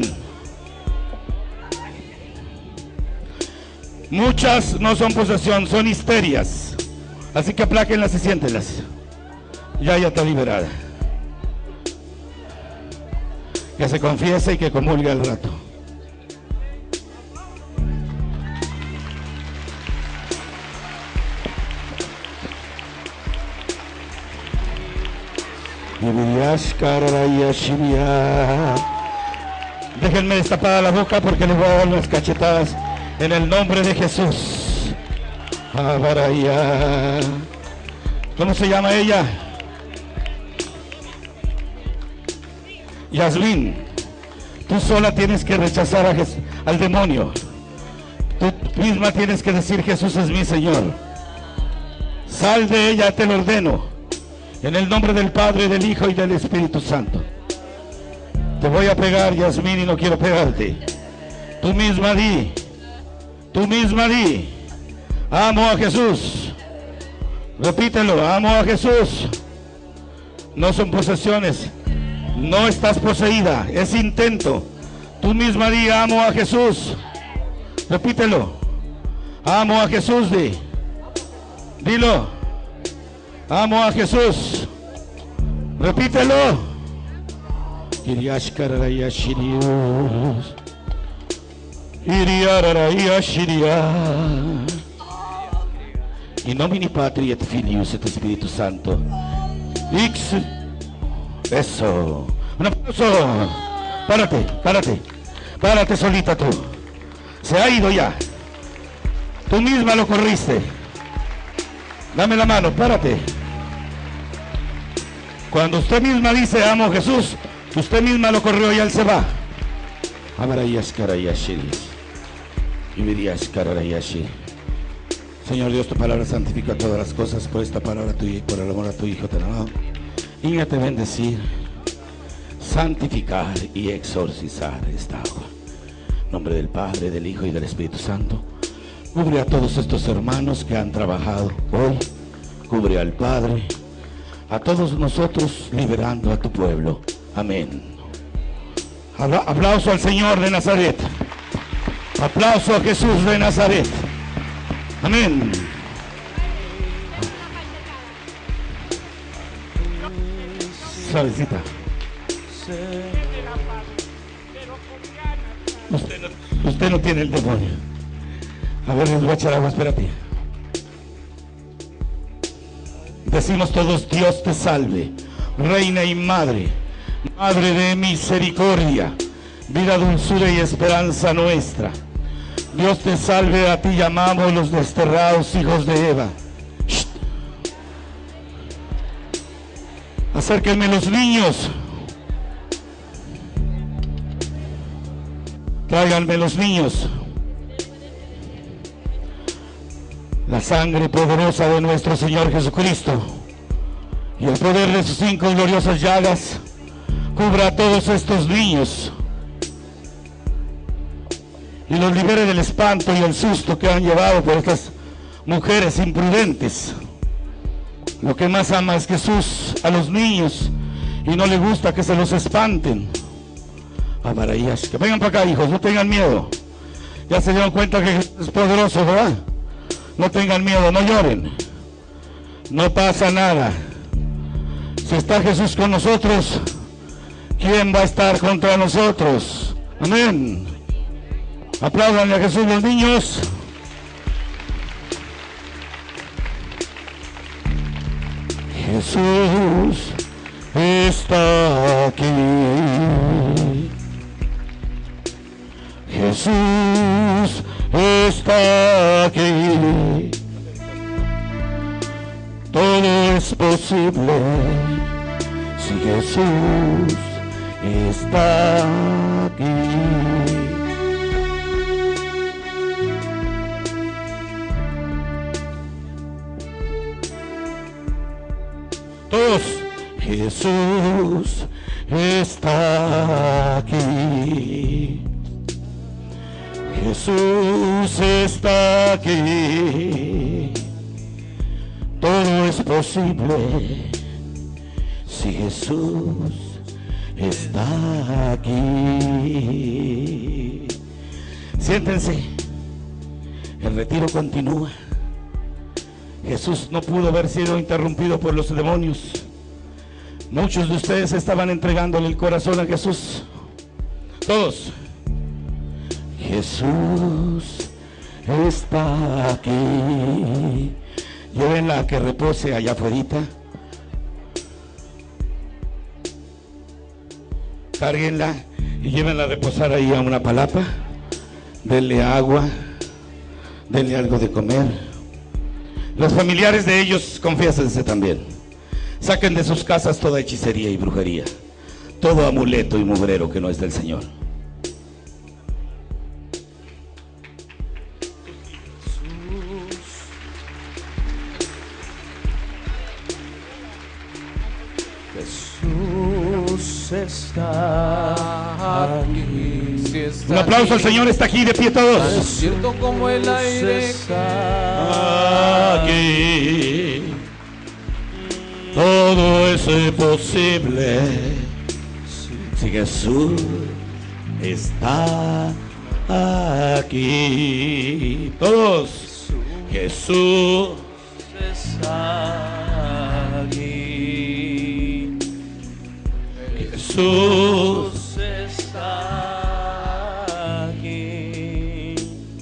Muchas no son posesión, son histerias. Así que apláquenlas y siéntelas. Ya, ya está liberada. Que se confiese y que comulgue al rato. Déjenme destapada la boca porque les voy a dar unas cachetadas en el nombre de Jesús. ¿Cómo se llama ella? Yasmín. Tú sola tienes que rechazar a Jesús, al demonio. Tú misma tienes que decir, Jesús es mi Señor. Sal de ella, te lo ordeno. En el nombre del Padre, del Hijo y del Espíritu Santo. Te voy a pegar, Yasmín, y no quiero pegarte. Tú misma di. Tú misma di. Amo a Jesús. Repítelo, amo a Jesús. No son posesiones. No estás poseída, es intento. Tú misma di, amo a Jesús. Repítelo. Amo a Jesús, di. Dilo. Amo a Jesús. Repítelo. In nomine Patri et Filius et Spiritus Santo. Ix. Eso. Un aplauso. Párate, párate. Párate solita tú. Se ha ido ya. Tú misma lo corriste. Dame la mano, párate. Cuando usted misma dice amo a Jesús, usted misma lo corrió y él se va. Señor Dios, tu palabra santifica todas las cosas. Por esta palabra tuya y por el amor a tu Hijo te alabamos. Y a te bendecir, santificar y exorcizar esta agua. En nombre del Padre, del Hijo y del Espíritu Santo. Cubre a todos estos hermanos que han trabajado hoy. Cubre al Padre, a todos nosotros, liberando a tu pueblo. Amén. Aplauso al Señor de Nazaret. Aplauso a Jesús de Nazaret. Amén. Suavecita. Usted no, usted no tiene el demonio. A ver, les voy a echar agua, espérate. Decimos todos: Dios te salve, Reina y Madre, Madre de misericordia, vida, dulzura y esperanza nuestra. Dios te salve, a ti llamamos los desterrados hijos de Eva. Shh. Acérquenme los niños. Tráiganme los niños. La sangre poderosa de nuestro Señor Jesucristo y el poder de sus cinco gloriosas llagas cubra a todos estos niños y los libere del espanto y el susto que han llevado por estas mujeres imprudentes. Lo que más ama es Jesús a los niños y no le gusta que se los espanten. Amarillas, que vengan para acá, hijos, no tengan miedo. Ya se dieron cuenta que Jesús es poderoso, ¿verdad? No tengan miedo, no lloren. No pasa nada. Si está Jesús con nosotros, ¿quién va a estar contra nosotros? Amén. Apláudanle a Jesús los niños. Jesús está aquí. Jesús está aquí. Todo es posible si Jesús está aquí. Todos. Jesús está aquí. Jesús está aquí. Todo es posible si Jesús está aquí. Siéntense. El retiro continúa. Jesús no pudo haber sido interrumpido por los demonios. Muchos de ustedes estaban entregándole el corazón a Jesús. Todos. Jesús está aquí. Llévenla a que repose allá afuera. Cárguenla y llévenla a reposar ahí a una palapa. Denle agua, denle algo de comer. Los familiares de ellos, confiésense también. Saquen de sus casas toda hechicería y brujería, todo amuleto y mugrero que no es del Señor. Jesús está aquí. Si está Un aplauso aquí, al Señor, está aquí de pie tan todos. cierto como el aire Está aquí. Todo es posible si Jesús está aquí. Todos. Jesús está aquí. Jesús está aquí.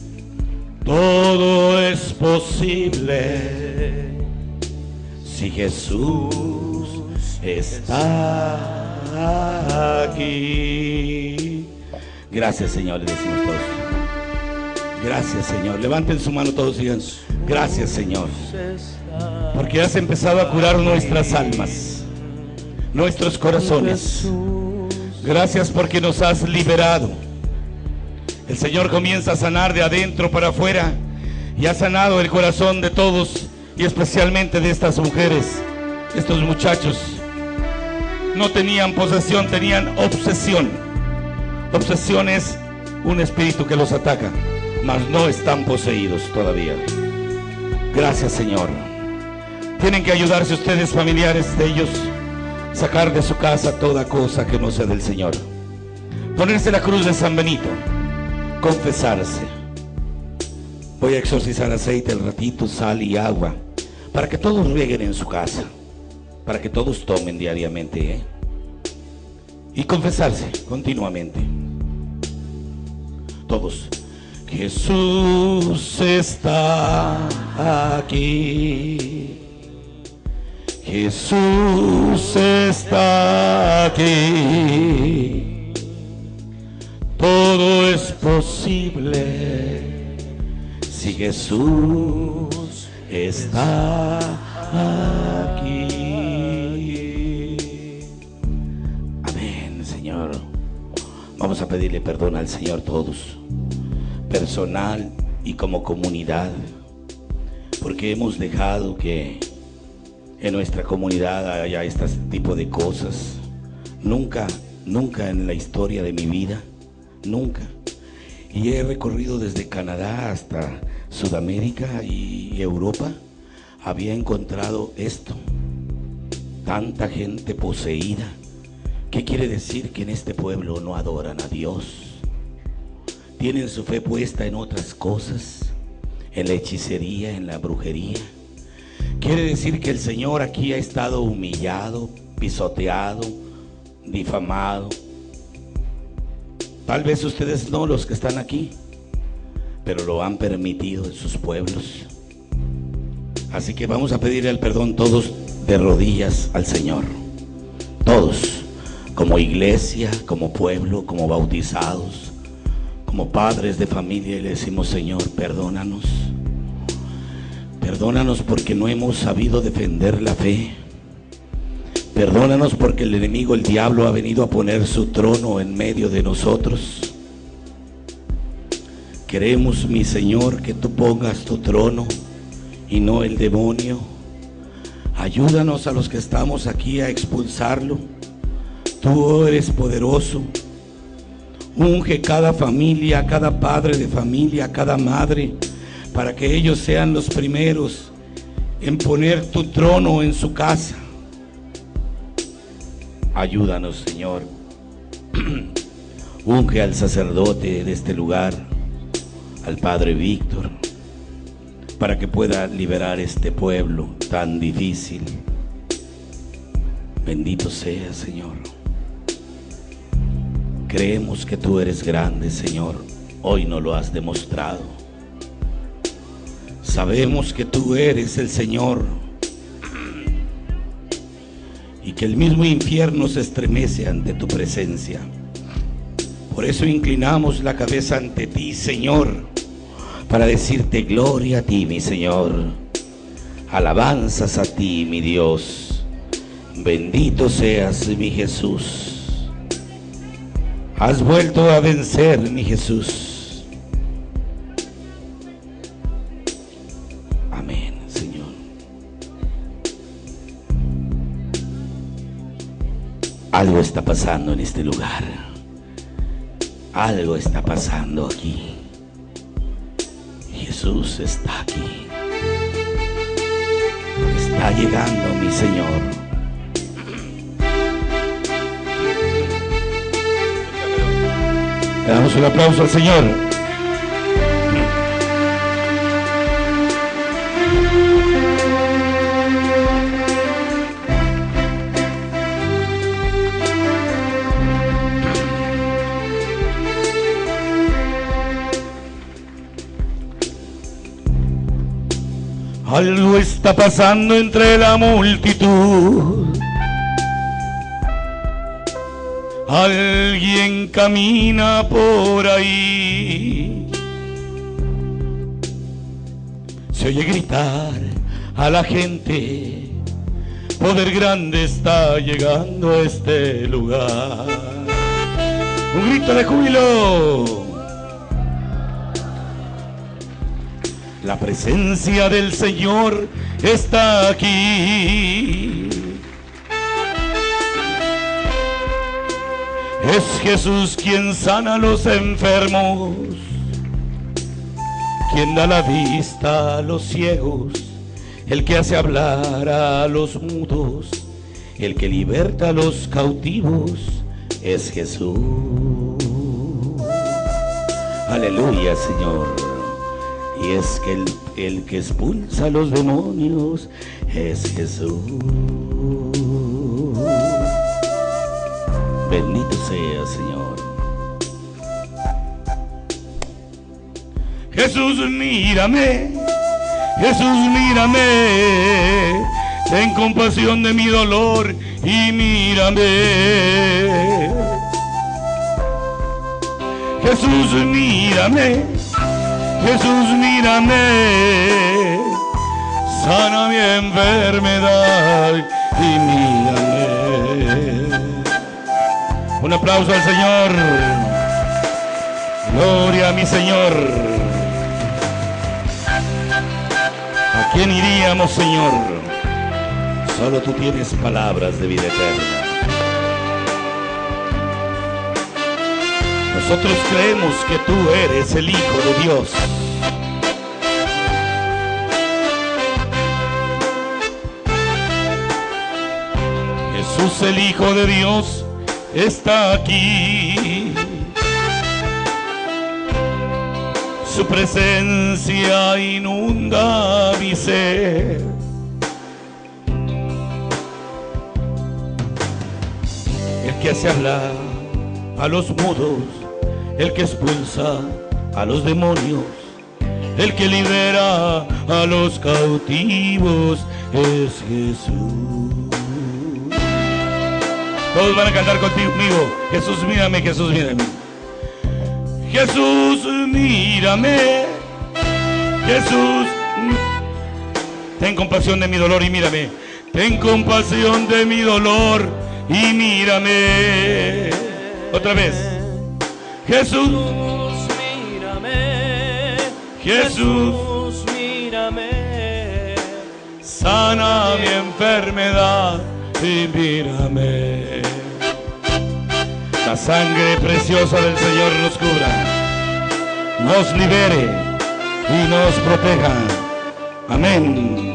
todo es posible si Jesús está aquí. Gracias, Señor, le decimos todos. Gracias, Señor. Levanten su mano todos y digan, gracias, Señor, porque has empezado a curar nuestras almas, nuestros corazones. Gracias porque nos has liberado. El Señor comienza a sanar de adentro para afuera y ha sanado el corazón de todos y especialmente de estas mujeres. Estos muchachos no tenían posesión, tenían obsesión. Obsesión es un espíritu que los ataca, mas no están poseídos todavía. Gracias, Señor. Tienen que ayudarse ustedes, familiares de ellos, sacar de su casa toda cosa que no sea del Señor. Ponerse la cruz de San Benito, confesarse. Voy a exorcizar aceite al ratito, sal y agua, para que todos rieguen en su casa, para que todos tomen diariamente, ¿eh? Y confesarse continuamente. Todos. Jesús está aquí. Jesús está aquí. Todo es posible si Jesús está aquí. Amén, Señor. Vamos a pedirle perdón al Señor todos, personal y como comunidad, porque hemos dejado que en nuestra comunidad haya este tipo de cosas. Nunca, nunca en la historia de mi vida, nunca. Y he recorrido desde Canadá hasta Sudamérica y Europa, había encontrado esto. Tanta gente poseída. ¿Qué quiere decir? Que en este pueblo no adoran a Dios. Tienen su fe puesta en otras cosas, en la hechicería, en la brujería. Quiere decir que el Señor aquí ha estado humillado, pisoteado, difamado. Tal vez ustedes no, los que están aquí, pero lo han permitido en sus pueblos. Así que vamos a pedirle el perdón todos de rodillas al Señor. Todos, como iglesia, como pueblo, como bautizados, como padres de familia, y le decimos: Señor, perdónanos. Perdónanos porque no hemos sabido defender la fe. Perdónanos porque el enemigo, el diablo, ha venido a poner su trono en medio de nosotros. Queremos, mi Señor, que tú pongas tu trono y no el demonio. Ayúdanos a los que estamos aquí a expulsarlo. Tú eres poderoso. Unge cada familia, cada padre de familia, cada madre, para que ellos sean los primeros en poner tu trono en su casa. Ayúdanos, Señor. Unge al sacerdote de este lugar, al Padre Víctor, para que pueda liberar este pueblo tan difícil. Bendito sea, Señor. Creemos que tú eres grande, Señor. Hoy nos lo has demostrado. Sabemos que tú eres el Señor y que el mismo infierno se estremece ante tu presencia. Por eso inclinamos la cabeza ante ti, Señor, para decirte gloria a ti, mi Señor. Alabanzas a ti, mi Dios. Bendito seas, mi Jesús. Has vuelto a vencer, mi Jesús. Amén, Señor. Algo está pasando en este lugar. Algo está pasando aquí. Jesús está aquí. Está llegando, mi Señor. Le damos un aplauso al Señor. Algo está pasando entre la multitud. Alguien camina por ahí. Se oye gritar a la gente, poder grande está llegando a este lugar. Un grito de júbilo. La presencia del Señor está aquí. Es Jesús quien sana a los enfermos, quien da la vista a los ciegos, el que hace hablar a los mudos, el que liberta a los cautivos, es Jesús. Aleluya, Señor. Y es que el, el que expulsa a los demonios es Jesús. Bendito sea, Señor. Jesús, mírame. Jesús, mírame. Ten compasión de mi dolor y mírame. Jesús, mírame. Jesús, mírame. Sana mi enfermedad y mírame. Un aplauso al Señor. Gloria a mi Señor. ¿A quién iríamos, Señor? Solo tú tienes palabras de vida eterna. Nosotros creemos que tú eres el Hijo de Dios. Jesús, el Hijo de Dios, está aquí. Su presencia inunda mi ser. El que hace hablar a los mudos, el que expulsa a los demonios, el que libera a los cautivos, es Jesús. Todos van a cantar conmigo. Jesús, mírame, Jesús, mírame. Jesús, mírame. Jesús, ten compasión de mi dolor y mírame. Ten compasión de mi dolor y mírame. Otra vez. Jesús, mírame. Jesús, mírame. sana mi enfermedad y mírame. La sangre preciosa del Señor nos cubra, nos libere y nos proteja. Amén.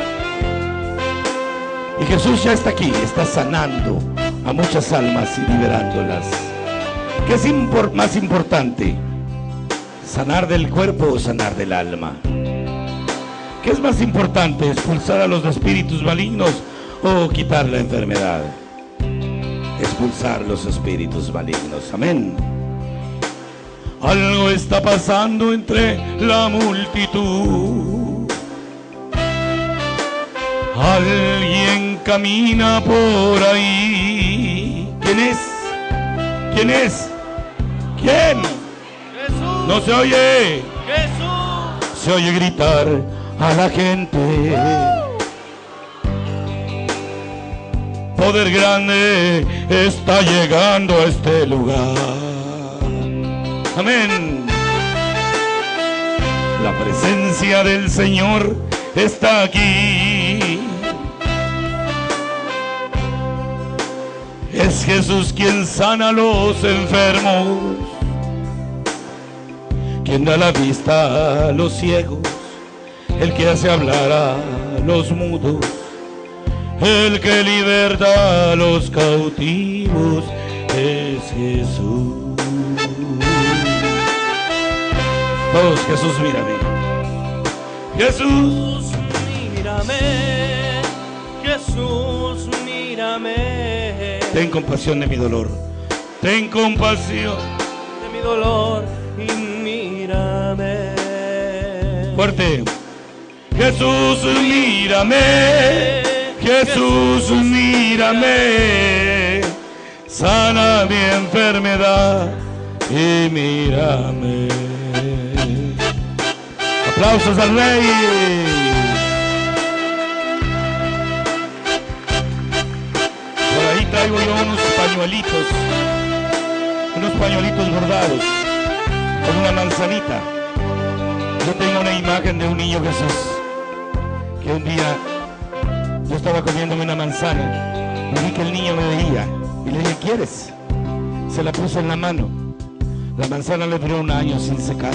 Y Jesús ya está aquí, está sanando a muchas almas y liberándolas. ¿Qué es impor- más importante? ¿Sanar del cuerpo o sanar del alma? ¿Qué es más importante? ¿Expulsar a los espíritus malignos o quitar la enfermedad? Expulsar los espíritus malignos. Amén. Algo está pasando entre la multitud. Alguien camina por ahí. ¿Quién es? ¿Quién es? ¿Quién? Jesús. No se oye. Jesús. Se oye gritar a la gente. Poder grande está llegando a este lugar. Amén. La presencia del Señor está aquí. Es Jesús quien sana a los enfermos, quien da la vista a los ciegos, el que hace hablar a los mudos, el que liberta a los cautivos, es Jesús. Todos, Jesús, mírame. Jesús, mírame. Jesús, mírame. ten compasión de mi dolor. Ten compasión de mi dolor y mírame. Fuerte. Jesús, mírame. Jesús, mírame. sana mi enfermedad y mírame. Aplausos al Rey. Por ahí traigo yo unos pañuelitos, unos pañuelitos bordados con una manzanita. Yo tengo una imagen de un niño Jesús que un día yo estaba comiéndome una manzana y vi que el niño me veía y le dije, ¿quieres? Se la puse en la mano. La manzana le duró un año sin secar.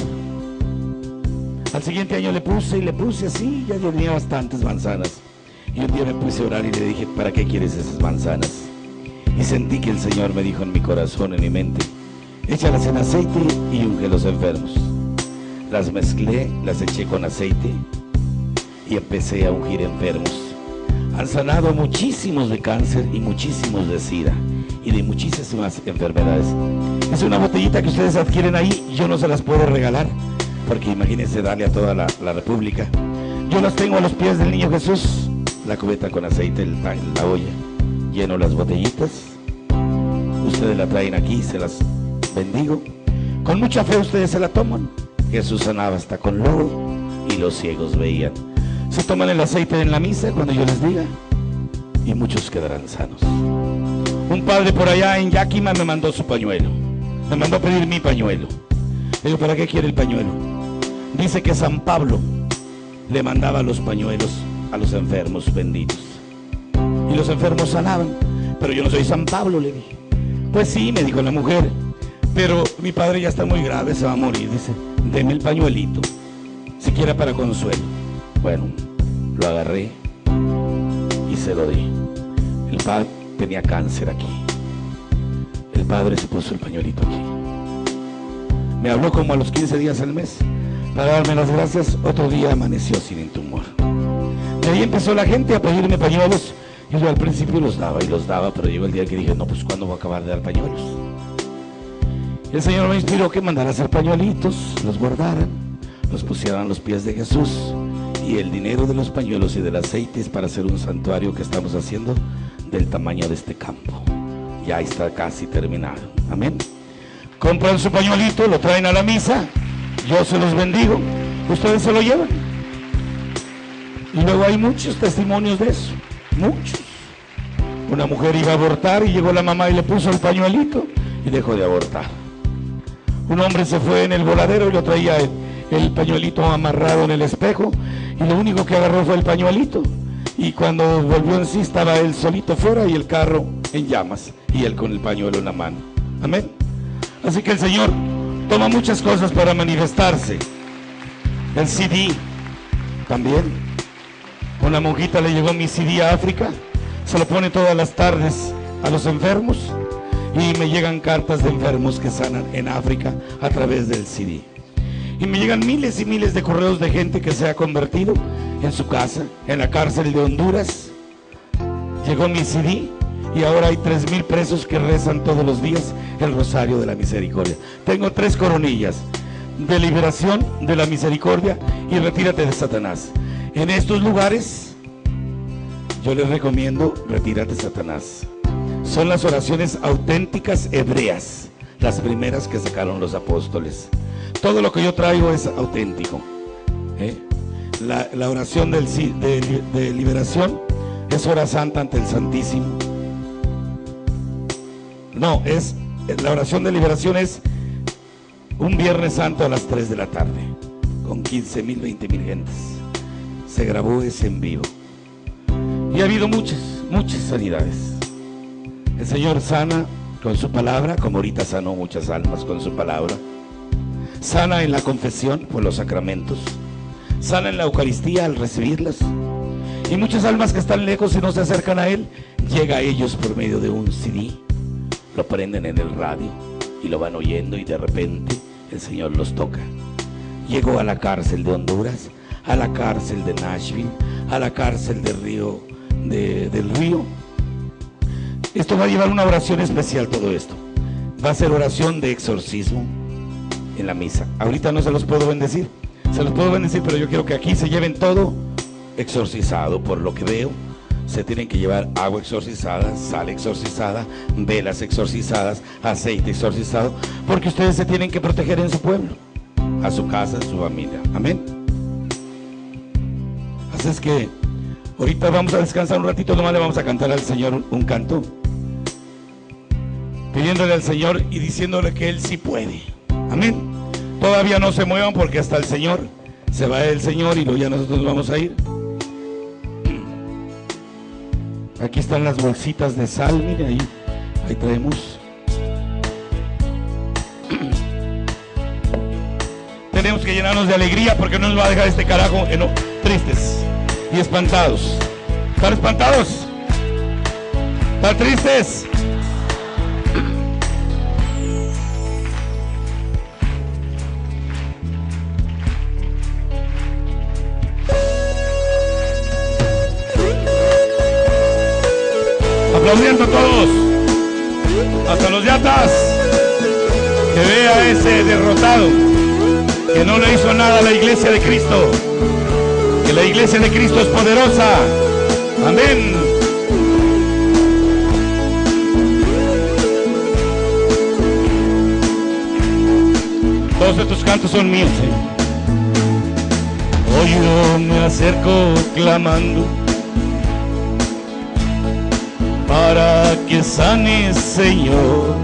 Al siguiente año le puse y le puse así, ya tenía bastantes manzanas. Y un día me puse a orar y le dije, ¿para qué quieres esas manzanas? Y sentí que el Señor me dijo en mi corazón, en mi mente, échalas en aceite y unge a los enfermos. Las mezclé, las eché con aceite y empecé a ungir enfermos. Han sanado muchísimos de cáncer y muchísimos de sida y de muchísimas enfermedades. Es una botellita que ustedes adquieren ahí, yo no se las puedo regalar, porque imagínense darle a toda la, la república. Yo las tengo a los pies del niño Jesús, la cubeta con aceite, el, la olla, lleno las botellitas, ustedes la traen aquí, se las bendigo, con mucha fe ustedes se la toman. Jesús sanaba hasta con lodo y los ciegos veían. Se toman el aceite en la misa cuando yo les diga y muchos quedarán sanos. Un padre por allá en Yakima me mandó su pañuelo, me mandó a pedir mi pañuelo. Le digo, ¿para qué quiere el pañuelo? Dice que San Pablo le mandaba los pañuelos a los enfermos benditos y los enfermos sanaban. Pero yo no soy San Pablo, le dije. Pues sí, me dijo la mujer, pero mi padre ya está muy grave, se va a morir. Dice, deme el pañuelito, siquiera para consuelo. Bueno, lo agarré y se lo di. El padre tenía cáncer aquí. El padre se puso el pañuelito aquí. Me habló como a los quince días al mes para darme las gracias. Otro día amaneció sin tumor. De ahí empezó la gente a pedirme pañuelos. Y yo al principio los daba y los daba, pero llegó el día que dije, no, pues ¿cuándo voy a acabar de dar pañuelos? Y el Señor me inspiró que mandara a hacer pañuelitos, los guardaran, los pusieran a los pies de Jesús. Y el dinero de los pañuelos y del aceite es para hacer un santuario que estamos haciendo del tamaño de este campo. Ya está casi terminado. Amén. Compran su pañuelito, lo traen a la misa, yo se los bendigo, ustedes se lo llevan. Y luego hay muchos testimonios de eso, muchos. Una mujer iba a abortar y llegó la mamá y le puso el pañuelito y dejó de abortar. Un hombre se fue en el voladero y lo traía el, el pañuelito amarrado en el espejo y lo único que agarró fue el pañuelito. Y cuando volvió en sí estaba él solito fuera y el carro en llamas y él con el pañuelo en la mano. Amén. Así que el Señor toma muchas cosas para manifestarse. El C D también. Una monjita le llegó mi C D a África, se lo pone todas las tardes a los enfermos y me llegan cartas de enfermos que sanan en África a través del C D. Y me llegan miles y miles de correos de gente que se ha convertido en su casa, en la cárcel de Honduras. Llegó mi C D y ahora hay tres mil presos que rezan todos los días el Rosario de la Misericordia. Tengo tres coronillas de liberación de la misericordia y retírate de Satanás. En estos lugares yo les recomiendo retírate Satanás. Son las oraciones auténticas hebreas, las primeras que sacaron los apóstoles. Todo lo que yo traigo es auténtico, ¿eh? la, la oración del, de, de liberación es hora santa ante el Santísimo. No, es la oración de liberación es un Viernes Santo a las tres de la tarde con quince mil, veinte mil gentes. Se grabó ese en vivo y ha habido muchas, muchas sanidades. El Señor sana con su palabra, como ahorita sanó muchas almas con su palabra. Sana en la confesión por los sacramentos, sana en la Eucaristía al recibirlas. Y muchas almas que están lejos y no se acercan a Él, llega a ellos por medio de un C D. Lo prenden en el radio y lo van oyendo y de repente el Señor los toca. Llegó a la cárcel de Honduras, a la cárcel de Nashville, a la cárcel de Río, de, del Río. Esto va a llevar una oración especial, todo esto. Va a ser oración de exorcismo en la misa. Ahorita no se los puedo bendecir, se los puedo bendecir, pero yo quiero que aquí se lleven todo exorcizado por lo que veo. se tienen que llevar agua exorcizada, sal exorcizada, velas exorcizadas, aceite exorcizado, porque ustedes se tienen que proteger en su pueblo, a su casa, en su familia. Amén. Así es que ahorita vamos a descansar un ratito, nomás le vamos a cantar al Señor un, un canto, pidiéndole al Señor y diciéndole que Él sí puede. Amén. Todavía no se muevan porque hasta el Señor, se va el Señor y luego ya nosotros nos vamos a ir. Aquí están las bolsitas de sal, mire ahí, ahí traemos. Tenemos que llenarnos de alegría porque no nos va a dejar este carajo en, tristes y espantados. ¿Están espantados? ¿Están tristes? Aplaudiendo todos, hasta los yatas, que vea ese derrotado que no le hizo nada a la iglesia de Cristo, que la iglesia de Cristo es poderosa. Amén. Todos estos cantos son míos, ¿eh? Hoy yo me acerco clamando para que sanes, Señor,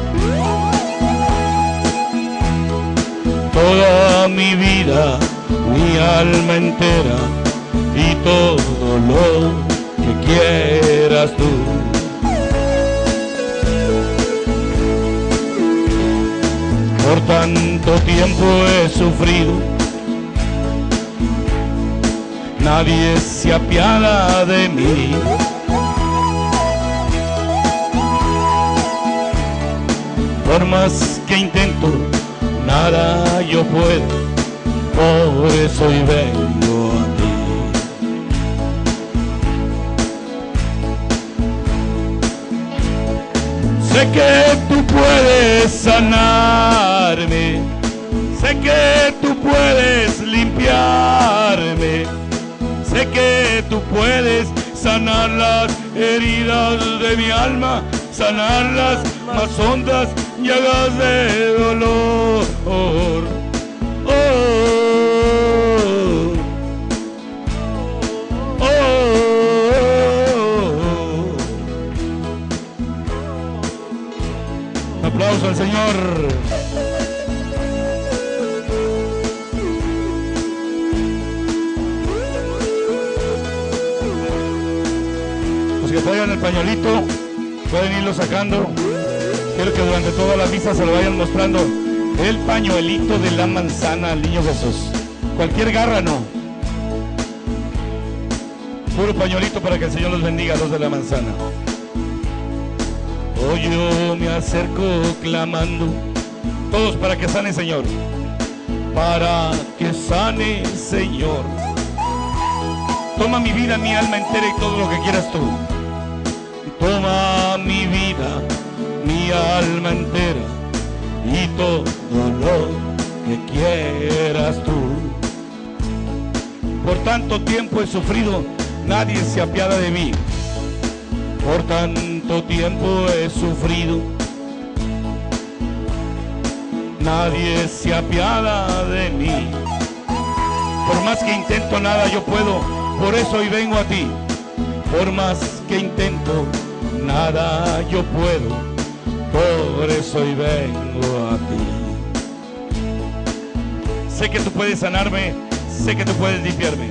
toda mi vida, mi alma entera y todo lo que quieras tú. Por tanto tiempo he sufrido, nadie se apiada de mí. Por más que intento, nada yo puedo, por eso hoy vengo a ti. Sé que tú puedes sanarme, sé que tú puedes limpiarme, sé que tú puedes sanar las heridas de mi alma, sanar las más hondas llagas de dolor. Oh, oh, oh, oh. Un aplauso al Señor. Los que traigan el pañuelito pueden irlo sacando. Quiero que durante toda la misa se lo vayan mostrando el pañuelito de la manzana al niño Jesús. Cualquier garra no. Puro pañuelito para que el Señor los bendiga, los de la manzana. Hoy yo me acerco clamando, todos para que sane, Señor. Para que sane, Señor. Toma mi vida, mi alma entera y todo lo que quieras tú. Toma mi vida, mi alma entera y todo lo que quieras tú. Por tanto tiempo he sufrido, nadie se apiada de mí. Por tanto tiempo he sufrido, nadie se apiada de mí. Por más que intento, nada yo puedo, por eso hoy vengo a ti. Por más que intento, nada yo puedo, por eso hoy vengo a ti. Sé que tú puedes sanarme, sé que tú puedes limpiarme.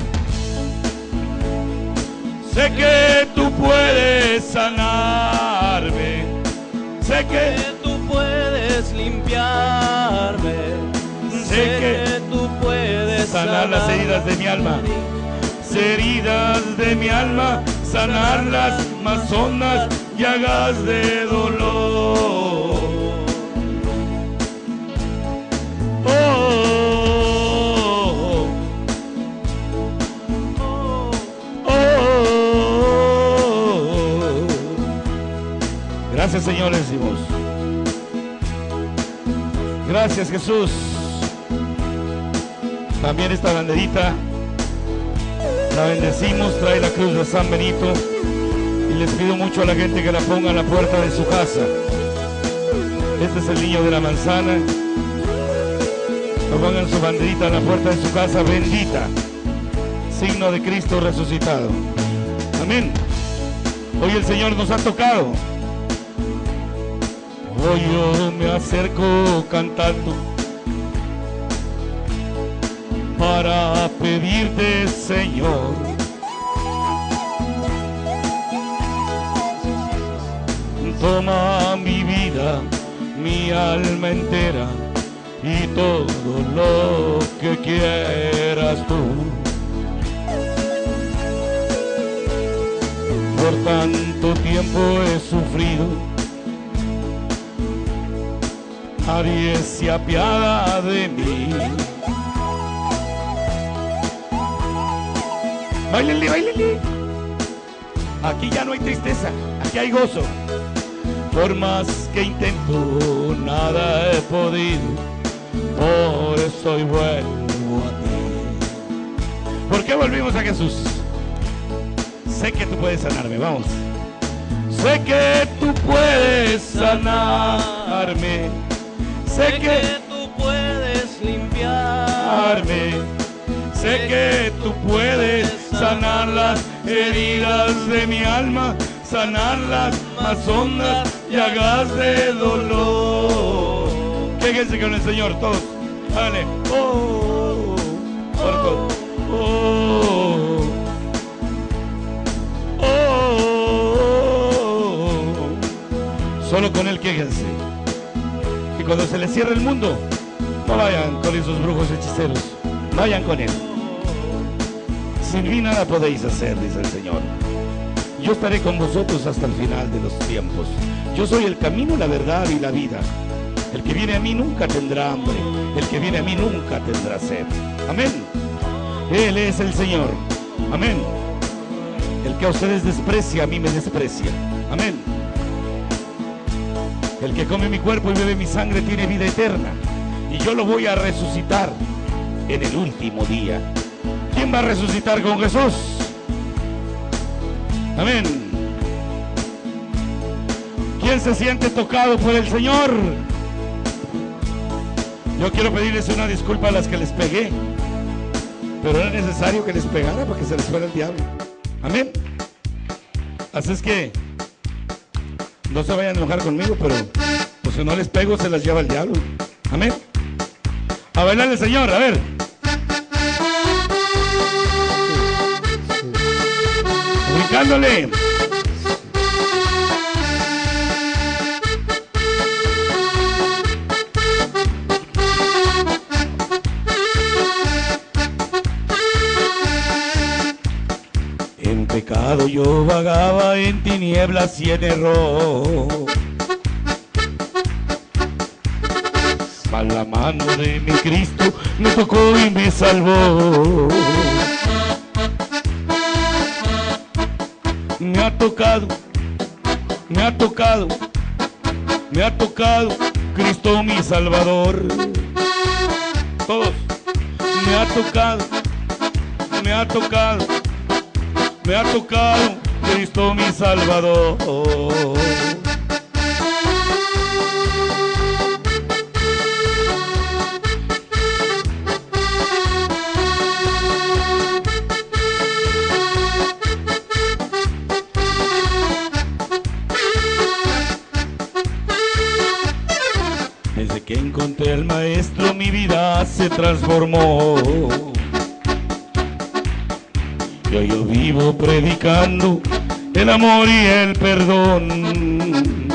Sé que tú puedes sanarme, sé que tú puedes limpiarme, sé que tú puedes sanar las heridas de mi alma, heridas de mi alma, sanar las más hondas llagas de dolor. Oh, oh, oh, oh. Gracias, Señor, decimos. Gracias, Jesús. También esta banderita la bendecimos, trae la cruz de San Benito. les pido mucho a la gente que la ponga en la puerta de su casa. Este es el niño de la manzana. Lo pongan su banderita en la puerta de su casa, bendita, signo de Cristo resucitado. Amén. Hoy el Señor nos ha tocado. Hoy yo me acerco cantando para pedirte, Señor, toma mi vida, mi alma entera y todo lo que quieras tú. Por tanto tiempo he sufrido, nadie se apiada de mí. Báilenle, báilenle. Aquí ya no hay tristeza, aquí hay gozo. Por más que intento, nada he podido, por eso hoy vuelvo a ti. ¿Por qué volvimos a Jesús? Sé que tú puedes sanarme, vamos. Sé que tú puedes sanarme. Sé que tú puedes limpiarme. Sé que tú puedes sanar las heridas de mi alma, sanar las más hondas llagas de dolor. Quéjense con el Señor todos. Dale. Oh, por todo. Oh, oh. Solo con Él quéjense. Y cuando se les cierre el mundo, no vayan con esos brujos hechiceros. Vayan con Él. Sin mí nada podéis hacer, dice el Señor. Yo estaré con vosotros hasta el final de los tiempos. Yo soy el camino, la verdad y la vida. El que viene a mí nunca tendrá hambre. El que viene a mí nunca tendrá sed. Amén. Él es el Señor. Amén. El que a ustedes desprecia, a mí me desprecia. Amén. El que come mi cuerpo y bebe mi sangre tiene vida eterna. Y yo lo voy a resucitar en el último día. ¿Quién va a resucitar con Jesús? Amén. ¿Quién se siente tocado por el Señor? Yo quiero pedirles una disculpa a las que les pegué, pero era necesario que les pegara para que se les fuera el diablo. Amén. Así es que no se vayan a enojar conmigo, pero pues si no les pego se las lleva el diablo. Amén. A bailar el Señor, a ver. Brincándole. En pecado yo vagaba, en tinieblas y en error. Mas la mano de mi Cristo me tocó y me salvó. Me ha tocado, me ha tocado, me ha tocado Cristo mi Salvador. Todos, me ha tocado, me ha tocado, me ha tocado Cristo mi Salvador. Desde que encontré al Maestro mi vida se transformó. Y hoy yo vivo predicando el amor y el perdón.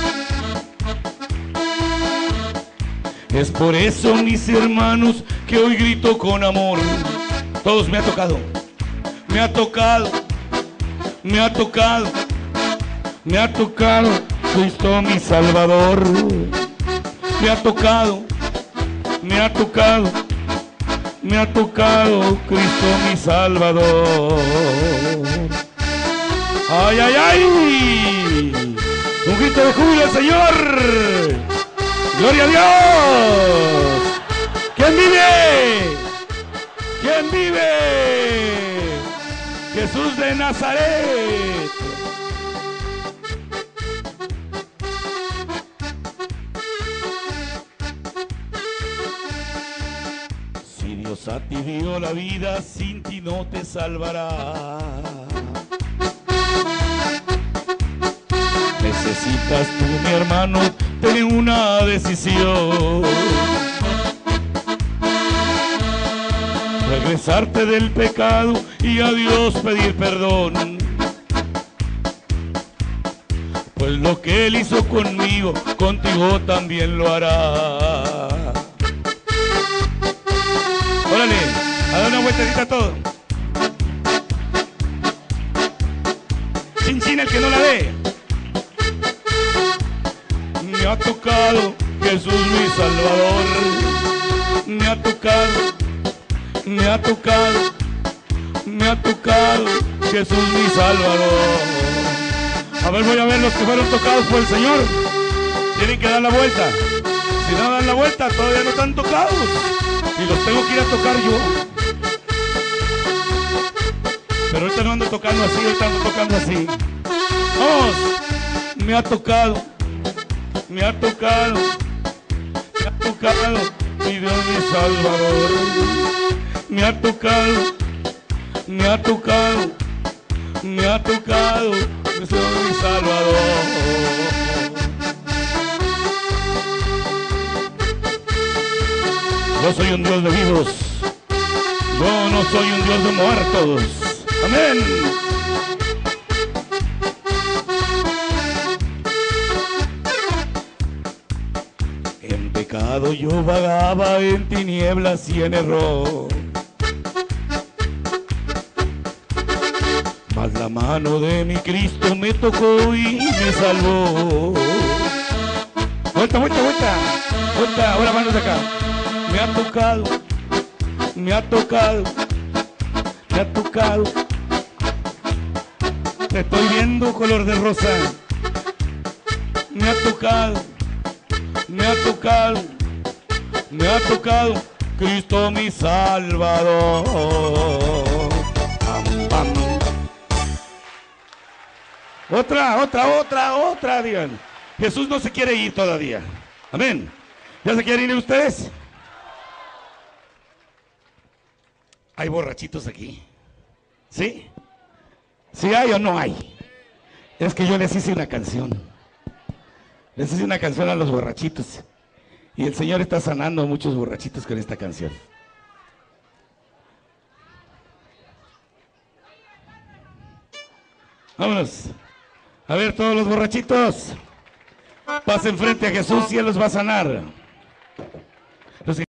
Es por eso, mis hermanos, que hoy grito con amor. Todos me ha tocado, me ha tocado, me ha tocado, me ha tocado Cristo mi Salvador. Me ha tocado, me ha tocado, me ha tocado Cristo mi Salvador. ¡Ay, ay, ay! ¡Un grito de júbilo al Señor! ¡Gloria a Dios! ¿Quién vive? ¿Quién vive? Jesús de Nazaret. Dios a ti dio la vida, sin ti no te salvará. Necesitas tú, mi hermano, tener una decisión. Regresarte del pecado y a Dios pedir perdón. Pues lo que Él hizo conmigo, contigo también lo hará. Órale, a dar una vueltecita a todo. Chin chin el que no la ve. Me ha tocado Jesús mi Salvador. Me ha tocado, me ha tocado, me ha tocado Jesús mi Salvador. A ver, voy a ver los que fueron tocados por el Señor. Tienen que dar la vuelta. Si no dan la vuelta, todavía no están tocados. Y los tengo que ir a tocar yo. Pero ahorita no ando tocando así, ahorita ando tocando así. Vamos. Me ha tocado. Me ha tocado. Me ha tocado. Mi Dios, mi Salvador. Me ha tocado. Me ha tocado. Me ha tocado. Mi Señor, mi Salvador. Yo soy un Dios de vivos. Yo no soy un Dios de muertos. Amén. En pecado yo vagaba, en tinieblas y en error. Mas la mano de mi Cristo me tocó y me salvó. Vuelta, vuelta, vuelta. Vuelta, ahora manos de acá. Me ha tocado, me ha tocado, me ha tocado. Te estoy viendo color de rosa. Me ha tocado, me ha tocado, me ha tocado Cristo mi Salvador. Pam, pam. Otra, otra, otra, otra, digan. Jesús no se quiere ir todavía. Amén. ¿Ya se quieren ir ustedes? ¿Hay borrachitos aquí? ¿Sí? ¿Sí hay o no hay? Es que yo les hice una canción. Les hice una canción a los borrachitos. Y el Señor está sanando a muchos borrachitos con esta canción. Vámonos. A ver, todos los borrachitos. Pasen frente a Jesús y Él los va a sanar. Los